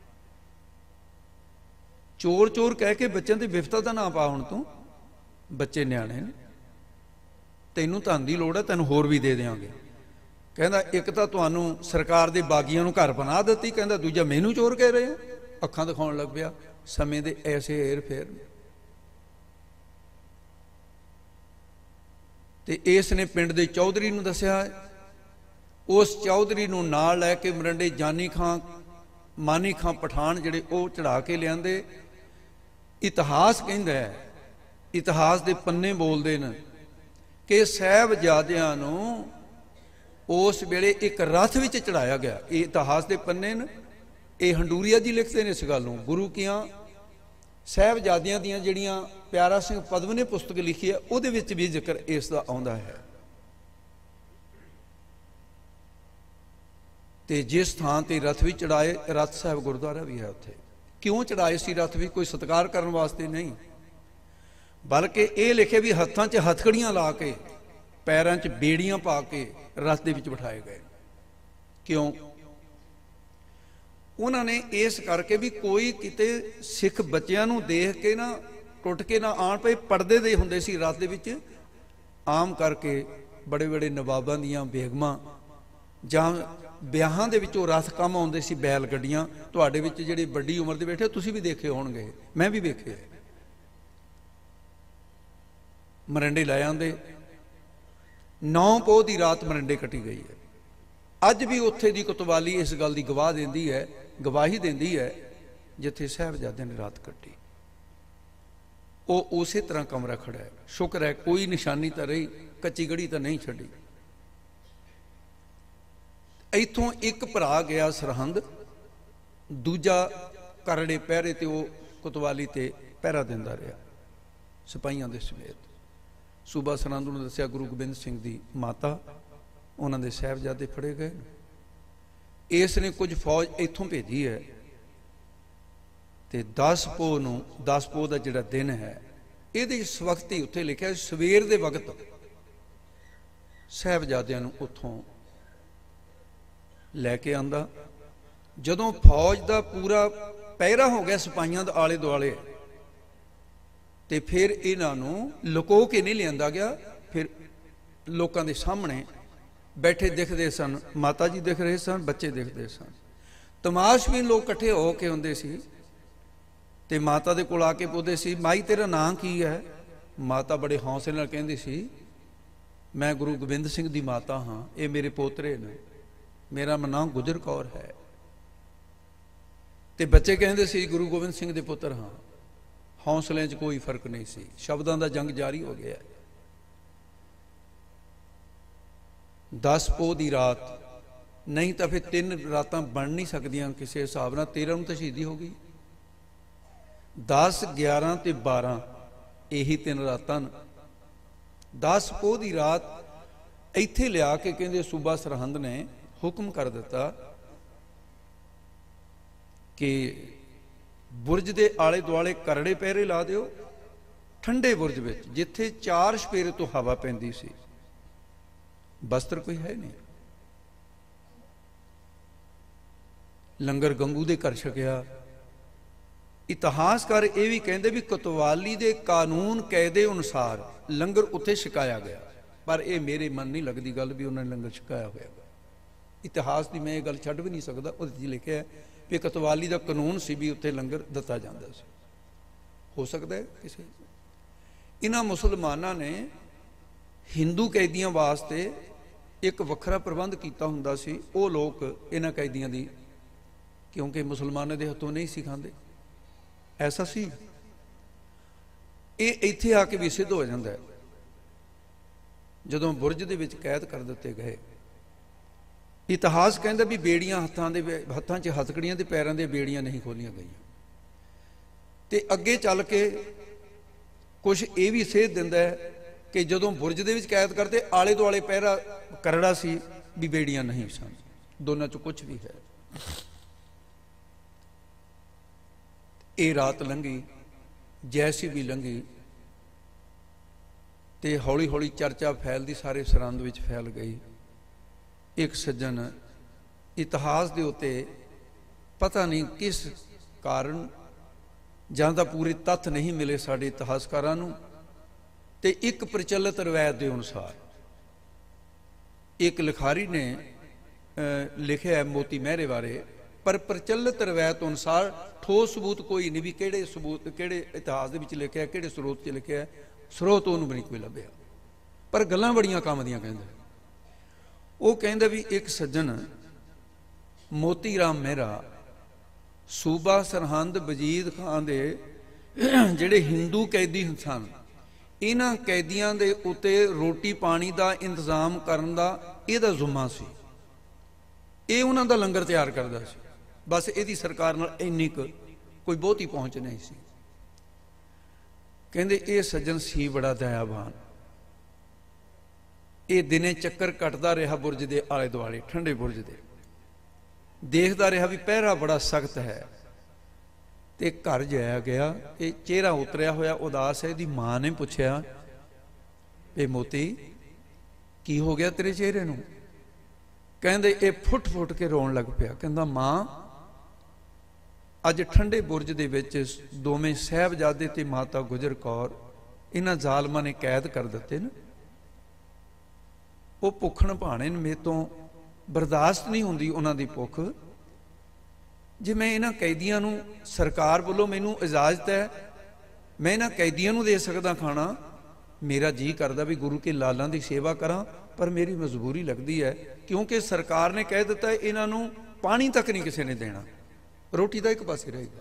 चोर चोर कह के बच्चों की विफता का ना पा। हुण तू बच्चे न्याणे ने, तैनूं धन की लोड़ है, तैनूं होर भी दे देंगे। ਕਹਿੰਦਾ ਇੱਕ ਤਾਂ ਤੁਹਾਨੂੰ ਸਰਕਾਰ ਦੇ ਬਾਗੀਆਂ ਨੂੰ ਘਰ ਬਣਾ ਦਿੱਤੀ, ਕਹਿੰਦਾ ਦੂਜਾ ਮੈਨੂੰ ਚੋਰ ਕਹਿ ਰਹੇ ਹੋ। ਅੱਖਾਂ ਦਿਖਾਉਣ ਲੱਗ ਪਿਆ। ਸਮੇਂ ਦੇ ਐਸੇ ਹੇਰ ਫੇਰ। ਤੇ ਇਸ ਨੇ ਪਿੰਡ ਦੇ ਚੌਧਰੀ ਨੂੰ ਦੱਸਿਆ। ਉਸ ਚੌਧਰੀ ਨੂੰ ਨਾਲ ਲੈ ਕੇ ਮਰੰਡੇ ਜਾਨੀ ਖਾਂ, ਮਾਨੀ ਖਾਂ ਪਠਾਨ ਜਿਹੜੇ ਉਹ ਚੜਾ ਕੇ ਲਿਆਂਦੇ। ਇਤਿਹਾਸ ਕਹਿੰਦਾ ਹੈ, ਇਤਿਹਾਸ ਦੇ ਪੰਨੇ ਬੋਲਦੇ ਨੇ ਕਿ ਸਾਹਿਬਜ਼ਾਦਿਆਂ ਨੂੰ ਉਸ ਵੇਲੇ ਇੱਕ ਰਥ ਵਿੱਚ ਚੜਾਇਆ ਗਿਆ। ਇਹ ਇਤਿਹਾਸ ਦੇ ਪੰਨੇ ਨੇ, ਇਹ ਹੰਡੂਰੀਆ ਜੀ ਲਿਖਦੇ ਨੇ ਇਸ ਗੱਲ ਨੂੰ। ਗੁਰੂ ਕੀਆਂ ਸਾਹਿਬਜ਼ਾਦਿਆਂ ਦੀਆਂ ਜਿਹੜੀਆਂ ਪਿਆਰਾ ਸਿੰਘ ਪਦਮ ਨੇ ਪੁਸਤਕ ਲਿਖੀ ਹੈ, ਉਹਦੇ ਵਿੱਚ ਵੀ ਜ਼ਿਕਰ ਇਸ ਦਾ ਆਉਂਦਾ ਹੈ। ਤੇ ਜਿਸ ਥਾਂ ਤੇ ਰਥ ਵੀ ਚੜਾਏ, ਰਥ ਸਾਹਿਬ ਗੁਰਦੁਆਰਾ ਵੀ ਹੈ ਉੱਥੇ। ਕਿਉਂ ਚੜਾਏ ਸੀ ਰਥ ਵੀ? ਕੋਈ ਸਤਿਕਾਰ ਕਰਨ ਵਾਸਤੇ ਨਹੀਂ, ਬਲਕਿ ਇਹ ਲਿਖੇ ਵੀ ਹੱਥਾਂ 'ਚ ਹੱਥਕੜੀਆਂ ਲਾ ਕੇ, ਪੈਰਾਂ 'ਚ ਬੇੜੀਆਂ ਪਾ ਕੇ ਰਥ ਦੇ ਵਿੱਚ ਬਿਠਾਏ ਗਏ। ਕਿਉਂ? ਉਹਨਾਂ ਨੇ ਇਸ ਕਰਕੇ ਵੀ ਕੋਈ ਕਿਤੇ ਸਿੱਖ ਬੱਚਿਆਂ ਨੂੰ ਦੇਖ ਕੇ ਨਾ ਟੁੱਟ ਕੇ ਨਾ ਆਣ ਪਏ। ਪਰਦੇ ਦੇ ਹੁੰਦੇ ਸੀ ਰਥ ਦੇ ਵਿੱਚ, ਆਮ ਕਰਕੇ ਬੜੇ ਬੜੇ ਨਵਾਬਾਂ ਦੀਆਂ ਬੇਗਮਾਂ ਜਾਂ ਵਿਆਹਾਂ ਦੇ ਵਿੱਚ ਉਹ ਰਥ ਕੰਮ ਆਉਂਦੇ ਸੀ, ਬੈਲ ਗੱਡੀਆਂ। ਤੁਹਾਡੇ ਵਿੱਚ ਜਿਹੜੇ ਵੱਡੀ ਉਮਰ ਦੇ ਬੈਠੇ ਤੁਸੀਂ ਵੀ ਦੇਖੇ ਹੋਣਗੇ, ਮੈਂ ਵੀ ਵੇਖੇ। ਮਰੰਡੇ ਲੈ ਆਂਦੇ। ਨੌ ਪੋਹ ਦੀ ਰਾਤ ਮਰੰਡੇ ਕੱਟੀ ਗਈ ਹੈ। ਅੱਜ ਵੀ ਉੱਥੇ ਦੀ ਕੁਤਵਾਲੀ ਇਸ ਗੱਲ ਦੀ ਗਵਾਹ ਦਿੰਦੀ ਹੈ, ਗਵਾਹੀ ਦਿੰਦੀ ਹੈ, ਜਿੱਥੇ ਸਾਹਿਬਜ਼ਾਦਿਆਂ ਨੇ ਰਾਤ ਕੱਟੀ ਉਹ ਉਸੇ ਤਰ੍ਹਾਂ ਕਮਰਾ ਖੜਾ ਹੈ। ਸ਼ੁਕਰ ਹੈ ਕੋਈ ਨਿਸ਼ਾਨੀ ਤਾਂ ਰਹੀ, ਕੱਚੀ ਗੜੀ ਤਾਂ ਨਹੀਂ ਛੱਡੀ। ਇੱਥੋਂ ਇੱਕ ਭਰਾ ਗਿਆ ਸਰਹੰਦ, ਦੂਜਾ ਕਰੜੇ ਪਹਿਰੇ ਤੇ ਉਹ ਕੁਤਵਾਲੀ ਤੇ ਪਹਿਰਾ ਦਿੰਦਾ ਰਿਹਾ ਸਿਪਾਹੀਆਂ ਦੇ ਸਮੇਤ। ਸੂਬਾ ਸਰਹੰਦ ਨੂੰ ਦੱਸਿਆ ਗੁਰੂ ਗੋਬਿੰਦ ਸਿੰਘ ਦੀ ਮਾਤਾ, ਉਹਨਾਂ ਦੇ ਸਾਹਿਬਜ਼ਾਦੇ ਫੜੇ ਗਏ। ਇਸ ਨੇ ਕੁਝ ਫੌਜ ਇੱਥੋਂ ਭੇਜੀ ਹੈ ਤੇ ਦਸ ਪੋਹ ਨੂੰ, ਦਸ ਪੋਹ ਦਾ ਜਿਹੜਾ ਦਿਨ ਹੈ, ਇਹਦੇ ਇਸ ਵਕਤ ਹੀ ਉੱਥੇ ਲਿਖਿਆ ਸਵੇਰ ਦੇ ਵਕਤ ਸਾਹਿਬਜ਼ਾਦਿਆਂ ਨੂੰ ਉੱਥੋਂ ਲੈ ਕੇ ਆਂਦਾ। ਜਦੋਂ ਫੌਜ ਦਾ ਪੂਰਾ ਪਹਿਰਾ ਹੋ ਗਿਆ ਸਿਪਾਹੀਆਂ ਦੇ ਆਲੇ ਦੁਆਲੇ, ਤੇ ਫਿਰ ਇਹਨਾਂ ਨੂੰ ਲੁਕੋ ਕੇ ਨਹੀਂ ਲਿਆਂਦਾ ਗਿਆ। ਫਿਰ ਲੋਕਾਂ ਦੇ ਸਾਹਮਣੇ ਬੈਠੇ ਦਿਖਦੇ ਸਨ, ਮਾਤਾ ਜੀ ਦਿਖ ਰਹੇ ਸਨ, ਬੱਚੇ ਦਿਖਦੇ ਸਨ। ਤਮਾਸ਼ਬੀਨ ਲੋਕ ਇਕੱਠੇ ਹੋ ਕੇ ਹੁੰਦੇ ਸੀ ਤੇ ਮਾਤਾ ਦੇ ਕੋਲ ਆ ਕੇ ਪੁੱਛਦੇ ਸੀ, ਮਾਈ ਤੇਰਾ ਨਾਂ ਕੀ ਹੈ? ਮਾਤਾ ਬੜੇ ਹੌਸਲੇ ਨਾਲ ਕਹਿੰਦੀ ਸੀ, ਮੈਂ ਗੁਰੂ ਗੋਬਿੰਦ ਸਿੰਘ ਦੀ ਮਾਤਾ ਹਾਂ, ਇਹ ਮੇਰੇ ਪੋਤਰੇ ਨੇ, ਮੇਰਾ ਨਾਂ ਗੁਜਰ ਕੌਰ ਹੈ। ਤੇ ਬੱਚੇ ਕਹਿੰਦੇ ਸੀ ਗੁਰੂ ਗੋਬਿੰਦ ਸਿੰਘ ਦੇ ਪੁੱਤਰ ਹਾਂ। ਹੌਸਲਿਆਂ 'ਚ ਕੋਈ ਫਰਕ ਨਹੀਂ ਸੀ। ਸ਼ਬਦਾਂ ਦਾ ਜੰਗ ਜਾਰੀ ਹੋ ਗਿਆ। ਦਸ ਪੋਹ ਦੀ ਰਾਤ, ਨਹੀਂ ਤਾਂ ਫਿਰ ਤਿੰਨ ਰਾਤਾਂ ਬਣ ਨਹੀਂ ਸਕਦੀਆਂ ਕਿਸੇ ਹਿਸਾਬ ਨਾਲ। ਤੇਰਾਂ ਨੂੰ ਤਾਂ ਸ਼ਹੀਦੀ ਹੋ ਗਈ। ਦਸ, ਗਿਆਰਾਂ ਤੇ ਬਾਰਾਂ ਇਹੀ ਤਿੰਨ ਰਾਤਾਂ। ਦਸ ਪੋਹ ਦੀ ਰਾਤ ਇੱਥੇ ਲਿਆ ਕੇ ਕਹਿੰਦੇ ਸੂਬਾ ਸਰਹੰਦ ਨੇ ਹੁਕਮ ਕਰ ਦਿੱਤਾ ਕਿ ਬੁਰਜ ਦੇ ਆਲੇ ਦੁਆਲੇ ਕਰੜੇ ਪਹਿਰੇ ਲਾ ਦਿਓ, ਠੰਡੇ ਬੁਰਜ ਵਿੱਚ ਜਿੱਥੇ ਚਾਰ ਸਪੇਰੇ ਤੋਂ ਹਵਾ ਪੈਂਦੀ ਸੀ। ਬਸਤਰ ਕੋਈ ਹੈ ਨਹੀਂ। ਲੰਗਰ ਗੰਗੂ ਦੇ ਘਰ ਛਕਿਆ। ਇਤਿਹਾਸਕਾਰ ਇਹ ਵੀ ਕਹਿੰਦੇ ਵੀ ਕੋਤਵਾਲੀ ਦੇ ਕਾਨੂੰਨ ਕਾਇਦੇ ਅਨੁਸਾਰ ਲੰਗਰ ਉੱਥੇ ਛਕਾਇਆ ਗਿਆ, ਪਰ ਇਹ ਮੇਰੇ ਮਨ ਨਹੀਂ ਲੱਗਦੀ ਗੱਲ ਵੀ ਉਹਨਾਂ ਨੇ ਲੰਗਰ ਛਕਾਇਆ ਹੋਇਆ। ਇਤਿਹਾਸ ਦੀ ਮੈਂ ਇਹ ਗੱਲ ਛੱਡ ਵੀ ਨਹੀਂ ਸਕਦਾ। ਉਹਦੇ 'ਚ ਲਿਖਿਆ ਵੀ ਕੋਤਵਾਲੀ ਦਾ ਕਾਨੂੰਨ ਸੀ ਵੀ ਉੱਥੇ ਲੰਗਰ ਦਿੱਤਾ ਜਾਂਦਾ ਸੀ। ਹੋ ਸਕਦਾ ਹੈ ਕਿਸੇ। ਇਹਨਾਂ ਮੁਸਲਮਾਨਾਂ ਨੇ ਹਿੰਦੂ ਕੈਦੀਆਂ ਵਾਸਤੇ ਇੱਕ ਵੱਖਰਾ ਪ੍ਰਬੰਧ ਕੀਤਾ ਹੁੰਦਾ ਸੀ। ਉਹ ਲੋਕ ਇਹਨਾਂ ਕੈਦੀਆਂ ਦੀ, ਕਿਉਂਕਿ ਮੁਸਲਮਾਨਾਂ ਦੇ ਹੱਥੋਂ ਨਹੀਂ ਸੀ ਖਾਂਦੇ, ਐਸਾ ਸੀ। ਇਹ ਇੱਥੇ ਆ ਕੇ ਵੀ ਸਿੱਧ ਹੋ ਜਾਂਦਾ ਹੈ। ਜਦੋਂ ਬੁਰਜ ਦੇ ਵਿੱਚ ਕੈਦ ਕਰ ਦਿੱਤੇ ਗਏ, ਇਤਿਹਾਸ ਕਹਿੰਦਾ ਵੀ ਬੇੜੀਆਂ ਹੱਥਾਂ ਦੇ ਹੱਥਾਂ 'ਚ ਹੱਥਕੜੀਆਂ ਤੇ ਪੈਰਾਂ ਦੇ ਬੇੜੀਆਂ ਨਹੀਂ ਖੋਲੀਆਂ ਗਈਆਂ। ਤੇ ਅੱਗੇ ਚੱਲ ਕੇ ਕੁਝ ਇਹ ਵੀ ਸੇਧ ਦਿੰਦਾ ਹੈ ਕਿ ਜਦੋਂ ਬੁਰਜ ਦੇ ਵਿੱਚ ਕੈਦ ਕਰਦੇ ਆਲੇ ਦੁਆਲੇ ਪਹਿਰਾ ਕਰੜਾ ਸੀ ਵੀ ਬੇੜੀਆਂ ਨਹੀਂ ਸਨ। ਦੋਨਾਂ 'ਚ ਕੁਝ ਵੀ ਹੈ। ਇਹ ਰਾਤ ਲੰਘੀ, ਜੈਸੀ ਵੀ ਲੰਘੀ, ਤੇ ਹੌਲੀ ਹੌਲੀ ਚਰਚਾ ਫੈਲਦੀ ਸਾਰੇ ਸਰਹੰਦ ਵਿੱਚ ਫੈਲ ਗਈ। ਇੱਕ ਸੱਜਣ ਇਤਿਹਾਸ ਦੇ ਉੱਤੇ ਪਤਾ ਨਹੀਂ ਕਿਸ ਕਾਰਨ, ਜਾਂ ਤਾਂ ਪੂਰੇ ਤੱਥ ਨਹੀਂ ਮਿਲੇ ਸਾਡੇ ਇਤਿਹਾਸਕਾਰਾਂ ਨੂੰ, ਤੇ ਇੱਕ ਪ੍ਰਚਲਿਤ ਰਵਾਇਤ ਦੇ ਅਨੁਸਾਰ एक लिखारी ने लिखा है मोती मेहरे बारे, पर प्रचलित रवायत अनुसार ठोस सबूत कोई नहीं भी किहड़े सबूत किहड़े इतिहास दे विच लिखिआ किहड़े स्रोत च लिखिआ, स्रोत उहनूं भी नहीं कोई लभ्या, पर गल्लां बड़ियां काम दियां कहंदे। वो कहंदा भी एक सज्जन मोती राम मेहरा सूबा सरहंद वजीद खान दे जिहड़े हिंदू कैदी सन, इन्हां कैदियां दे उत्ते रोटी पानी दा इंतजाम करन दा इहदा जुम्मा सी, ये उन्हां दा लंगर तैयार करदा सी। बस इहदी सरकार नाल इन्नी क कोई बहुती पहुंच नहीं सी। कहंदे ये सज्जन सी बड़ा दयावान, ये दिने चक्कर कटदा रहा बुरज दे आले दुआले, ठंडे बुरज दे, देखदा रहा भी पहरा बड़ा सख्त है। ते घर जाया गया, ये चेहरा उतरिया होया उदास है। इहदी मां ने पुछया, ए मोती की हो गया तेरे चेहरे नूं? कहंदे ये फुट फुट के रोन लग पिया। कहंदा मां अज ठंडे बुरज दे विच दोवें साहिबजादे ते माता गुजर कौर इन्हां जालमां ने कैद कर दिते न, वो भुखण भाणे ने, मेरे तो बर्दाश्त नहीं हुंदी उन्हां दी भुख। जे मैं इन्हां कैदियां नूं सरकार वालों मैनूं इजाजत है, मैं इन्हां कैदियां नूं दे सकदा खाना, मेरा जी करदा भी गुरु के लालां दी सेवा करां, पर मेरी मजबूरी लगदी है क्योंकि सरकार ने कह दिता है इन्हां नूं पानी तक नहीं किसी ने देना, रोटी दा एक पासे रहेगा।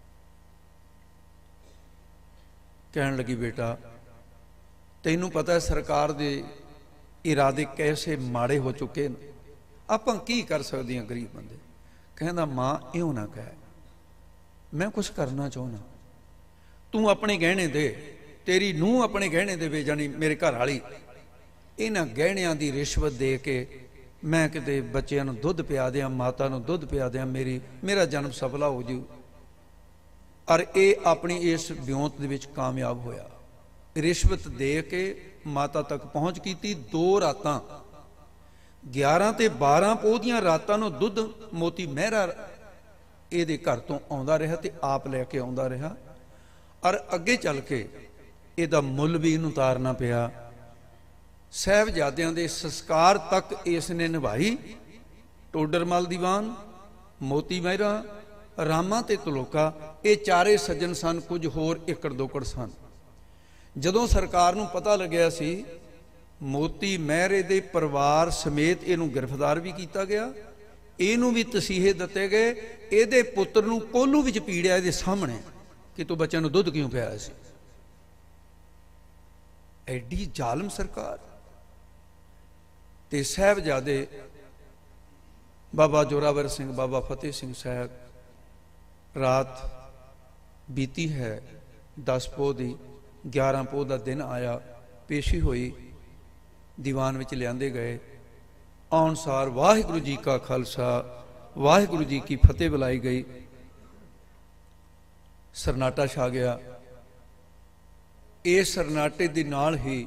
कहण लगी बेटा तैनूं पता है सरकार दे इरादे कैसे माड़े हो चुके हैं, आपां की कर सकदे हां गरीब बंदे। कहंदा मां इउं ना कह, मैं कुछ करना चाहुंदा, तू अपने गहने दे, तेरी नूंह अपने गहने देवे, जानी मेरे घर वाली, इन्हां गहणियां दी रिश्वत दे के मैं किते बच्चियां नूं दुध पिया दियां, माता नूं दुध पिया दियां, मेरी मेरा जन्म सफला हो जू। और ये अपनी इस ब्योंत दे विच कामयाब होया, रिश्वत दे के माता तक पहुँच की। दो रातां ग्यारह ते बारह पोह दियां रातां नूं दुध मोती मेहरा इहदे घर तो आउंदा रहा ते आप लैके आउंदा रहा। और अगे चल के इहदा मुल भी इहनूं उतारना पिया। साहिबजादियां दे संस्कार तक इसने निभाई। टोडरमल दीवान, मोती मेहरा, रामा ते तलोका, ये चारे सज्जन सन, कुछ होर एकड़ दोकड़ सन। जदों सरकार नूं पता लग्या सी मोती मेहरे दे परिवार समेत इहनूं गिरफ्तार भी किया गया, इहनूं भी तसीहे दिते गए, इहदे पुत्र नूं कोलू विच पीड़िया इहदे सामने कि तू बच्चों नूं दुध क्यों पिया सी। एडी जालम सरकार। ते साहिबजादे बाबा जोरावर सिंह, बाबा फतेह सिंह साहब, रात बीती है दस पोह दी, ग्यारह पोह का दिन आया, पेशी हुई, दीवान विच लियांदे गए। आउण सार वाहिगुरू जी का खालसा वाहिगुरू जी की फतेह बुलाई गई। सरनाटा छा गया। इस सरनाटे दे नाल ही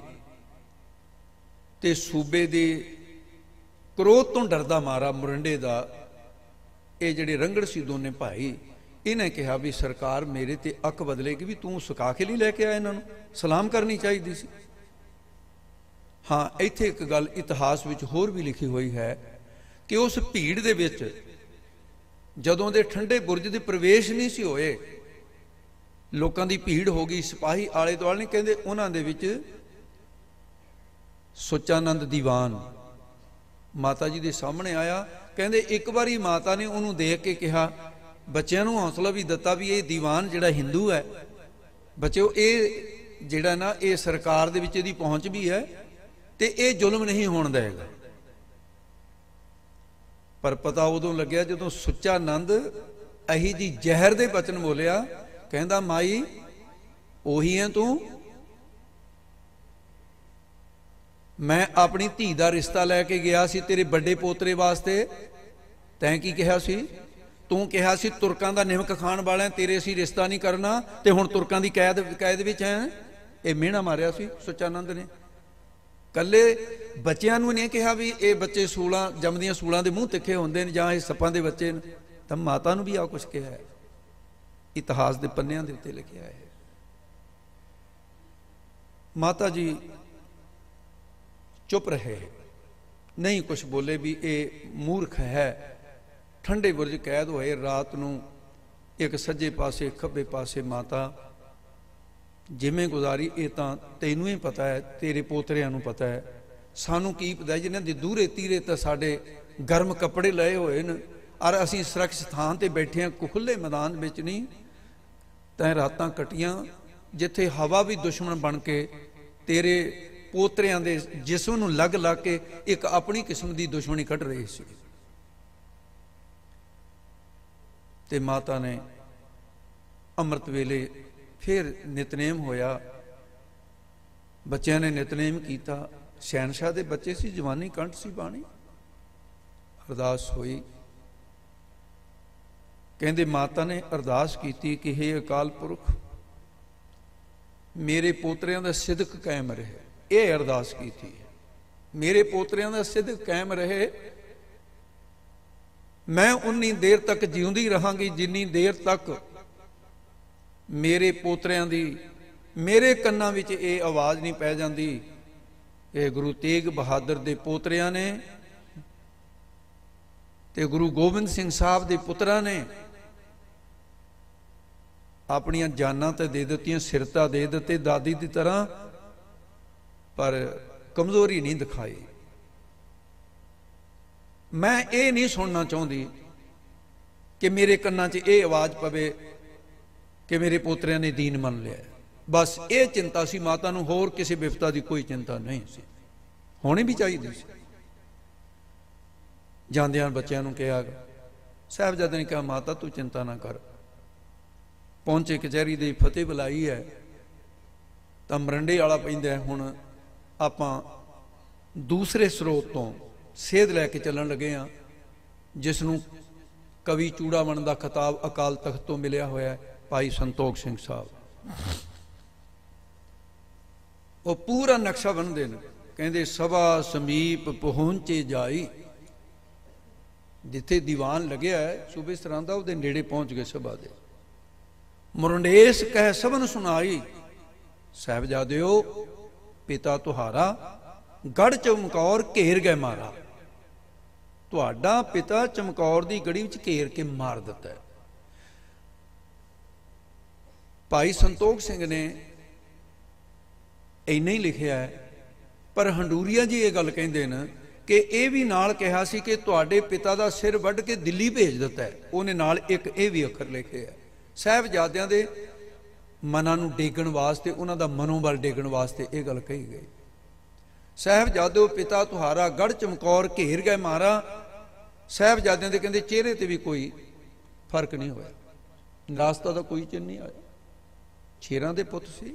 ते सूबे दे क्रोध तो डरदा मारा मुरंडे दा ये जिहड़े रंगड़ सी दोने भाई, इन्हें कहा भी सरकार मेरे ते अक बदलेगी भी तू सुका के नहीं लैके आया, इन्हों सलाम करनी चाहिए सी। हाँ, इत्थे एक गल इतिहास विच होर भी लिखी हुई है कि उस भीड़ दे विच जदों दे ठंडे बुरज दे प्रवेश नहीं सी होए, लोकां दी भीड़ हो गई, सिपाही आले दुआले, कहंदे उन्हां दे विच सुचानंद दीवान माता जी दे सामने आया। कहंदे एक बारी माता ने उन्होंने देख के कहा, बच्चों को हौसला भी दिता भी ये दीवान जिहड़ा हिंदू है, बच्चों ये जिहड़ा ना ये सरकार दे विच इहदी पहुंच भी है ते ये जुल्म नहीं होण देगा। पर पता उदों लग्या जदों सुचानंद अही जी जहर दे बचन बोलिया। कहंदा माई ओही है तू, मैं अपनी धी दा रिश्ता लैके गया सी तेरे बड़े पोतरे वास्ते, तैं की कहा सी, तू कहा सी तुरकां दा निमक खाण वाले तेरे असीं रिश्ता नहीं करना, ते हुण तुरकां दी कैद कैद विच है। ये मिहणा मारिया सी सुचानंद ने। कल्ले बच्चों नूं नहीं कहा भी ये बच्चे सूलां जमदियां सूलां दे मूँह तिखे हुंदे ने जां ये सप्पां दे बच्चे ने, तां माता नूं भी आ कुछ कहा है। इतिहास के पन्नियां दे उत्ते लिखिया है। माता जी चुप रहे, नहीं कुछ बोले भी ये मूर्ख है। ठंडे बुरज कैद होए रात नूं एक सज्जे पासे खब्बे पासे माता जिमें गुजारी, ये तो तैनूं ही पता है, तेरे पोतरियां नूं पता है, सानू की पता है। जिन्हां दे दूरे तीरे तो साडे गर्म कपड़े लए होए न और असीं सुरक्षित थां ते बैठे हैं, खुले मैदान विच नहीं। तैं रातां कटियां जिथे हवा भी दुश्मन बन के तेरे पोतरियां दे जिस्म नूं लग लग के एक अपनी किस्म की दुश्मनी कढ़ रही सी। ते माता ने अमृत वेले फिर नितनेम होया, बच्चों ने नितनेम किया। शहनशाह के बच्चे सी, जवानी कंठ सी बाणी। अरदास हुई, कहते माता ने अरदास की कि हे अकाल पुरख मेरे पोतरियां दा सिदक कायम रहे। ये अरदास की थी, मेरे पोतरियां दा सिदक कायम रहे। मैं उन्नी देर तक जिउंदी रहांगी जिन्नी देर तक मेरे पोतरियां दी मेरे कन्नां विच ये आवाज़ नहीं पै जाती। ये गुरु तेग बहादुर दे पोतरियां ने ते गुरु गोबिंद सिंह साहब दे पुत्रा ने अपनियां जानां ते दे दित्तियां, सिरता दे दित्ते दादी की तरह, पर कमजोरी नहीं दिखाई। मैं ये नहीं सुनना चाहती कि मेरे कन्नां च ये आवाज़ पवे कि मेरे पोतरियां ने दीन मन लिया। बस ये चिंता सी माता नूं, होर किसी विपता की कोई चिंता नहीं सी, होनी भी चाहिए सी। जांदियां बच्चों नूं कहा, साहिबजादे ने कहा माता तू चिंता ना कर। पहुंचे कचहरी दी फतेह बुलाई है तो मरंडे वाला पैंदा। हुण आपां दूसरे स्रोत तो सेध लैके चलन लगे हाँ, जिसनों कवि चूड़ामण का खिताब अकाल तख्त तो मिलिया होया है, भाई संतोख सिंह साहब। वो पूरा नक्शा बनते हैं, कहते सभा समीप पहुंचे जाई। जिथे दीवान लग्या है सूबे सरहंद दा, उहदे नेड़े पहुंच गए सभा दे। मुरंडेस कह सबन सुनाई, साहिबजादिओ पिता तुहारा गढ़ चमकौर घेर गए मारा। तुहाडा पिता चमकौर की गढ़ी विच घेर के मार दिता है। भाई संतोख सिंह ने इन्ना ही लिखिया है, पर हंडूरिया जी ये गल कहते हैं कि यह भी नाल कहा सी कि तुहाडे पिता का सिर वढ़ के दिल्ली भेज दिता है। उन्हें नाल एक ये भी अखर लिखे है, साहिबजादियां दे मनां नूं डेगण वास्ते, उन्हां दा मनोबल डेगण वास्ते ये गल कही गई। साहिबजादो पिता तुहारा गढ़ चमकौर घेर गए मारा। साहिबजादियां दे कहंदे चेहरे ते भी कोई फर्क नहीं होया, निराशता का कोई चिन्ह नहीं आया, शेरां दे पुत सी।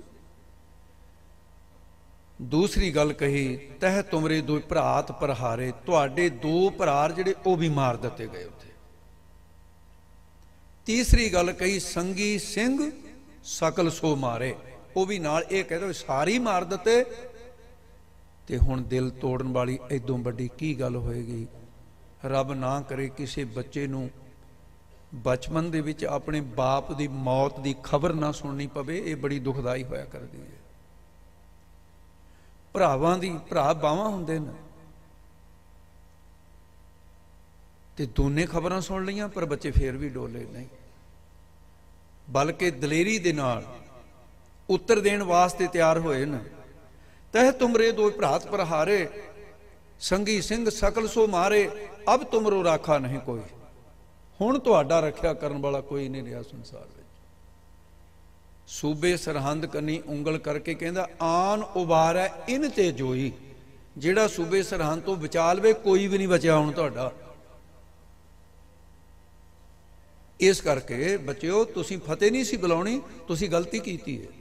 दूसरी गल कही, तह तुमरे दो भरात प्रहारे, तुहाडे दो भरा जिहड़े वो भी मार दिते गए उत्थे। तीसरी गल कही, संगी सिंह सकल सो मारे, वो भी नाल ये कह दो सारी मार दिते। ते हुण दिल तोड़न वाली इदों वड्डी की गल होएगी। रब ना करे किसी बच्चे नूं बचपन दे विच अपने बाप दी मौत दी खबर ना सुननी पवे, ये बड़ी दुखदाई होया करदी है। भरावां दी भरा बावां हुंदे ने ते दोने खबरां सुन लईआं, पर बच्चे फिर भी डोले नहीं, बल्कि दलेरी दे नाल उत्तर देण वास्ते तैयार होए न। तह तुमरे दो भरात प्रहारे, संगी सिंह सकल सो मारे, अब तुमरो राखा नहीं कोई। हुण तुहाडा रखिया करन वाला कोई नहीं रहा संसार में। सूबे सरहंद कन्नी उंगल करके कहंदा आन उबार है इन ते जोई, जिहड़ा सूबे सरहंद तो बचा लवे कोई भी नहीं बचिया हुण तुहाडा। इस करके बच्चों तुसीं फतेह नहीं सी बुलाउणी, तुसीं गलती कीती है।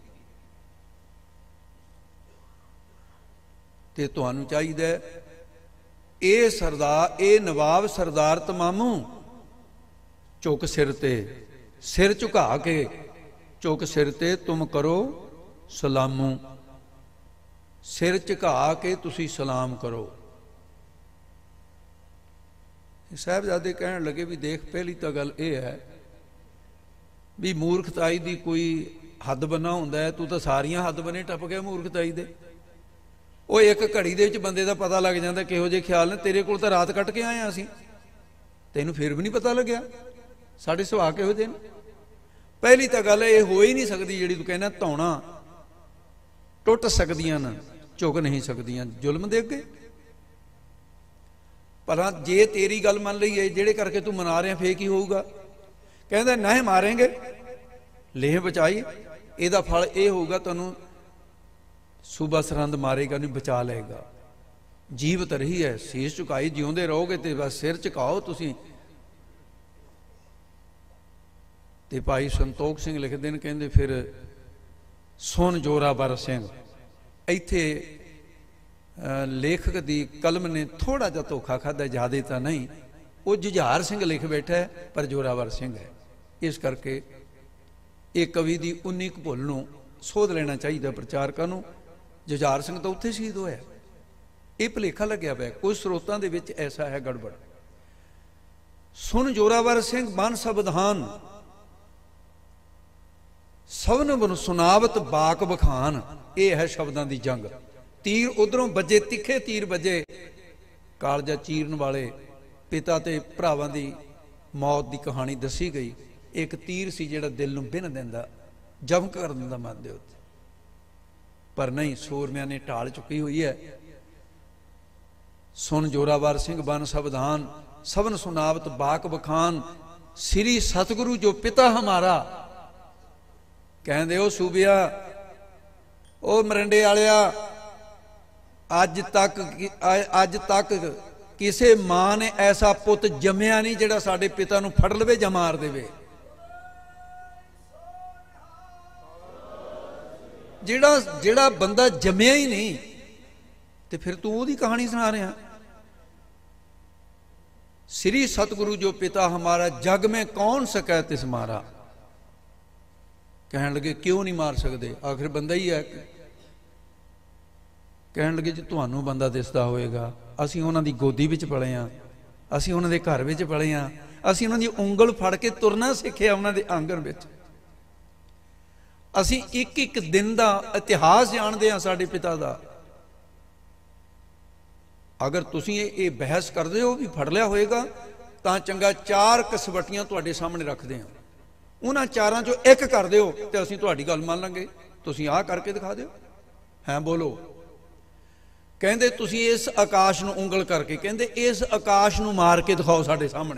ते तुहानूं चाहीदा ए सरदार ए नवाब सरदार तमामू चुक सिर ते, सिर झुका के चुक सिर ते तुम करो सलामू, सिर झुका के तुसी सलाम करो। साहिबजादे कहण लगे भी देख पहली तो गल ये है भी मूर्खताई की कोई हद बना हुंदा है, तू तो सारियां हद बने टप गया मूर्खताई दे। ਉਹ ਇੱਕ ਘੜੀ ਦੇ ਵਿੱਚ ਬੰਦੇ ਦਾ ਪਤਾ ਲੱਗ ਜਾਂਦਾ ਕਿਹੋ ਜਿਹੇ ਖਿਆਲ ਨੇ। ਤੇਰੇ ਕੋਲ ਤਾਂ ਰਾਤ ਕੱਟ ਕੇ ਆਏ ਆ ਅਸੀਂ, ਤੈਨੂੰ ਫਿਰ ਵੀ ਨਹੀਂ ਪਤਾ ਲੱਗਿਆ ਸਾਡੇ ਸੁਭਾਅ ਕਿਹੋ ਜਿਹੇ ਨੇ। ਪਹਿਲੀ ਤਾਂ ਗੱਲ ਇਹ ਹੋ ਹੀ ਨਹੀਂ ਸਕਦੀ ਜਿਹੜੀ ਤੂੰ ਕਹਿੰਦਾ ਧੌਣਾ ਟੁੱਟ ਸਕਦੀਆਂ ਨਾ, ਝੁਕ ਨਹੀਂ ਸਕਦੀਆਂ ਜ਼ੁਲਮ ਦੇ ਅੱਗੇ। ਭਲਾ ਜੇ ਤੇਰੀ ਗੱਲ ਮੰਨ ਲਈ ਹੈ ਜਿਹੜੇ ਕਰਕੇ ਤੂੰ ਮਨਾ ਰਿਹਾ, ਫੇਰ ਕੀ ਹੋਊਗਾ? ਕਹਿੰਦਾ ਨਹੀਂ ਮਾਰੇਂਗੇ ਲੇਹ ਬਚਾਈ, ਇਹਦਾ ਫਲ ਇਹ ਹੋਊਗਾ ਤੁਹਾਨੂੰ ਸੂਬਾ ਸਰਹੰਦ ਮਾਰੇਗਾ ਨਹੀਂ, ਬਚਾ ਲਏਗਾ। ਜੀਵਤ ਰਹੀ ਹੈ, ਸੀਸ ਝੁਕਾਈ, ਜਿਉਂਦੇ ਰਹੋਗੇ ਤੇ ਬਸ ਸਿਰ ਝੁਕਾਓ ਤੁਸੀਂ। ਤੇ ਭਾਈ ਸੰਤੋਖ ਸਿੰਘ ਲਿਖਦੇ ਨੇ, ਕਹਿੰਦੇ ਫਿਰ ਸੁਣ ਜੋਰਾਵਰ ਸਿੰਘ। ਇੱਥੇ ਲੇਖਕ ਦੀ ਕਲਮ ਨੇ ਥੋੜਾ ਜਿਹਾ ਧੋਖਾ ਖਾਧਾ, ਜ਼ਿਆਦਾ ਤਾਂ ਨਹੀਂ। ਉਹ ਜੁਝਾਰ ਸਿੰਘ ਲਿਖ ਬੈਠਾ ਹੈ ਪਰ ਜੋਰਾਵਰ ਸਿੰਘ ਹੈ। ਇਸ ਕਰਕੇ ਇਹ ਕਵੀ ਦੀ ਉਨੀ ਕੁ ਭੁੱਲ ਨੂੰ ਸੋਧ ਲੈਣਾ ਚਾਹੀਦਾ ਪ੍ਰਚਾਰਕਾਂ ਨੂੰ। ਜੁਝਾਰ ਸਿੰਘ ਤਾਂ ਉੱਥੇ ਸ਼ਹੀਦ ਹੋਇਆ, ਇਹ ਭੁਲੇਖਾ ਲੱਗਿਆ ਪਿਆ। ਕੁਝ ਸਰੋਤਾਂ ਦੇ ਵਿੱਚ ਐਸਾ ਹੈ ਗੜਬੜ। ਸੁਣ ਜੋਰਾਵਰ ਸਿੰਘ ਬਨ ਸਬਦਾਨ, ਸਭਨ ਬਨ ਸੁਨਾਵਤ ਬਾਕ ਬਖਾਨ। ਇਹ ਹੈ ਸ਼ਬਦਾਂ ਦੀ ਜੰਗ। ਤੀਰ ਉਧਰੋਂ ਵੱਜੇ, ਤਿੱਖੇ ਤੀਰ ਵੱਜੇ, ਕਾਲਜਾ ਚੀਰਨ ਵਾਲੇ ਪਿਤਾ ਤੇ ਭਰਾਵਾਂ ਦੀ ਮੌਤ ਦੀ ਕਹਾਣੀ ਦੱਸੀ ਗਈ। ਇੱਕ ਤੀਰ ਸੀ ਜਿਹੜਾ ਦਿਲ ਨੂੰ ਬਿੰਨ ਦਿੰਦਾ, ਜਮ ਕਰ ਦਿੰਦਾ ਮਨ ਦੇ ਉੱਤੇ, ਪਰ ਨਹੀਂ, ਸੂਰਮਿਆਂ ਨੇ ਢਾਲ ਚੁੱਕੀ ਹੋਈ ਹੈ। ਸੁਣ ਜੋਰਾਵਰ ਸਿੰਘ ਬਨ ਸਬਦਾਨ, ਸਭਨ ਸੁਨਾਵਤ ਬਾਕ ਬਖਾਨ, ਸ੍ਰੀ ਸਤਿਗੁਰੂ ਜੋ ਪਿਤਾ ਹਮਾਰਾ। ਕਹਿੰਦੇ ਉਹ ਸੂਬਿਆ, ਉਹ ਮਰਿੰਡੇ ਵਾਲਿਆ, ਅੱਜ ਤੱਕ ਅੱਜ ਤੱਕ ਕਿਸੇ ਮਾਂ ਨੇ ਐਸਾ ਪੁੱਤ ਜੰਮਿਆ ਨਹੀਂ ਜਿਹੜਾ ਸਾਡੇ ਪਿਤਾ ਨੂੰ ਫੜ ਲਵੇ ਜਾਂ ਮਾਰ ਦੇਵੇ। ਜਿਹੜਾ ਜਿਹੜਾ ਬੰਦਾ ਜੰਮਿਆ ਹੀ ਨਹੀਂ ਤੇ ਫਿਰ ਤੂੰ ਉਹਦੀ ਕਹਾਣੀ ਸੁਣਾ ਰਿਹਾ। ਸ੍ਰੀ ਸਤਿਗੁਰੂ ਜੋ ਪਿਤਾ ਹਮਾਰਾ, ਜਗ में कौन सकै तिस मारा। ਕਹਿਣ ਲੱਗੇ ਕਿਉਂ ਨਹੀਂ ਮਾਰ ਸਕਦੇ, ਆਖਿਰ ਬੰਦਾ ਹੀ ਹੈ। ਕਹਿਣ ਲੱਗੇ ਜੇ ਤੁਹਾਨੂੰ ਬੰਦਾ ਦਿਸਦਾ ਹੋਏਗਾ, ਅਸੀਂ ਉਹਨਾਂ ਦੀ ਗੋਦੀ ਵਿੱਚ ਪਲੇ ਹਾਂ, ਅਸੀਂ ਉਹਨਾਂ ਦੇ ਘਰ ਵਿੱਚ ਪਲੇ ਹਾਂ, ਅਸੀਂ ਉਹਨਾਂ ਦੀ ਉਂਗਲ ਫੜ ਕੇ ਤੁਰਨਾ ਸਿੱਖਿਆ ਉਹਨਾਂ ਦੇ ਆਂਗਣ ਵਿੱਚ। ਅਸੀਂ ਇੱਕ ਇੱਕ ਦਿਨ ਦਾ ਇਤਿਹਾਸ ਜਾਣਦੇ ਹਾਂ ਸਾਡੇ ਪਿਤਾ ਦਾ। ਅਗਰ ਤੁਸੀਂ ਇਹ ਬਹਿਸ ਕਰਦੇ ਹੋ ਵੀ ਫੜ ਲਿਆ ਹੋਏਗਾ ਤਾਂ ਚੰਗਾ, ਚਾਰ ਕਸਵੱਟੀਆਂ ਤੁਹਾਡੇ ਸਾਹਮਣੇ ਰੱਖਦੇ ਹਾਂ, ਉਹਨਾਂ ਚਾਰਾਂ ਚੋਂ ਇੱਕ ਕਰ ਦਿਓ ਤੇ ਅਸੀਂ ਤੁਹਾਡੀ ਗੱਲ ਮੰਨ ਲਾਂਗੇ। ਤੁਸੀਂ ਆਹ ਕਰਕੇ ਦਿਖਾ ਦਿਓ। ਹੈ ਬੋਲੋ। ਕਹਿੰਦੇ ਤੁਸੀਂ ਇਸ ਆਕਾਸ਼ ਨੂੰ ਉਂਗਲ ਕਰਕੇ, ਕਹਿੰਦੇ ਇਸ ਆਕਾਸ਼ ਨੂੰ ਮਾਰ ਕੇ ਦਿਖਾਓ ਸਾਡੇ ਸਾਹਮਣੇ।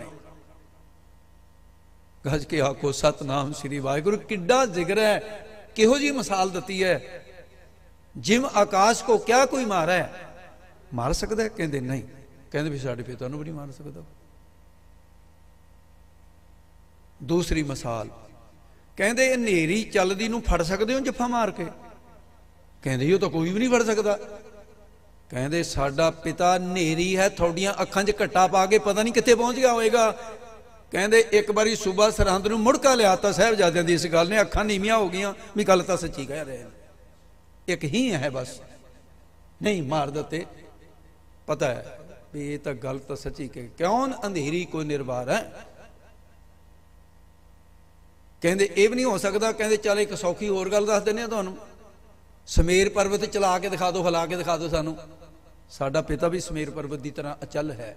ਗੱਜ ਕੇ ਆਖੋ ਸਤਨਾਮ ਸ੍ਰੀ ਵਾਹਿਗੁਰੂ। ਕਿੱਡਾ ਜ਼ਿਕਰ ਹੈ, ਕਿਹੋ ਜੀ ਮਿਸਾਲ ਦਿੱਤੀ ਹੈ। ਜਿਮ ਆਕਾਸ਼ ਕੋ ਕਿਆ ਕੋਈ ਮਾਰਾ ਹੈ, ਮਾਰ ਸਕਦਾ? ਕਹਿੰਦੇ ਨਹੀਂ। ਕਹਿੰਦੇ ਵੀ ਸਾਡੇ ਪਿਤਾ ਨੂੰ ਵੀ ਨਹੀਂ ਮਾਰ ਸਕਦਾ। ਦੂਸਰੀ ਮਿਸਾਲ, ਕਹਿੰਦੇ ਹਨੇਰੀ ਚੱਲਦੀ ਨੂੰ ਫੜ ਸਕਦੇ ਹੋ ਜੱਫਾ ਮਾਰ ਕੇ? ਕਹਿੰਦੇ ਉਹ ਤਾਂ ਕੋਈ ਵੀ ਨਹੀਂ ਫੜ ਸਕਦਾ। ਕਹਿੰਦੇ ਸਾਡਾ ਪਿਤਾ ਹਨੇਰੀ ਹੈ, ਤੁਹਾਡੀਆਂ ਅੱਖਾਂ 'ਚ ਘੱਟਾ ਪਾ ਕੇ ਪਤਾ ਨਹੀਂ ਕਿੱਥੇ ਪਹੁੰਚ ਗਿਆ ਹੋਏਗਾ। ਕਹਿੰਦੇ ਇੱਕ ਵਾਰੀ ਸੂਬਾ ਸਰਹੰਦ ਨੂੰ ਮੁੜਕਾ ਲਿਆਤਾ ਸਾਹਿਬਜ਼ਾਦਿਆਂ ਦੀ, ਇਸ ਗੱਲ ਨੇ ਅੱਖਾਂ ਨੀਵੀਆਂ ਹੋ ਗਈਆਂ ਵੀ ਗੱਲ ਤਾਂ ਸੱਚੀ ਕਹਿ ਰਹੇ ਨੇ। ਇੱਕ ਹੀ ਹੈ ਬਸ, ਨਹੀਂ ਮਾਰ ਦਿੱਤੇ। ਪਤਾ ਹੈ ਵੀ ਇਹ ਤਾਂ ਗੱਲ ਤਾਂ ਸੱਚੀ ਕਿ ਕਿਉਂ ਅੰਧੇਰੀ ਕੋਈ ਨਿਰਵਾਰ ਹੈ। ਕਹਿੰਦੇ ਇਹ ਵੀ ਨਹੀਂ ਹੋ ਸਕਦਾ। ਕਹਿੰਦੇ ਚੱਲ ਇੱਕ ਸੌਖੀ ਹੋਰ ਗੱਲ ਦੱਸ ਦਿੰਦੇ ਆ ਤੁਹਾਨੂੰ, ਸਮੇਰ ਪਰਬਤ ਚਲਾ ਕੇ ਦਿਖਾ ਦਿਓ, ਹਿਲਾ ਕੇ ਦਿਖਾ ਦਿਓ ਸਾਨੂੰ। ਸਾਡਾ ਪਿਤਾ ਵੀ ਸਮੇਰ ਪਰਬਤ ਦੀ ਤਰ੍ਹਾਂ ਅਚਲ ਹੈ।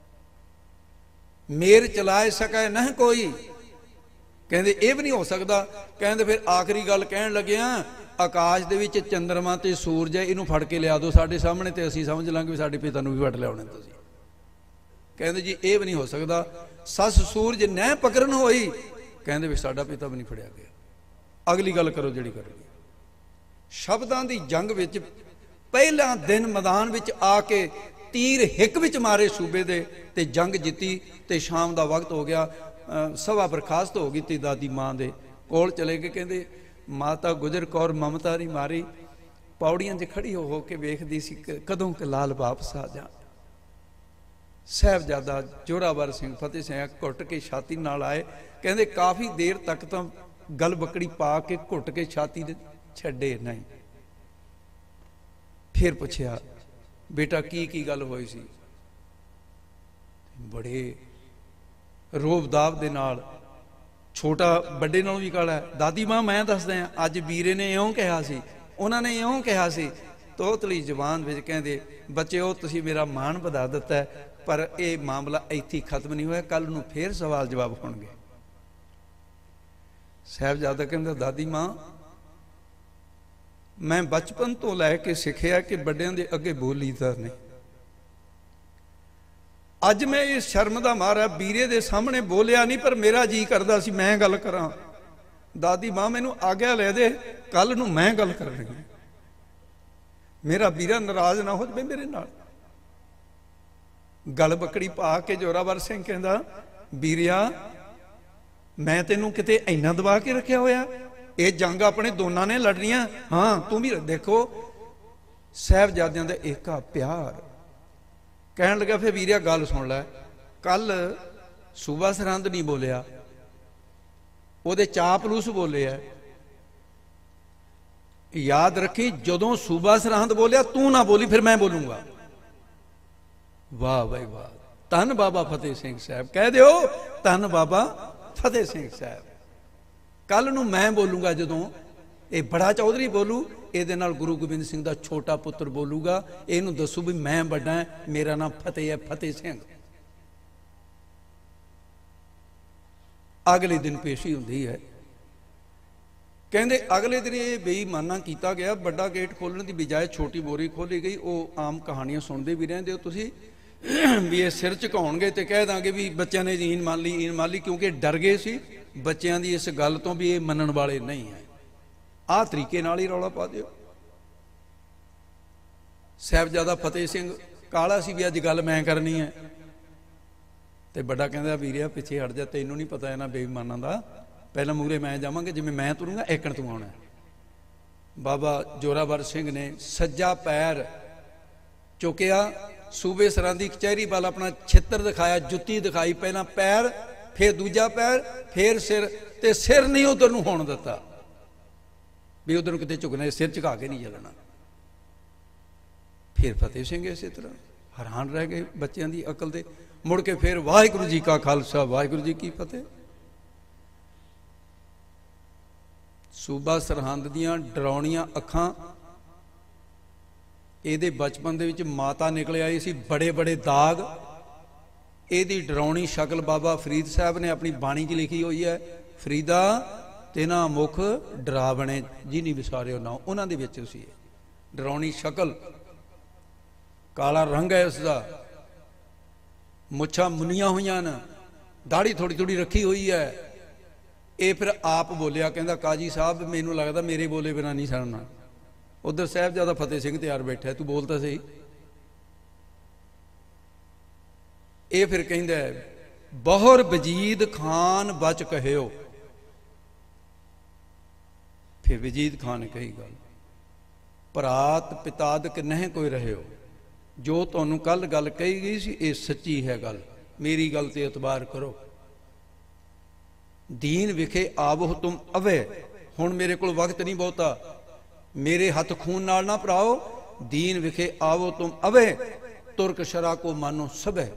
ਮੇਰ ਚਲਾਏ ਸਕੈ ਨਾ ਕੋਈ, ਕਹਿੰਦੇ ਇਹ ਵੀ ਨਹੀਂ ਹੋ ਸਕਦਾ। ਕਹਿੰਦੇ ਫਿਰ ਆਖਰੀ ਗੱਲ ਕਹਿਣ ਲੱਗਿਆ, ਆਕਾਸ਼ ਦੇ ਵਿੱਚ ਚੰਦਰਮਾ ਤੇ ਸੂਰਜ ਹੈ, ਇਹਨੂੰ ਫੜ ਕੇ ਲਿਆ ਦਿਓ ਸਾਡੇ ਸਾਹਮਣੇ ਤੇ ਅਸੀਂ ਸਮਝ ਲਾਂਗੇ ਵੀ ਸਾਡੇ ਪਿਤਾ ਨੂੰ ਵੀ ਫੜ ਲਿਆਉਣੇ ਤੁਸੀਂ। ਕਹਿੰਦੇ ਜੀ ਇਹ ਵੀ ਨਹੀਂ ਹੋ ਸਕਦਾ। ਸੱਸ ਸੂਰਜ ਨਹਿ ਪਕੜਨ ਹੋਈ, ਕਹਿੰਦੇ ਵੀ ਸਾਡਾ ਪਿਤਾ ਵੀ ਨਹੀਂ ਫੜਿਆ ਗਿਆ। ਅਗਲੀ ਗੱਲ ਕਰੋ ਜਿਹੜੀ ਕਰੋਗੇ। ਸ਼ਬਦਾਂ ਦੀ ਜੰਗ ਵਿੱਚ ਪਹਿਲਾ ਦਿਨ ਮੈਦਾਨ ਵਿੱਚ ਆ ਕੇ ਤੀਰ ਹਿੱਕ ਵਿੱਚ ਮਾਰੇ ਸੂਬੇ ਦੇ ਤੇ ਜੰਗ ਜਿੱਤੀ। ਤੇ ਸ਼ਾਮ ਦਾ ਵਕਤ ਹੋ ਗਿਆ, ਸਭਾ ਬਰਖਾਸਤ ਹੋ ਗਈ ਤੇ ਦਾਦੀ ਮਾਂ ਦੇ ਕੋਲ ਚਲੇ ਗਏ। ਕਹਿੰਦੇ ਮਾਤਾ ਗੁਜਰ ਕੌਰ ਮਮਤਾ ਨਹੀਂ ਮਾਰੀ, ਪੌੜੀਆਂ 'ਚ ਖੜੀ ਹੋ ਹੋ ਕੇ ਵੇਖਦੀ ਸੀ ਕਦੋਂ ਕਿ ਲਾਲ ਵਾਪਸ ਆ ਜਾ। ਸਾਹਿਬਜ਼ਾਦਾ ਜੋਰਾਵਰ ਸਿੰਘ ਫਤਿਹ ਸਿੰਘ ਘੁੱਟ ਕੇ ਛਾਤੀ ਨਾਲ ਆਏ। ਕਹਿੰਦੇ ਕਾਫੀ ਦੇਰ ਤੱਕ ਤਾਂ ਗਲ ਬੱਕੜੀ ਪਾ ਕੇ ਘੁੱਟ ਕੇ ਛਾਤੀ ਦੇ ਛੱਡੇ ਨਹੀਂ। ਫਿਰ ਪੁੱਛਿਆ ਬੇਟਾ ਕੀ ਕੀ ਗੱਲ ਹੋਈ ਸੀ? ਬੜੇ ਰੋਬ-ਦਾਬ ਦੇ ਨਾਲ, ਛੋਟਾ ਵੱਡੇ ਨਾਲੋਂ ਵੀ ਕਾਲਾ ਹੈ। ਦਾਦੀ ਮਾਂ ਮੈਂ ਦੱਸਦਾ ਅੱਜ ਵੀਰੇ ਨੇ ਇਉਂ ਕਿਹਾ ਸੀ, ਉਹਨਾਂ ਨੇ ਇਉਂ ਕਿਹਾ ਸੀ। ਤੋਤਲੀ ਜ਼ਬਾਨ ਵਿੱਚ ਕਹਿੰਦੇ ਬੱਚਿਓ ਤੁਸੀਂ ਮੇਰਾ ਮਾਣ ਵਧਾ ਦਿੱਤਾ, ਪਰ ਇਹ ਮਾਮਲਾ ਇੱਥੇ ਖਤਮ ਨਹੀਂ ਹੋਇਆ, ਕੱਲ ਨੂੰ ਫੇਰ ਸਵਾਲ ਜਵਾਬ ਹੋਣਗੇ। ਸਾਹਿਬਜ਼ਾਦਾ ਕਹਿੰਦਾ ਦਾਦੀ ਮਾਂ ਮੈਂ ਬਚਪਨ ਤੋਂ ਲੈ ਕੇ ਸਿੱਖਿਆ ਕਿ ਵੱਡਿਆਂ ਦੇ ਅੱਗੇ ਬੋਲੀਦਾ ਨਹੀਂ। ਅੱਜ ਮੈਂ ਇਸ ਸ਼ਰਮ ਦਾ ਮਾਰਾ ਵੀਰੇ ਦੇ ਸਾਹਮਣੇ ਬੋਲਿਆ ਨਹੀਂ, ਪਰ ਮੇਰਾ ਜੀ ਕਰਦਾ ਸੀ ਮੈਂ ਗੱਲ ਕਰਾਂ। ਦਾਦੀ ਮਾਂ ਮੈਨੂੰ ਆਗਿਆ ਲੈ ਦੇ, ਕੱਲ ਨੂੰ ਮੈਂ ਗੱਲ ਕਰਨੀ ਹੈ, ਮੇਰਾ ਵੀਰਾ ਨਾਰਾਜ਼ ਨਾ ਹੋ ਜਾਵੇ ਮੇਰੇ ਨਾਲ। ਗਲ ਬੱਕੜੀ ਪਾ ਕੇ ਜ਼ੋਰਾਵਰ ਸਿੰਘ ਕਹਿੰਦਾ ਵੀਰਿਆ ਮੈਂ ਤੈਨੂੰ ਕਿਤੇ ਇੰਨਾ ਦਬਾ ਕੇ ਰੱਖਿਆ ਹੋਇਆ, ਇਹ ਜੰਗ ਆਪਣੇ ਦੋਨਾਂ ਨੇ ਲੜਨੀਆਂ। ਹਾਂ ਤੂੰ ਵੀ ਦੇਖੋ ਸਾਹਿਬਜ਼ਾਦਿਆਂ ਦਾ ਏਕਾ ਪਿਆਰ। ਕਹਿਣ ਲੱਗਾ ਫਿਰ ਵੀਰਿਆ ਗੱਲ ਸੁਣ ਲੈ, ਕੱਲ ਸੂਬਾ ਸਰਹੰਦ ਨਹੀਂ ਬੋਲਿਆ, ਉਹਦੇ ਚਾਪਲੂਸ ਬੋਲੇ ਆ। ਯਾਦ ਰੱਖੀ ਜਦੋਂ ਸੂਬਾ ਸਰਹੰਦ ਬੋਲਿਆ ਤੂੰ ਨਾ ਬੋਲੀ, ਫਿਰ ਮੈਂ ਬੋਲੂੰਗਾ। ਵਾਹ ਬਾਈ ਵਾਹ, ਧੰਨ ਬਾਬਾ ਫਤਿਹ ਸਿੰਘ ਸਾਹਿਬ। ਕਹਿ ਦਿਓ ਧੰਨ ਬਾਬਾ ਫਤਿਹ ਸਿੰਘ ਸਾਹਿਬ। ਕੱਲ ਨੂੰ ਮੈਂ ਬੋਲੂੰਗਾ, ਜਦੋਂ ਇਹ ਬੜਾ ਚੌਧਰੀ ਬੋਲੂ, ਇਹਦੇ ਨਾਲ ਗੁਰੂ ਗੋਬਿੰਦ ਸਿੰਘ ਦਾ ਛੋਟਾ ਪੁੱਤਰ ਬੋਲੂਗਾ, ਇਹਨੂੰ ਦੱਸੂ ਵੀ ਮੈਂ ਵੱਡਾ, ਮੇਰਾ ਨਾਮ ਫਤਿਹ ਹੈ, ਫਤਿਹ ਸਿੰਘ। ਅਗਲੇ ਦਿਨ ਪੇਸ਼ੀ ਹੁੰਦੀ ਹੈ। ਕਹਿੰਦੇ ਅਗਲੇ ਦਿਨ ਇਹ ਬੇਈਮਾਨਾ ਕੀਤਾ ਗਿਆ, ਵੱਡਾ ਗੇਟ ਖੋਲਣ ਦੀ ਬਜਾਏ ਛੋਟੀ ਬੋਰੀ ਖੋਲੀ ਗਈ। ਉਹ ਆਮ ਕਹਾਣੀਆਂ ਸੁਣਦੇ ਵੀ ਰਹਿੰਦੇ ਹੋ ਤੁਸੀਂ ਵੀ ਇਹ ਸਿਰ ਝੁਕਾਉਣਗੇ ਤੇ ਕਹਿ ਦਾਂਗੇ ਵੀ ਬੱਚਿਆਂ ਨੇ ਈਨ ਮੰਨ ਲਈ, ਈਨ ਮੰਨ ਲਈ, ਕਿਉਂਕਿ ਡਰ ਗਏ ਸੀ ਬੱਚਿਆਂ ਦੀ ਇਸ ਗੱਲ ਤੋਂ ਵੀ ਇਹ ਮੰਨਣ ਵਾਲੇ ਨਹੀਂ ਹੈ। ਆਹ ਤਰੀਕੇ ਨਾਲ ਹੀ ਰੌਲਾ ਪਾ ਦਿਓ। ਸਾਹਿਬਜ਼ਾਦਾ ਫਤਿਹ ਸਿੰਘ ਕਾਲਾ ਸੀ ਵੀ ਅੱਜ ਗੱਲ ਮੈਂ ਕਰਨੀ ਹੈ, ਤੇ ਵੱਡਾ ਕਹਿੰਦਾ ਵੀਰਿਆ ਪਿੱਛੇ ਹਟ ਜਾ, ਤੈਨੂੰ ਨਹੀਂ ਪਤਾ ਇਹਨਾਂ ਬੇਈਮਾਨਾਂ ਦਾ, ਪਹਿਲਾਂ ਮੂਹਰੇ ਮੈਂ ਜਾਵਾਂਗੇ, ਜਿਵੇਂ ਮੈਂ ਤੁਰੂੰਗਾ ਏਕਣ ਤੂੰ ਆਉਣਾ। ਬਾਬਾ ਜ਼ੋਰਾਵਰ ਸਿੰਘ ਨੇ ਸੱਜਾ ਪੈਰ ਚੁੱਕਿਆ, ਸੂਬੇ ਸਰਹੰਦ ਦੀ ਕਚਹਿਰੀ ਵੱਲ ਆਪਣਾ ਛਿੱਤਰ ਦਿਖਾਇਆ, ਜੁੱਤੀ ਦਿਖਾਈ, ਪਹਿਲਾਂ ਪੈਰ ਫਿਰ ਦੂਜਾ ਪੈਰ ਫਿਰ ਸਿਰ, ਤੇ ਸਿਰ ਨਹੀਂ ਉਧਰ ਨੂੰ ਹੋਣ ਦਿੱਤਾ ਵੀ ਉਧਰ ਨੂੰ ਕਿਤੇ ਝੁਕਣਾ, ਸਿਰ ਝੁਕਾ ਕੇ ਨਹੀਂ ਚੱਲਣਾ। ਫਿਰ ਫਤਿਹ ਸਿੰਘ ਇਸੇ ਤਰ੍ਹਾਂ ਹੈਰਾਨ ਰਹਿ ਗਏ ਬੱਚਿਆਂ ਦੀ ਅਕਲ ਤੇ। ਮੁੜ ਕੇ ਫਿਰ ਵਾਹਿਗੁਰੂ ਜੀ ਕਾ ਖਾਲਸਾ ਵਾਹਿਗੁਰੂ ਜੀ ਕੀ ਫਤਿਹ। ਸੂਬਾ ਸਰਹੰਦ ਦੀਆਂ ਡਰਾਉਣੀਆਂ ਅੱਖਾਂ, ਇਹਦੇ ਬਚਪਨ ਦੇ ਵਿੱਚ ਮਾਤਾ ਨਿਕਲ ਆਈ ਸੀ, ਬੜੇ ਬੜੇ ਦਾਗ। ਇਹਦੀ ਡਰਾਉਣੀ ਸ਼ਕਲ ਬਾਬਾ ਫਰੀਦ ਸਾਹਿਬ ਨੇ ਆਪਣੀ ਬਾਣੀ 'ਚ ਲਿਖੀ ਹੋਈ ਹੈ, ਫਰੀਦਾ ਤੇਨਾ ਮੁਖ ਡਰਾਵਣੇ ਜੀ ਨਹੀਂ ਵਿਸਾਰਿਓ ਨਾ, ਉਹਨਾਂ ਦੇ ਵਿੱਚ ਸੀ ਡਰਾਉਣੀ ਸ਼ਕਲ। ਕਾਲਾ ਰੰਗ ਹੈ ਉਸਦਾ, ਮੁੱਛਾਂ ਮੁੰਨੀਆਂ ਹੋਈਆਂ ਨੇ, ਦਾੜੀ ਥੋੜੀ ਥੋੜੀ ਰੱਖੀ ਹੋਈ ਹੈ। ਇਹ ਫਿਰ ਆਪ ਬੋਲਿਆ, ਕਹਿੰਦਾ ਕਾਜੀ ਸਾਹਿਬ ਮੈਨੂੰ ਲੱਗਦਾ ਮੇਰੇ ਬੋਲੇ ਬਿਨਾਂ ਨਹੀਂ ਸਰਨਾ। ਉਧਰ ਸਾਹਿਬਜ਼ਾਦਾ ਫਤਿਹ ਸਿੰਘ ਤਿਆਰ ਬੈਠਾ, ਤੂੰ ਬੋਲ ਤਾਂ ਸਹੀ। ਇਹ ਫਿਰ ਕਹਿੰਦਾ ਬਹੁਰ ਵਜੀਦ ਖਾਨ ਬਚ ਕਹਿਓ। ਫਿਰ ਵਜੀਦ ਖਾਨ ਨੇ ਕਹੀ ਗੱਲ, ਭਰਾਤ ਪਿਤਾਦਕ ਨਹੀਂ ਕੋਈ ਰਹਿਓ, ਜੋ ਤੁਹਾਨੂੰ ਕੱਲ ਗੱਲ ਕਹੀ ਗਈ ਸੀ ਇਹ ਸੱਚੀ ਹੈ ਗੱਲ, ਮੇਰੀ ਗੱਲ ਤੇ ਇਤਬਾਰ ਕਰੋ। ਦੀਨ ਵਿਖੇ ਆਵੋ ਤੁਮ ਅਵੇ, ਹੁਣ ਮੇਰੇ ਕੋਲ ਵਕਤ ਨਹੀਂ ਬਹੁਤਾ, ਮੇਰੇ ਹੱਥ ਖੂਨ ਨਾਲ ਨਾ ਭਰਾਓ। ਦੀਨ ਵਿਖੇ ਆਵੋ ਤੁਮ ਅਵੇ, ਤੁਰਕ ਸ਼ਰਾ ਕੋ ਮਾਨੋ ਸਭੇ,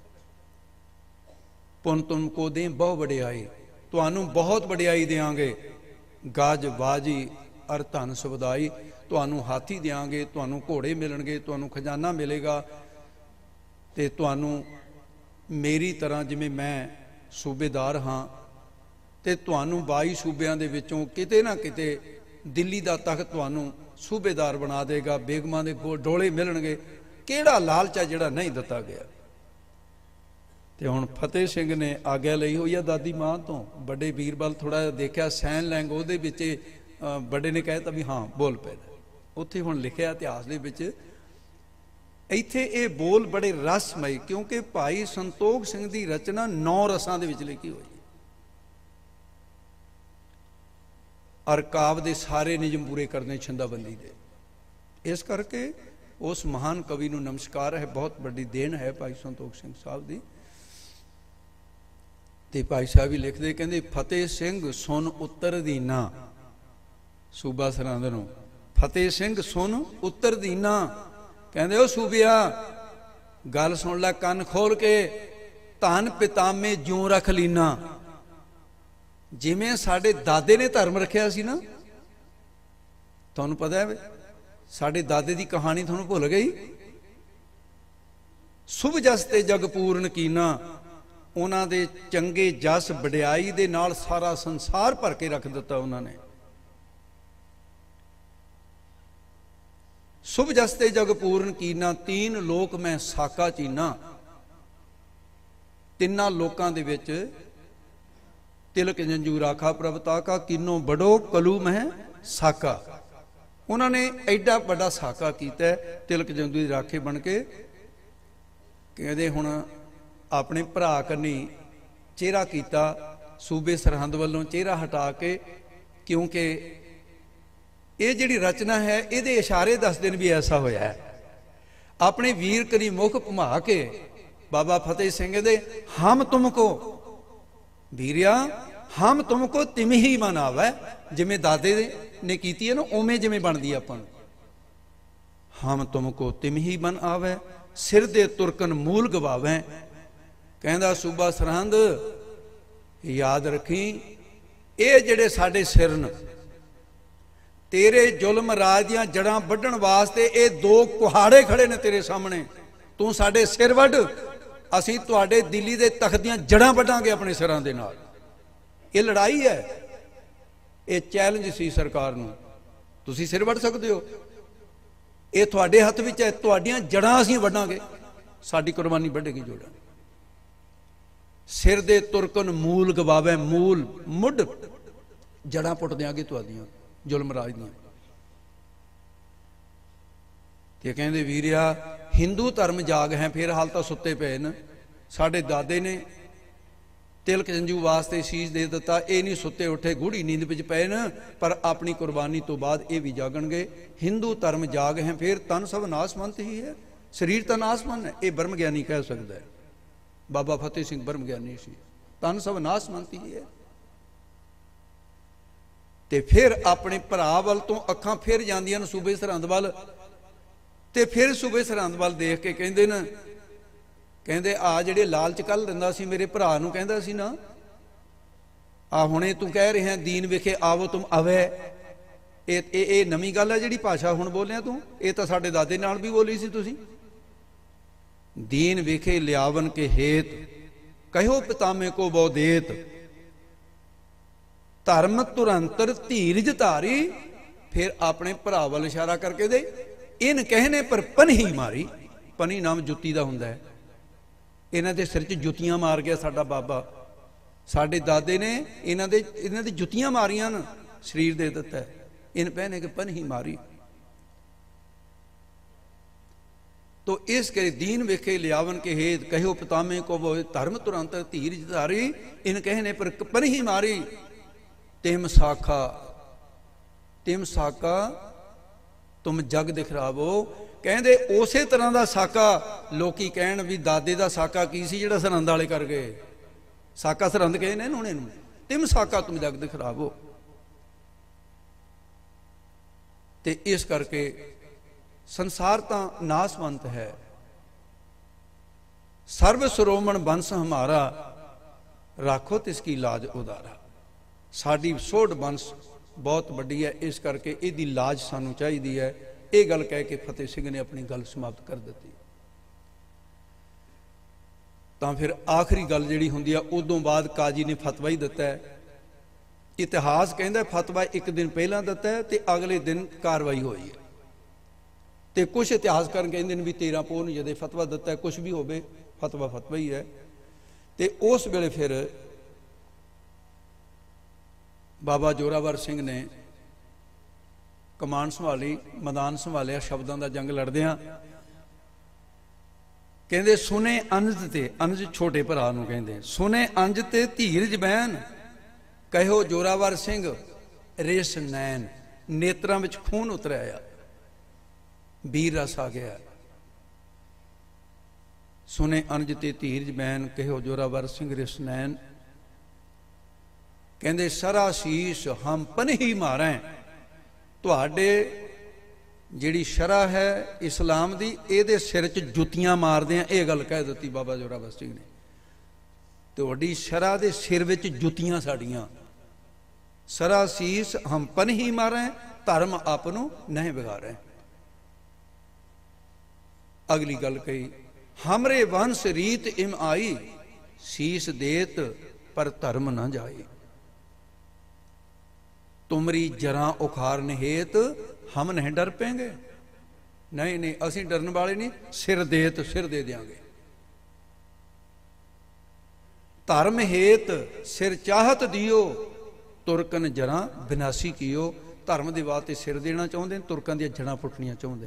ਪੁਨ ਤੁਮ ਕੋ ਦੇ ਬਹੁ ਵਡਿਆਈ, ਤੁਹਾਨੂੰ ਬਹੁਤ ਵਡਿਆਈ ਦੇਵਾਂਗੇ। ਗਜ ਬਾਜੀ ਅਰ ਧਨ ਸੁਵਦਾਈ, ਤੁਹਾਨੂੰ ਹਾਥੀ ਦੇਵਾਂਗੇ, ਤੁਹਾਨੂੰ ਘੋੜੇ ਮਿਲਣਗੇ, ਤੁਹਾਨੂੰ ਖਜ਼ਾਨਾ ਮਿਲੇਗਾ, ਤੇ ਤੁਹਾਨੂੰ ਮੇਰੀ ਤਰ੍ਹਾਂ ਜਿਵੇਂ ਮੈਂ ਸੂਬੇਦਾਰ ਹਾਂ, ਤੇ ਤੁਹਾਨੂੰ ਬਾਈ ਸੂਬਿਆਂ ਦੇ ਵਿੱਚੋਂ ਕਿਤੇ ਨਾ ਕਿਤੇ ਦਿੱਲੀ ਦਾ ਤਖਤ ਤੁਹਾਨੂੰ ਸੂਬੇਦਾਰ ਬਣਾ ਦੇਗਾ, ਬੇਗਮਾਂ ਦੇ ਡੋਲੇ ਮਿਲਣਗੇ। ਕਿਹੜਾ ਲਾਲਚ ਹੈ ਜਿਹੜਾ ਨਹੀਂ ਦਿੱਤਾ ਗਿਆ। ਤੇ ਹੁਣ ਫਤਿਹ ਸਿੰਘ ਨੇ ਆਗਿਆ ਲਈ ਹੋਈ ਆ ਦਾਦੀ ਮਾਂ ਤੋਂ। ਵੱਡੇ ਵੀਰ ਵੱਲ ਥੋੜਾ ਜਿਹਾ ਦੇਖਿਆ, ਸੈਨ ਲੈਂਗ ਉਹਦੇ ਵਿੱਚ ਵੱਡੇ ਨੇ ਕਹਿ ਤਾ ਵੀ ਹਾਂ ਬੋਲ ਪੈ। ਉੱਥੇ ਹੁਣ ਲਿਖਿਆ ਇਤਿਹਾਸ ਦੇ ਵਿੱਚ, ਇੱਥੇ ਇਹ ਬੋਲ ਬੜੇ ਰਸਮਈ, ਕਿਉਂਕਿ ਭਾਈ ਸੰਤੋਖ ਸਿੰਘ ਦੀ ਰਚਨਾ ਨੌ ਰਸਾਂ ਦੇ ਵਿੱਚ ਲਿਖੀ ਹੋਈ। ਔਰ ਕਾਵ ਦੇ ਸਾਰੇ ਨਿਯਮ ਪੂਰੇ ਕਰਨੇ ਛੰਦਾਬੰਦੀ ਦੇ। ਇਸ ਕਰਕੇ ਉਸ ਮਹਾਨ ਕਵੀ ਨੂੰ ਨਮਸਕਾਰ ਹੈ, ਬਹੁਤ ਵੱਡੀ ਦੇਣ ਹੈ ਭਾਈ ਸੰਤੋਖ ਸਿੰਘ ਸਾਹਿਬ ਦੀ। ਤੇ ਭਾਈ ਸਾਹਿਬ ਵੀ ਲਿਖਦੇ, ਕਹਿੰਦੇ ਫਤਿਹ ਸਿੰਘ ਸੁਨ ਉੱਤਰ ਦੀਨਾ, ਸੂਬਾ ਸਰਹੰਦ ਨੂੰ ਫਤਿਹ ਸਿੰਘ ਸੁਨ ਉੱਤਰ ਦੀਨਾ। ਕਹਿੰਦੇ ਉਹ ਸੂਬਿਆ ਗੱਲ ਸੁਣ ਲੈ ਕੰਨ ਖੋਲ ਕੇ, ਧਨ ਪਿਤਾਮੇ ਜਿਉਂ ਰੱਖ ਲੀਨਾ। ਜਿਵੇਂ ਸਾਡੇ ਦਾਦੇ ਨੇ ਧਰਮ ਰੱਖਿਆ ਸੀ ਨਾ, ਤੁਹਾਨੂੰ ਪਤਾ ਹੈ साडे दादे दी कहानी तुहानूं भुल गई। शुभ जस ते जग पूर्ण कीना, उन्हां दे चंगे जस वडियाई दे नाल सारा संसार भर के रख दिता उन्होंने। शुभ जस ते जग पूर्ण कीना, तीन लोक मैं साका चीना। तिन्ना लोकां दे विच तिलक जंजू राखा प्रभता का, किन्नो बड़ो कलू मैं साका। उन्होंने एडा बड़ा साका किया तिलक जंजू की राखे बन के। कहते हुण अपने भरा कन्नी चेहरा किया, सूबे सरहंद वालों चेहरा हटा के, क्योंकि ये जिहड़ी रचना है ये इशारे दसदे ने भी ऐसा होया है। अपने वीर करी मुख घुमा के बाबा फतेह सिंह दे, हम तुमको वीरिया हम तुमको तिम ही मन आवे, जिमें दादे ने की है ना उमें जिमें बनती है अपन। हम तुमको तिम ही मन आवे, सिर दे तुरकन मूल गवावे। कहंदा सूबा सरहंद याद रखी, ये जिहड़े साडे सिर न, तेरे जुल्म राज दियां जड़ां वड्ढण वास्ते ये दो कुहाड़े खड़े ने तेरे सामने। तू साडे सिर वड्ढ, असीं तुहाडे दिल्ली दे तख्त दियां जड़ां वड्ढांगे अपने सिरां दे नाल। ये लड़ाई है, ये चैलेंज सी सरकार नूं। तुसीं सिर वड्ढ सकदे हो, ये तुहाडे हत्थ विच है, तुहाडीआं जड़ां असीं वड्ढांगे, साडी कुर्बानी वड्ढेगी जोड़ा। सिर दे तुरकन मूल गवावे, मूल मुੱਢ जड़ां पुट देंगे तुहाडीआं जुल्म राज दियां। ते कहंदे वीरिया हिंदू धर्म जाग है, फिर हाल तो सुते पे न। साडे दादे ने तिलक जंजू वास्ते शीश दे दिता, ये नहीं सुते उठे गूढ़ी नींद विच पे न, पर अपनी कुर्बानी तो बाद ये भी जागणगे। हिंदू धर्म जाग है, फिर तन सब नासमंत ही है, शरीर तो नासमंत है। ये ब्रह्म ज्ञानी कह सकता है, बाबा फतेह सिंह ब्रह्म ज्ञानी सी। तन सब नासमंत ही है। ते फिर अपने भरा वल तो अखां फिर जांदियां न सूबे सरहंद वल, ते फिर सूबे सरहंद वल देख के कहंदे न, कहंदे आ जिहड़े लालच कल दिंदा सी मेरे भरा नूं, कहंदा सी ना आ हुणे तू कह रहे हैं दीन विखे आवो तुम अवै। ये ये नवीं गल है जिहड़ी भाषा हुण बोलिया तू, ये तो साडे दादे नाल भी बोली सी तुसीं। दीन विखे लियावन के हेत, कहो पितामे को बो देत। धर्म तुरंतर धीरज धारी, फिर अपने भरा वल इशारा करके दे, इन कहने पर पनही मारी। पनी नाम जुत्ती दा हुंदा है। इन्हां दे सिर च जुत्तियां मार गया साडा बाबा। साडे दादे ने इन्हां दे इन्हां दे जुत्तियां मारियां न, शरीर दे दिता है। इन पहने के पनही मारी। तो इस करे दीन वेखे लियावन के हेत, कहो पितामे को वो धर्म तुरंत धीरज धारी। इन कहने पर पनही मारी। तिम साखा तिम साका तुम जग दिखरावो। कहते उस तरह का साका लोकी कहन भी दादे का साका की सी जिहड़ा सरहंद वाले कर गए। साका सरहंद कहे ने उन्हें, तिम साका तुम जग दिखरावो। ते इस करके संसार तो नासवंत है। सर्व सरोमण वंश हमारा, राखो तिसकी लाज उदारा। साडी सोढ़ वंश बहुत वड्डी है, इस करके इहदी लाज सानू चाहिदी है। ये गल कह के फतेह सिंह ने अपनी गल समाप्त कर दी। तो फिर आखिरी गल जिहड़ी हुंदी है, उदों बाद काजी ने फतवा ही दिता है। इतिहास कहता है फतवा एक दिन पहला दिता है, तो अगले दिन कार्रवाई हुई है। तो कुछ इतिहासकार कहते हैं भी तेरह पोह नूं जदे फतवा दिता है, कुछ भी होवे फतवा फतवा ही है। तो उस वेले फिर बाबा जोरावर सिंह ने कमान संभाली, मैदान संभालिया, शब्दों का जंग लड़दियां। कहते सुने अंज ते, अंज छोटे भरा नूं कहते, सुने अंज ते धीरज बहन, कहो जोरावर सिंह रेस नैन। नेत्रां विच खून उतर आया, वीर रस आ गया। सुने अंज ते धीरज बहन, कहो जोरावर सिंह रेस नैन। कहते सरा शीश हम पनही मारें। तुहाडे जिहड़ी शरह है इस्लाम दी, इहदे सिर च जुत्तियां मारदे हैं, ये गल कह दी बाबा जोरावर सिंह ने। तुहाडी शरह दे सिर विच जुत्तियां साड़ियां। सरा शीश हम पनही मारें, धर्म आपनों नहीं बिगाड़ें। अगली गल कही, हमरे वंश रीत इम आई, शीस देत पर धर्म न जाई। तुमरी जरा उखारन हेत हम नहीं डर पेंगे। नहीं नहीं, असीं डरन वाले नहीं, सिर देत सिर दे देंगे। धर्म हेत सिर चाहत दियो, तुरकन जरा विनाशी कियो। धर्म के वास्ते सिर देना चाहते, तुरकां दी जड़ां पुट्टणियां चाहते।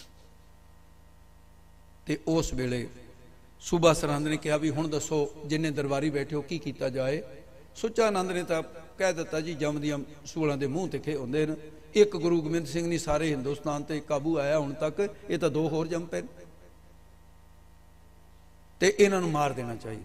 ते उस वेले सूबा सरहंद ने कहा भी हुण दसो जिन्ने दरबारी बैठे हो की कीता जाए। सुचानंद ने तो कह दिता जी जम दियां सूलां दे मूँह तिखे हुंदे ने। एक गुरु गोबिंद सिंह नहीं सारे हिंदुस्तान ते काबू आया हुण तक, ये तो दो होर जम पे ते इन्हां नूं मार देना चाहिए।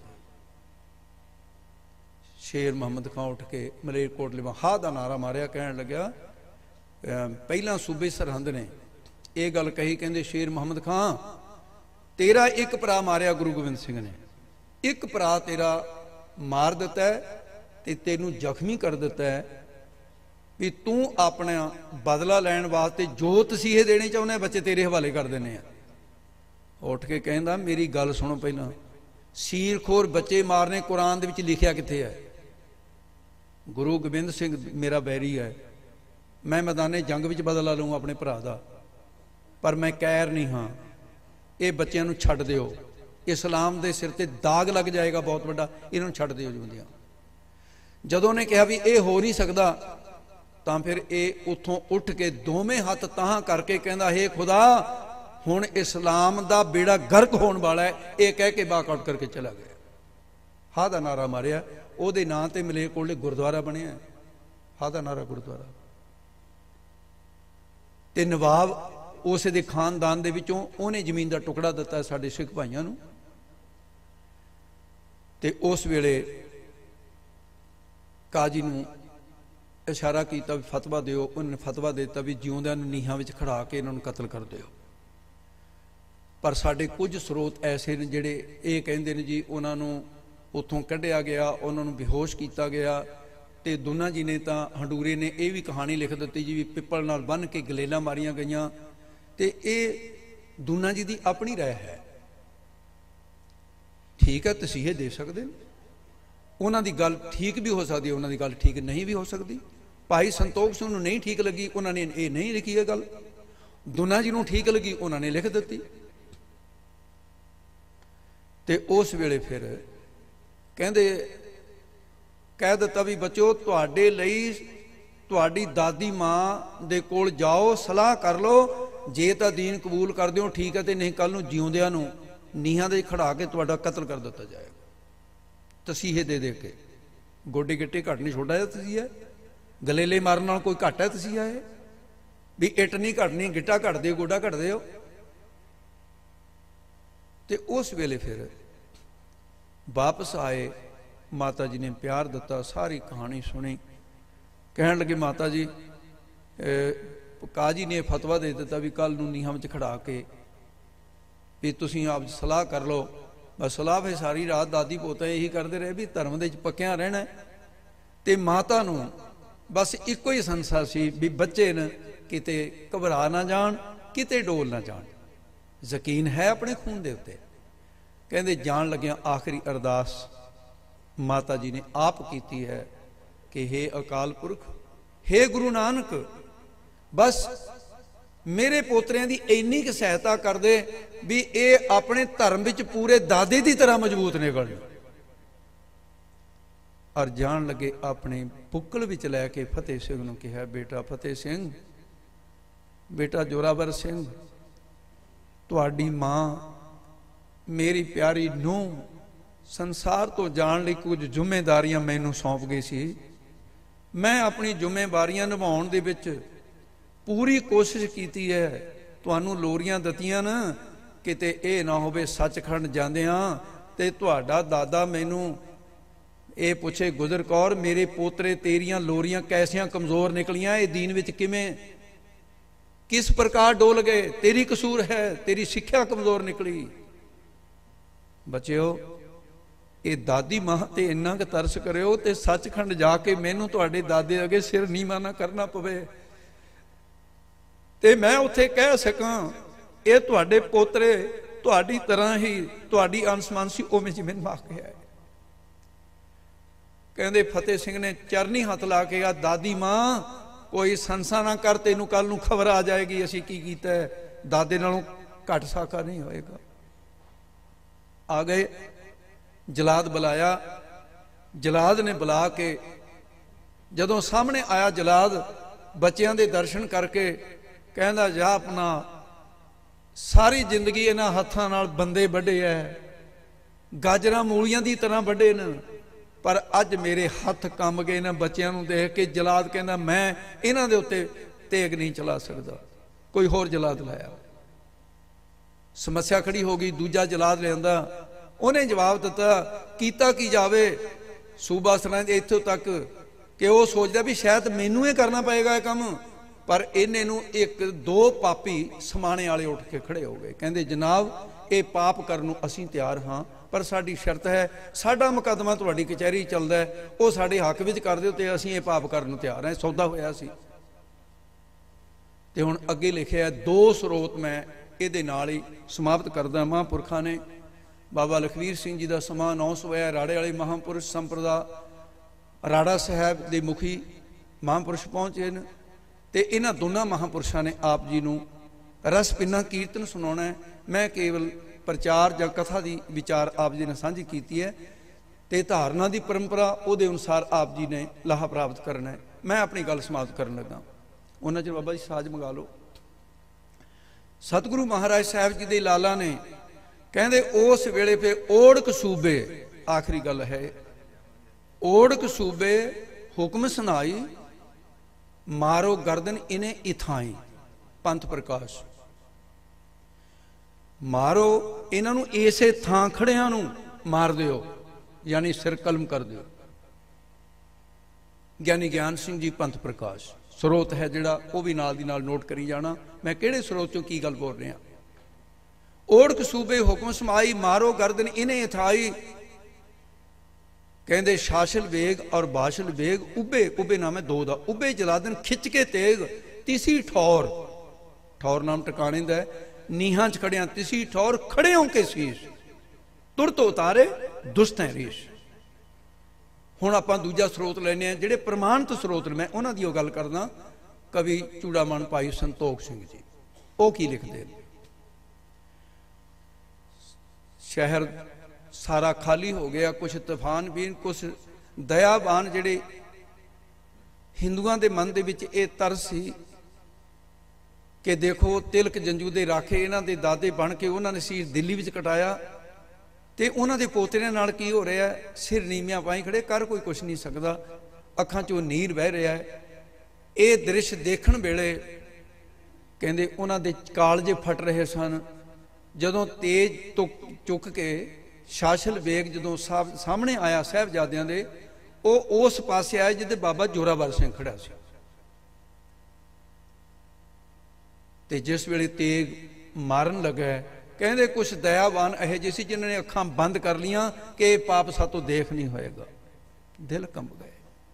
शेर मुहम्मद खां उठ के मलेरकोटले में हा दा नारा मारिया, कहण लग्या पहला सूबे सरहंद ने ये गल कही, कहंदे शेर मुहम्मद खां तेरा एक भरा मारिया गुरु गोबिंद सिंह ने, एक भरा तेरा मार दिता है ते तेनू जख्मी कर दिता है भी तू अपना बदला लैण वास्ते जो तसीहे देने चाहुंदा बच्चे तेरे हवाले कर देने। उठ के कहंदा मेरी गल सुनो, पहला सीरखोर बच्चे मारने कुरान दे विच लिखिया किथे है? गुरु गोबिंद सिंह मेरा बैरी है, मैं मैदाने जंग विच बदला लूँ अपने भरा दा, पर मैं कैर नहीं हाँ। ये बच्चों नूं छड्ड दिओ, इस्लाम दे सिर ते दाग लग जाएगा बहुत बड़ा, इन्हां नूं छड्ड दिओ जिंदियां। जदों ने कहा भी ये हो नहीं सकता, तो फिर ये उत्थों उठ के दोवें हाथ तां करके कहंदा हे खुदा हुण इस्लाम दा बेड़ा गर्क होने वाला है, ये कह के बाकआउट करके चला गया। हा दा नारा मारिया, उहदे नां ते मलेरकोटले गुरुद्वारा बनिया, हा दा नारा गुरुद्वारा। ते नवाब उस दे खानदान दे विचों उहने जमीन का टुकड़ा दिता साडे सिख भाइयों नूं। ते उस वेले काजी नूं इशारा किया भी फतवा दिओ, उन्होंने फतवा दिता भी जिउंदियां नूं नीहां विच खड़ा के इन्हां नूं कतल कर दिओ। पर साडे कुछ स्रोत ऐसे ने जिहड़े ये कहिंदे ने जी उन्हां नूं उत्थों कढ़िया गया, उन्हां नूं बेहोश किया गया। ते दुना जी ने तां हंडूरे ने यह भी कहानी लिख दी जी भी पिपल नाल बन के गलेलां मारियां गईयां। ते ये दुना जी की अपनी राय है, ठीक है तसीहे दे सकते हैं, उन्हों की गल ठीक भी हो सकती है, उन्हों की गल ठीक नहीं भी हो सकती। भाई संतोख सिंह नूं नहीं ठीक लगी, उन्होंने ये नहीं लिखी है गल, दुना जी नूं ठीक लगी उन्होंने लिख दी। ते उस वेले फिर कहंदे कह दिता भी बच्चो तुहाडे लई तुहाडी दादी मां दे कोल जाओ, सलाह कर लो, जे तां दीन कबूल कर दिओ ठीक है, तो नहीं कल नूं जिउंदियां नूं नीहां दे खड़ा के तुहाडा कतल कर दिता जाएगा। तसीहे दे दे के गोडे गिट्टे घट नहीं छोड़ा है तसीहा, गलेले मारन नाल कोई घट है तसीहा है भी इट नहीं घटनी, गिट्टा घट दे गोडा घट दे। ते उस वेले फिर वापस आए, माता जी ने प्यार दिता, सारी कहानी सुनी। कहन लगे माता जी काजी ने फतवा दे दिता भी कल नूं नीहां विच खड़ा के भी तुसीं आप सलाह कर लो। बस सलाह फिर सारी रात दादी पोता यही करते रहे भी धर्म दे पक्किया रहना। ते माता नूं बस इको ही संसा सी भी बच्चे न किते घबरा ना जान, किते डोल ना जान, यकीन है अपने खून दे उत्ते। कहंदे जान लग्या आखिरी अरदास माता जी ने आप कीती है कि हे अकाल पुरख, हे गुरु नानक, बस मेरे पोतरियां दी इन्नी क सहायता कर दे भी ये अपने धर्म विच पूरे दादे की तरह मजबूत निकल। और जान लगे अपने बुक्कल विच लैके फतेह सिंह नूं कहा, बेटा फतेह सिंह, बेटा जोरावर सिंह, तुहाडी मां मेरी प्यारी नूंह संसार तो जाण लई कुछ जिम्मेदारियां मैनूं सौंप गई सी। मैं अपनी जिम्मेवारियां निभाउण दे विच पूरी कोशिश की है। तुहानूं लोरियां दतियां ना किते ये ना होवे सचखंड जांदियां ते तुहाडा दादा मैनूं ये पूछे, गुजर कौर मेरे पोतरे तेरियां लोरियां कैसियां कमज़ोर निकलियां, ये दीन विच किवें किस प्रकार डोल गए, तेरी कसूर है, तेरी सिक्ख्या कमज़ोर निकली। बच्चिओ ये दादी मां ते इन्ना क तरस करियो ते सचखंड जाके मैनूं तुहाडे दादे अगे सिर नीवां ना करना पवे ते मैं उत्थे कह सकां ਇਹ ਤੁਹਾਡੇ ਪੋਤਰੇ ਤੁਹਾਡੀ ਤਰ੍ਹਾਂ ਹੀ ਤੁਹਾਡੀ ਅਨਸਮਾਨ ਸੀ, ਉਵੇਂ ਜਿਵੇਂ ਨਿਭਾ ਕੇ ਆਏ। ਕਹਿੰਦੇ ਫਤਿਹ ਸਿੰਘ ਨੇ ਚਰਨੀ ਹੱਥ ਲਾ ਕੇ ਆ, ਦਾਦੀ ਮਾਂ ਕੋਈ ਸੰਸਾ ਨਾ ਕਰ, ਤੈਨੂੰ ਕੱਲ ਨੂੰ ਖਬਰ ਆ ਜਾਏਗੀ ਅਸੀਂ ਕੀ ਕੀਤਾ ਹੈ, ਦਾਦੇ ਨਾਲੋਂ ਘੱਟ ਸਾਕਾ ਨਹੀਂ ਹੋਏਗਾ। ਆ ਗਏ, ਜਲਾਦ ਬੁਲਾਇਆ। ਜਲਾਦ ਨੇ ਬੁਲਾ ਕੇ ਜਦੋਂ ਸਾਹਮਣੇ ਆਇਆ, ਜਲਾਦ ਬੱਚਿਆਂ ਦੇ ਦਰਸ਼ਨ ਕਰਕੇ ਕਹਿੰਦਾ, ਜਾ ਆਪਣਾ ਸਾਰੀ ਜ਼ਿੰਦਗੀ ਇਹਨਾਂ ਹੱਥਾਂ ਨਾਲ ਬੰਦੇ ਵੱਢੇ ਐ, ਗਾਜਰਾਂ ਮੂਲੀਆਂ ਦੀ ਤਰ੍ਹਾਂ ਵੱਢੇ ਨੇ, ਪਰ ਅੱਜ ਮੇਰੇ ਹੱਥ ਕੰਬ ਗਏ ਨੇ ਬੱਚਿਆਂ ਨੂੰ ਦੇਖ ਕੇ। ਜਲਾਦ ਕਹਿੰਦਾ ਮੈਂ ਇਹਨਾਂ ਦੇ ਉੱਤੇ ਤੇਗ ਨਹੀਂ ਚਲਾ ਸਕਦਾ। ਕੋਈ ਹੋਰ ਜਲਾਦ ਲਾਇਆ, ਸਮੱਸਿਆ ਖੜੀ ਹੋ ਗਈ। ਦੂਜਾ ਜਲਾਦ ਲਿਆਂਦਾ, ਉਹਨੇ ਜਵਾਬ ਦਿੱਤਾ, ਕੀਤਾ ਕੀ ਜਾਵੇ ਸੂਬਾ ਸਰਹੰਦ ਇੱਥੋਂ ਤੱਕ ਕਿ ਉਹ ਸੋਚਦਾ ਵੀ ਸ਼ਾਇਦ ਮੈਨੂੰ ਇਹ ਕਰਨਾ ਪਏਗਾ ਇਹ ਕੰਮ, ਪਰ ਇਹਨੇ ਨੂੰ ਇੱਕ ਦੋ ਪਾਪੀ ਸਮਾਣੇ ਵਾਲੇ ਉੱਠ ਕੇ ਖੜੇ ਹੋ ਗਏ। ਕਹਿੰਦੇ ਜਨਾਬ ਇਹ ਪਾਪ ਕਰਨ ਨੂੰ ਅਸੀਂ ਤਿਆਰ ਹਾਂ, ਪਰ ਸਾਡੀ ਸ਼ਰਤ ਹੈ, ਸਾਡਾ ਮੁਕੱਦਮਾ ਤੁਹਾਡੀ ਕਚਹਿਰੀ ਚੱਲਦਾ ਹੈ, ਉਹ ਸਾਡੇ ਹੱਕ ਵਿੱਚ ਕਰ ਦਿਓ ਤੇ ਅਸੀਂ ਇਹ ਪਾਪ ਕਰਨ ਨੂੰ ਤਿਆਰ ਹਾਂ। ਸੌਦਾ ਹੋਇਆ ਸੀ। ਤੇ ਹੁਣ ਅੱਗੇ ਲਿਖਿਆ ਦੋ ਸਰੋਤ, ਮੈਂ ਇਹਦੇ ਨਾਲ ਹੀ ਸਮਾਪਤ ਕਰਦਾ। ਮਹਾਂਪੁਰਖਾਂ ਨੇ ਬਾਬਾ ਲਖਵੀਰ ਸਿੰਘ ਜੀ ਦਾ ਸਮਾਂ ਨੌ ਸੌ ਹੋਇਆ। ਰਾੜੇ ਵਾਲੇ ਮਹਾਂਪੁਰਸ਼ ਸੰਪਰਦਾ ਰਾੜਾ ਸਾਹਿਬ ਦੇ ਮੁਖੀ ਮਹਾਂਪੁਰਸ਼ ਪਹੁੰਚੇ ਨੇ, ਤੇ ਇਹਨਾਂ ਦੋਨਾਂ ਮਹਾਂਪੁਰਸ਼ਾਂ ਨੇ ਆਪ ਜੀ ਨੂੰ ਰਸ ਪਿੰਨਾ ਕੀਰਤਨ ਸੁਣਾਉਣਾ ਹੈ। ਮੈਂ ਕੇਵਲ ਪ੍ਰਚਾਰ ਜਾਂ ਕਥਾ ਦੀ ਵਿਚਾਰ ਆਪ ਜੀ ਨੇ ਸਾਂਝੀ ਕੀਤੀ ਹੈ, ਤੇ ਧਾਰਨਾ ਦੀ ਪਰੰਪਰਾ ਉਹਦੇ ਅਨੁਸਾਰ ਆਪ ਜੀ ਨੇ ਲਾਹਾ ਪ੍ਰਾਪਤ ਕਰਨਾ ਹੈ। ਮੈਂ ਆਪਣੀ ਗੱਲ ਸਮਾਪਤ ਕਰਨ ਲੱਗਾ। ਉਹਨਾਂ ਚਿਰ ਬਾਬਾ ਜੀ ਸਾਜ ਮੰਗਾ ਲਓ। ਸਤਿਗੁਰੂ ਮਹਾਰਾਜ ਸਾਹਿਬ ਜੀ ਦੇ ਲਾਲਾ ਨੇ ਕਹਿੰਦੇ ਉਸ ਵੇਲੇ ਫੇ ਓੜਕ ਸੂਬੇ, ਆਖਰੀ ਗੱਲ ਹੈ, ਓੜਕ ਸੂਬੇ ਹੁਕਮ ਸੁਨਾਈ, ਮਾਰੋ ਗਰਦਨ ਇਨੇ ਇਥਾਈ। ਪੰਥ ਪ੍ਰਕਾਸ਼, ਮਾਰੋ ਇਹਨਾਂ ਨੂੰ ਇਸੇ ਥਾਂ ਖੜਿਆਂ ਨੂੰ ਮਾਰ ਦਿਓ, ਯਾਨੀ ਸਿਰ ਕਲਮ ਕਰ ਦਿਓ। ਗਿਆਨੀ ਗਿਆਨ ਸਿੰਘ ਜੀ ਪੰਥ ਪ੍ਰਕਾਸ਼ ਸਰੋਤ ਹੈ ਜਿਹੜਾ, ਉਹ ਵੀ ਨਾਲ ਦੀ ਨਾਲ ਨੋਟ ਕਰੀ ਜਾਣਾ ਮੈਂ ਕਿਹੜੇ ਸਰੋਤ ਚੋਂ ਕੀ ਗੱਲ ਬੋਲ ਰਿਹਾ। ਓੜਕ ਸੂਬੇ ਹੁਕਮ ਸਮਾਈ, ਮਾਰੋ ਗਰਦਨ ਇਨੇ ਥਾਈ। ਕਹਿੰਦੇ ਸ਼ਾਸਲ ਵੇਗ ਔਰ ਬਾਸ਼ਲ ਵੇਗ, ਉਬੇ ਉਬੇ ਨਾਮ ਹੈ ਦੋ ਦਾ, ਉਬੇ ਜਲਾਦਨ ਖਿੱਚ ਕੇ ਤੇਗ, ਤਿਸੀ ਠੌਰ, ਠੌਰ ਨਾਮ ਟਿਕਾਣੇ ਦਾ ਹੈ, ਨੀਹਾਂ ਚ ਖੜਿਆਂ ਤਿਸੀ ਠੌਰ, ਖੜੇ ਹੋ ਕੇ ਸੀਸ, ਤੁਰਤ ਉਤਾਰੇ ਦੁਸਤੈ ਰੀਸ਼। ਹੁਣ ਆਪਾਂ ਦੂਜਾ ਸਰੋਤ ਲੈਨੇ ਆ, ਜਿਹੜੇ ਪ੍ਰਮਾਣਿਤ ਸਰੋਤ ਨੇ, ਮੈਂ ਉਹਨਾਂ ਦੀ ਉਹ ਗੱਲ ਕਰਦਾ। ਕਵੀ ਚੂੜਾਮਣ ਭਾਈ ਸੰਤੋਖ ਸਿੰਘ ਜੀ, ਉਹ ਕੀ ਲਿਖਦੇ ਨੇ, ਸ਼ਹਿਰ ਸਾਰਾ ਖਾਲੀ ਹੋ ਗਿਆ, ਕੁਛ ਤੂਫਾਨ ਵੀ, ਕੁਛ ਦਇਆਵਾਨ ਜਿਹੜੇ ਹਿੰਦੂਆਂ ਦੇ ਮਨ ਦੇ ਵਿੱਚ ਇਹ ਤਰਸ ਸੀ ਕਿ ਦੇਖੋ ਤਿਲਕ ਜੰਜੂ ਦੇ ਰਾਖੇ ਇਹਨਾਂ ਦੇ ਦਾਦੇ ਬਣ ਕੇ ਉਹਨਾਂ ਨੇ ਸੀਰ ਦਿੱਲੀ ਵਿੱਚ ਕਟਾਇਆ, ਤੇ ਉਹਨਾਂ ਦੇ ਪੋਤਰਿਆਂ ਨਾਲ ਕੀ ਹੋ ਰਿਹਾ, ਸਿਰ ਨੀਵਿਆਂ ਪਾਈ ਖੜੇ, ਕਰ ਕੋਈ ਕੁਛ ਨਹੀਂ ਸਕਦਾ, ਅੱਖਾਂ ਚੋਂ ਨੀਰ ਵਹਿ ਰਿਹਾ ਹੈ। ਇਹ ਦ੍ਰਿਸ਼ ਦੇਖਣ ਵੇਲੇ ਕਹਿੰਦੇ ਉਹਨਾਂ ਦੇ ਕਾਲਜੇ ਫਟ ਰਹੇ ਸਨ। ਜਦੋਂ ਤੇਜ ਚੁੱਕ ਕੇ ਸ਼ਾਸਲ ਵੇਗ ਜਦੋਂ ਸਾਹਮਣੇ ਆਇਆ ਸਾਹਿਬਜ਼ਾਦਿਆਂ ਦੇ, ਉਹ ਉਸ ਪਾਸੇ ਆਏ ਜਿੱਥੇ ਬਾਬਾ ਜੋਰਾਵਰ ਸਿੰਘ ਖੜਾ ਸੀ, ਤੇ ਜਿਸ ਵੇਲੇ ਤੇਗ ਮਾਰਨ ਲੱਗਾ, ਕਹਿੰਦੇ ਕੁਛ ਦਇਆਵਾਨ ਇਹੋ ਜਿਹੇ ਸੀ ਜਿਨ੍ਹਾਂ ਨੇ ਅੱਖਾਂ ਬੰਦ ਕਰ ਲੀਆਂ ਕਿ ਇਹ ਪਾਪ ਸਾਤੋਂ ਦੇਖ ਨਹੀਂ ਹੋਏਗਾ। ਦਿਲ ਕੰਬ ਗਏ।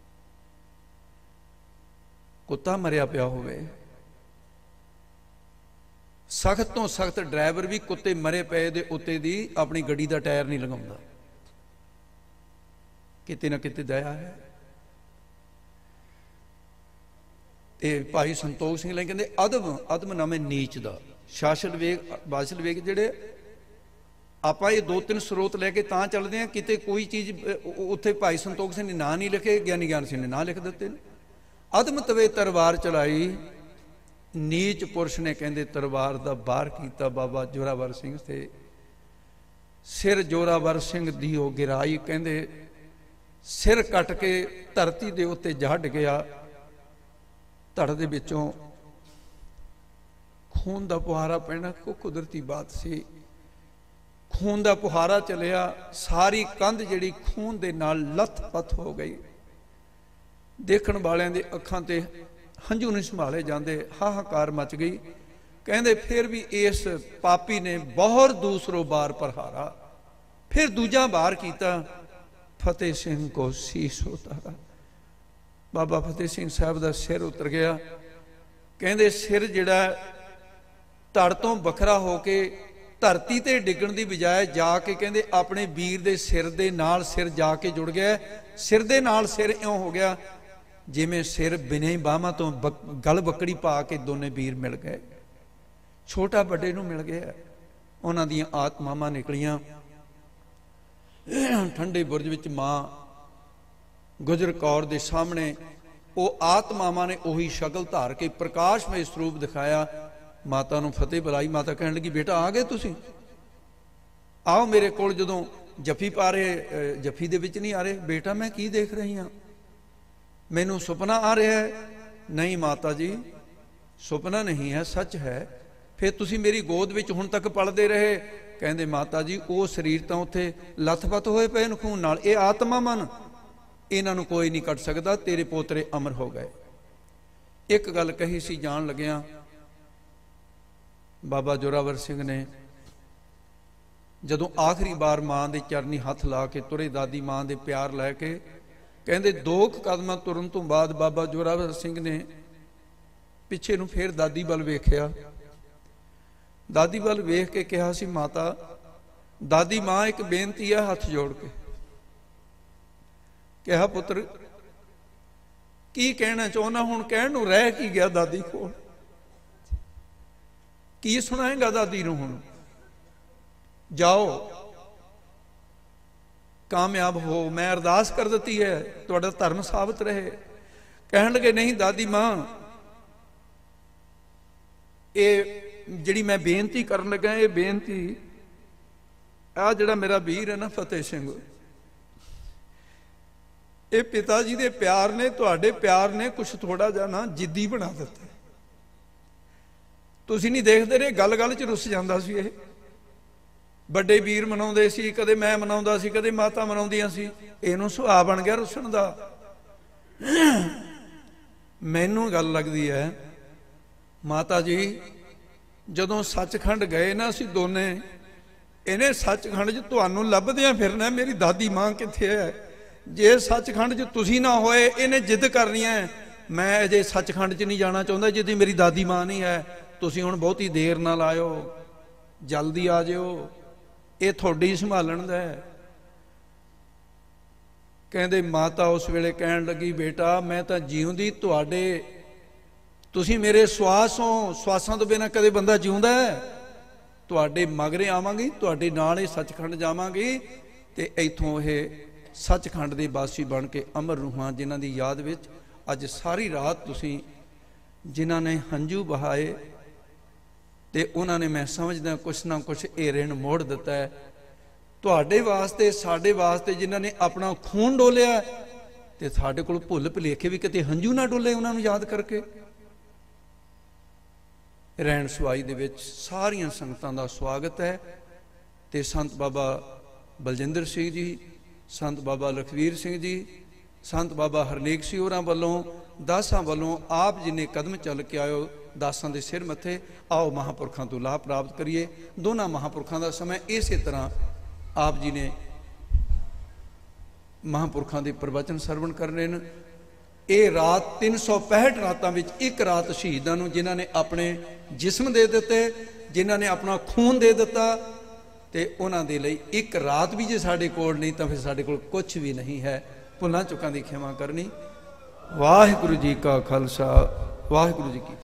ਕੁੱਤਾ ਮਰਿਆ ਪਿਆ ਹੋਵੇ, ਸਖਤ ਤੋਂ ਸਖਤ ਡਰਾਈਵਰ ਵੀ ਕੁੱਤੇ ਮਰੇ ਪਏ ਦੇ ਉੱਤੇ ਦੀ ਆਪਣੀ ਗੱਡੀ ਦਾ ਟਾਇਰ ਨਹੀਂ ਲਗਾਉਂਦਾ। ਕਿਤੇ ਨਾ ਕਿਤੇ ਦਇਆ ਹੈ। ਤੇ ਭਾਈ ਸੰਤੋਖ ਸਿੰਘ ਲੈ ਕਹਿੰਦੇ ਅਦਮ ਅਦਮ ਨਾਮੇ ਨੀਚ ਦਾ, ਸ਼ਾਸਲ ਵੇਗ ਬਾਸ਼ਲ ਵੇਗ, ਜਿਹੜੇ ਆਪਾਂ ਇਹ ਦੋ ਤਿੰਨ ਸਰੋਤ ਲੈ ਕੇ ਤਾਂ ਚੱਲਦੇ ਹਾਂ, ਕਿਤੇ ਕੋਈ ਚੀਜ਼ ਉੱਥੇ ਭਾਈ ਸੰਤੋਖ ਸਿੰਘ ਨੇ ਨਾਂ ਨਹੀਂ ਲਿਖੇ, ਗਿਆਨੀ ਗਿਆਨ ਸਿੰਘ ਨੇ ਨਾਂ ਲਿਖ ਦਿੱਤੇ ਨੇ। ਅਦਮ ਤਵੇ ਤਲਵਾਰ ਚਲਾਈ, ਨੀਚ ਪੁਰਸ਼ ਨੇ ਕਹਿੰਦੇ ਤਲਵਾਰ ਦਾ ਬਾਹਰ ਕੀਤਾ ਬਾਬਾ ਜੋਰਾਵਰ ਸਿੰਘ ਤੇ, ਸਿਰ ਜੋਰਾਵਰ ਸਿੰਘ ਦੀ ਉਹ ਗਿਰਾਈ, ਕਹਿੰਦੇ ਸਿਰ ਕੱਟ ਕੇ ਧਰਤੀ ਦੇ ਉੱਤੇ ਜੜ ਗਿਆ, ਧੜ ਦੇ ਵਿੱਚੋਂ ਖੂਨ ਦਾ ਪੁਹਾਰਾ ਪੈਣਾ, ਕੋ ਕੁਦਰਤੀ ਬਾਤ ਸੀ। ਖੂਨ ਦਾ ਪੁਹਾਰਾ ਚੱਲਿਆ, ਸਾਰੀ ਕੰਧ ਜਿਹੜੀ ਖੂਨ ਦੇ ਨਾਲ ਲੱਥ-ਪੱਥ ਹੋ ਗਈ। ਦੇਖਣ ਵਾਲਿਆਂ ਦੇ ਅੱਖਾਂ ਤੇ ਹੰਝੂ ਨਹੀਂ ਸੰਭਾਲੇ ਜਾਂਦੇ, ਹਾਹਾਕਾਰ ਮਚ ਗਈ। ਕਹਿੰਦੇ ਫਿਰ ਵੀ ਇਸ ਪਾਪੀ ਨੇ ਬਹੁਤ ਦੂਸਰੋ ਬਾਰ ਪ੍ਰਹਾਰਾ, ਫਿਰ ਦੂਜਾ ਬਾਰ ਕੀਤਾ, ਫਤਿਹ ਸਿੰਘ ਕੋ ਸੀਸ ਉਤਾਰਾ। ਬਾਬਾ ਫਤਿਹ ਸਿੰਘ ਸਾਹਿਬ ਦਾ ਸਿਰ ਉਤਰ ਗਿਆ। ਕਹਿੰਦੇ ਸਿਰ ਜਿਹੜਾ ਧੜ ਤੋਂ ਵੱਖਰਾ ਹੋ ਕੇ ਧਰਤੀ ਤੇ ਡਿੱਗਣ ਦੀ ਬਜਾਏ ਜਾ ਕੇ ਕਹਿੰਦੇ ਆਪਣੇ ਵੀਰ ਦੇ ਸਿਰ ਦੇ ਨਾਲ ਸਿਰ ਜਾ ਕੇ ਜੁੜ ਗਿਆ। ਸਿਰ ਦੇ ਨਾਲ ਸਿਰ ਇਉਂ ਹੋ ਗਿਆ ਜਿਵੇਂ ਸਿਰ ਬਿਨਾਂ ਹੀ ਬਾਹਾਂ ਤੋਂ ਗਲ ਬੱਕੜੀ ਪਾ ਕੇ ਦੋਨੇ ਵੀਰ ਮਿਲ ਗਏ। ਛੋਟਾ ਵੱਡੇ ਨੂੰ ਮਿਲ ਗਿਆ। ਉਹਨਾਂ ਦੀਆਂ ਆਤਮਾਵਾਂ ਨਿਕਲੀਆਂ। ਠੰਡੇ ਬੁਰਜ ਵਿੱਚ ਮਾਂ ਗੁਜਰ ਕੌਰ ਦੇ ਸਾਹਮਣੇ ਉਹ ਆਤਮਾਵਾਂ ਨੇ ਉਹੀ ਸ਼ਕਲ ਧਾਰ ਕੇ ਪ੍ਰਕਾਸ਼ਮਈ ਸਰੂਪ ਦਿਖਾਇਆ। ਮਾਤਾ ਨੂੰ ਫਤਿਹ ਬੁਲਾਈ। ਮਾਤਾ ਕਹਿਣ ਲੱਗੀ, ਬੇਟਾ ਆ ਗਏ ਤੁਸੀਂ, ਆਓ ਮੇਰੇ ਕੋਲ। ਜਦੋਂ ਜੱਫੀ ਪਾ ਰਹੇ, ਜੱਫੀ ਦੇ ਵਿੱਚ ਨਹੀਂ ਆ ਰਹੇ। ਬੇਟਾ ਮੈਂ ਕੀ ਦੇਖ ਰਹੀ ਹਾਂ, ਮੈਨੂੰ ਸੁਪਨਾ ਆ ਰਿਹਾ ਹੈ। ਨਹੀਂ ਮਾਤਾ ਜੀ, ਸੁਪਨਾ ਨਹੀਂ ਹੈ, ਸੱਚ ਹੈ। ਫਿਰ ਤੁਸੀਂ ਮੇਰੀ ਗੋਦ ਵਿੱਚ ਹੁਣ ਤੱਕ ਪਲਦੇ ਰਹੇ। ਕਹਿੰਦੇ ਮਾਤਾ ਜੀ ਉਹ ਸਰੀਰ ਤਾਂ ਉੱਥੇ ਲੱਥਪੱਥ ਹੋਏ ਪਏ ਨੇ ਖੂਨ ਨਾਲ, ਇਹ ਆਤਮਾ ਮਨ, ਇਹਨਾਂ ਨੂੰ ਕੋਈ ਨਹੀਂ ਕੱਢ ਸਕਦਾ। ਤੇਰੇ ਪੋਤਰੇ ਅਮਰ ਹੋ ਗਏ। ਇੱਕ ਗੱਲ ਕਹੀ ਸੀ ਜਾਣ ਲੱਗਿਆ, ਬਾਬਾ ਜ਼ੋਰਾਵਰ ਸਿੰਘ ਨੇ ਜਦੋਂ ਆਖਰੀ ਵਾਰ ਮਾਂ ਦੇ ਚਰਨੀ ਹੱਥ ਲਾ ਕੇ ਤੁਰੇ, ਦਾਦੀ ਮਾਂ ਦੇ ਪਿਆਰ ਲੈ ਕੇ, ਕਹਿੰਦੇ ਦੋ ਕੁ ਕਦਮਾਂ ਤੁਰਨ ਤੋਂ ਬਾਅਦ ਬਾਬਾ ਜ਼ੋਰਾਵਰ ਸਿੰਘ ਨੇ ਪਿੱਛੇ ਨੂੰ ਫੇਰ ਦਾਦੀ ਵੱਲ ਵੇਖਿਆ। ਦਾਦੀ ਵੱਲ ਵੇਖ ਕੇ ਕਿਹਾ ਸੀ, ਮਾਤਾ, ਦਾਦੀ ਮਾਂ ਇੱਕ ਬੇਨਤੀ ਹੈ, ਹੱਥ ਜੋੜ ਕੇ ਕਿਹਾ, ਪੁੱਤਰ ਕੀ ਕਹਿਣਾ ਚਾਹੁੰਦਾ? ਹੁਣ ਕਹਿਣ ਨੂੰ ਰਹਿ ਕੀ ਗਿਆ ਦਾਦੀ ਕੋਲ? ਕੀ ਸੁਣਾਏਗਾ ਦਾਦੀ ਨੂੰ? ਹੁਣ ਜਾਓ, ਕਾਮਯਾਬ ਹੋ, ਮੈਂ ਅਰਦਾਸ ਕਰ ਦਿੱਤੀ ਹੈ, ਤੁਹਾਡਾ ਧਰਮ ਸਾਬਤ ਰਹੇ। ਕਹਿਣ ਲੱਗੇ, ਨਹੀਂ ਦਾਦੀ ਮਾਂ, ਇਹ ਜਿਹੜੀ ਮੈਂ ਬੇਨਤੀ ਕਰਨ ਲੱਗਾ, ਇਹ ਬੇਨਤੀ ਆ ਜਿਹੜਾ ਮੇਰਾ ਵੀਰ ਹੈ ਨਾ ਫਤਿਹ ਸਿੰਘ, ਇਹ ਪਿਤਾ ਜੀ ਦੇ ਪਿਆਰ ਨੇ, ਤੁਹਾਡੇ ਪਿਆਰ ਨੇ ਕੁਛ ਥੋੜਾ ਜਿਹਾ ਨਾ ਜਿੱਦੀ ਬਣਾ ਦਿੱਤਾ। ਤੁਸੀਂ ਨਹੀਂ ਦੇਖਦੇ ਰਹੇ, ਗੱਲ ਗੱਲ 'ਚ ਰੁੱਸ ਜਾਂਦਾ ਸੀ। ਇਹ ਵੱਡੇ ਵੀਰ ਮਨਾਉਂਦੇ ਸੀ, ਕਦੇ ਮੈਂ ਮਨਾਉਂਦਾ ਸੀ, ਕਦੇ ਮਾਤਾ ਮਨਾਉਂਦੀਆਂ ਸੀ। ਇਹਨੂੰ ਸੁਭਾਅ ਬਣ ਗਿਆ ਰੁੱਸਣ ਦਾ। ਮੈਨੂੰ ਗੱਲ ਲੱਗਦੀ ਹੈ, ਮਾਤਾ ਜੀ ਜਦੋਂ ਸੱਚਖੰਡ ਗਏ ਨਾ ਅਸੀਂ ਦੋਨੇ, ਇਹਨੇ ਸੱਚਖੰਡ 'ਚ ਤੁਹਾਨੂੰ ਲੱਭਦਿਆਂ ਫਿਰਨਾ ਮੇਰੀ ਦਾਦੀ ਮਾਂ ਕਿੱਥੇ ਹੈ। ਜੇ ਸੱਚਖੰਡ 'ਚ ਤੁਸੀਂ ਨਾ ਹੋਏ, ਇਹਨੇ ਜਿੱਦ ਕਰਨੀ ਹੈ, ਮੈਂ ਅਜੇ ਸੱਚਖੰਡ 'ਚ ਨਹੀਂ ਜਾਣਾ ਚਾਹੁੰਦਾ ਜਿੱਦੀ ਮੇਰੀ ਦਾਦੀ ਮਾਂ ਨਹੀਂ ਹੈ। ਤੁਸੀਂ ਹੁਣ ਬਹੁਤੀ ਦੇਰ ਨਾ ਲਾਇਓ, ਜਲਦੀ ਆ ਜਿਓ, ਇਹ ਤੁਹਾਡੀ ਸੰਭਾਲਣ ਦਾ ਹੈ। ਕਹਿੰਦੇ ਮਾਤਾ ਉਸ ਵੇਲੇ ਕਹਿਣ ਲੱਗੀ, ਬੇਟਾ ਮੈਂ ਤਾਂ ਜਿਉਂਦੀ ਤੁਹਾਡੇ, ਤੁਸੀਂ ਮੇਰੇ ਸਵਾਸ ਹੋ, ਸਵਾਸਾਂ ਤੋਂ ਬਿਨਾਂ ਕਦੇ ਬੰਦਾ ਜਿਉਂਦਾ ਹੈ? ਤੁਹਾਡੇ ਮਗਰੇ ਆਵਾਂਗੀ, ਤੁਹਾਡੇ ਨਾਲ ਹੀ ਸੱਚਖੰਡ ਜਾਵਾਂਗੀ, ਤੇ ਇੱਥੋਂ ਇਹ ਸੱਚਖੰਡ ਦੇ ਵਾਸੀ ਬਣ ਕੇ ਅਮਰ ਰੂਹਾਂ, ਜਿਨ੍ਹਾਂ ਦੀ ਯਾਦ ਵਿੱਚ ਅੱਜ ਸਾਰੀ ਰਾਤ ਤੁਸੀਂ ਜਿਨ੍ਹਾਂ ਨੇ ਹੰਝੂ ਬਹਾਏ, ਤੇ ਉਹਨਾਂ ਨੇ ਮੈਂ ਸਮਝਦਾ ਕੁਛ ਨਾ ਕੁਛ ਇਹ ਰਿਣ ਮੋੜ ਦਿੱਤਾ ਹੈ ਤੁਹਾਡੇ ਵਾਸਤੇ, ਸਾਡੇ ਵਾਸਤੇ, ਜਿਨ੍ਹਾਂ ਨੇ ਆਪਣਾ ਖੂਨ ਡੋਲਿਆ। ਤੇ ਸਾਡੇ ਕੋਲ ਭੁੱਲ ਭੁਲੇਖੇ ਵੀ ਕਿਤੇ ਹੰਝੂ ਨਾ ਡੋਲੇ ਉਹਨਾਂ ਨੂੰ ਯਾਦ ਕਰਕੇ। ਰਹਿਣ ਸਵਾਈ ਦੇ ਵਿੱਚ ਸਾਰੀਆਂ ਸੰਗਤਾਂ ਦਾ ਸਵਾਗਤ ਹੈ। ਤੇ ਸੰਤ ਬਾਬਾ ਬਲਜਿੰਦਰ ਸਿੰਘ ਜੀ, ਸੰਤ ਬਾਬਾ ਲਖਵੀਰ ਸਿੰਘ ਜੀ, ਸੰਤ ਬਾਬਾ ਹਰਨੇਕ ਸਿੰਘ ਹੋਰਾਂ ਵੱਲੋਂ, ਦਾਸਾਂ ਵੱਲੋਂ ਆਪ ਜੀ ਨੇ ਕਦਮ ਚੱਲ ਕੇ ਆਇਓ ਦਾਸਾਂ ਦੇ ਸਿਰ ਮੱਥੇ। ਆਓ ਮਹਾਂਪੁਰਖਾਂ ਤੋਂ ਲਾਭ ਪ੍ਰਾਪਤ ਕਰੀਏ। ਦੋਨਾਂ ਮਹਾਂਪੁਰਖਾਂ ਦਾ ਸਮਾਂ ਇਸੇ ਤਰ੍ਹਾਂ ਆਪ ਜੀ ਨੇ ਮਹਾਂਪੁਰਖਾਂ ਦੇ ਪ੍ਰਵਚਨ ਸਰਵਣ ਕਰਨੇ ਨੇ। ਇਹ ਰਾਤ ਤਿੰਨ ਸੌ ਪੈਂਹਠ ਰਾਤਾਂ ਵਿੱਚ ਇੱਕ ਰਾਤ ਸ਼ਹੀਦਾਂ ਨੂੰ, ਜਿਨ੍ਹਾਂ ਨੇ ਆਪਣੇ ਜਿਸਮ ਦੇ ਦਿੱਤੇ, ਜਿਨ੍ਹਾਂ ਨੇ ਆਪਣਾ ਖੂਨ ਦੇ ਦਿੱਤਾ, ਤੇ ਉਹਨਾਂ ਦੇ ਲਈ ਇੱਕ ਰਾਤ ਵੀ ਜੇ ਸਾਡੇ ਕੋਲ ਨਹੀਂ ਤਾਂ ਫਿਰ ਸਾਡੇ ਕੋਲ ਕੁਛ ਵੀ ਨਹੀਂ ਹੈ। ਭੁੱਲਾਂ ਚੁੱਕਾਂ ਦੀ ਖਿਮਾ ਕਰਨੀ। ਵਾਹਿਗੁਰੂ ਜੀ ਕਾ ਖਾਲਸਾ, ਵਾਹਿਗੁਰੂ ਜੀ ਕੀ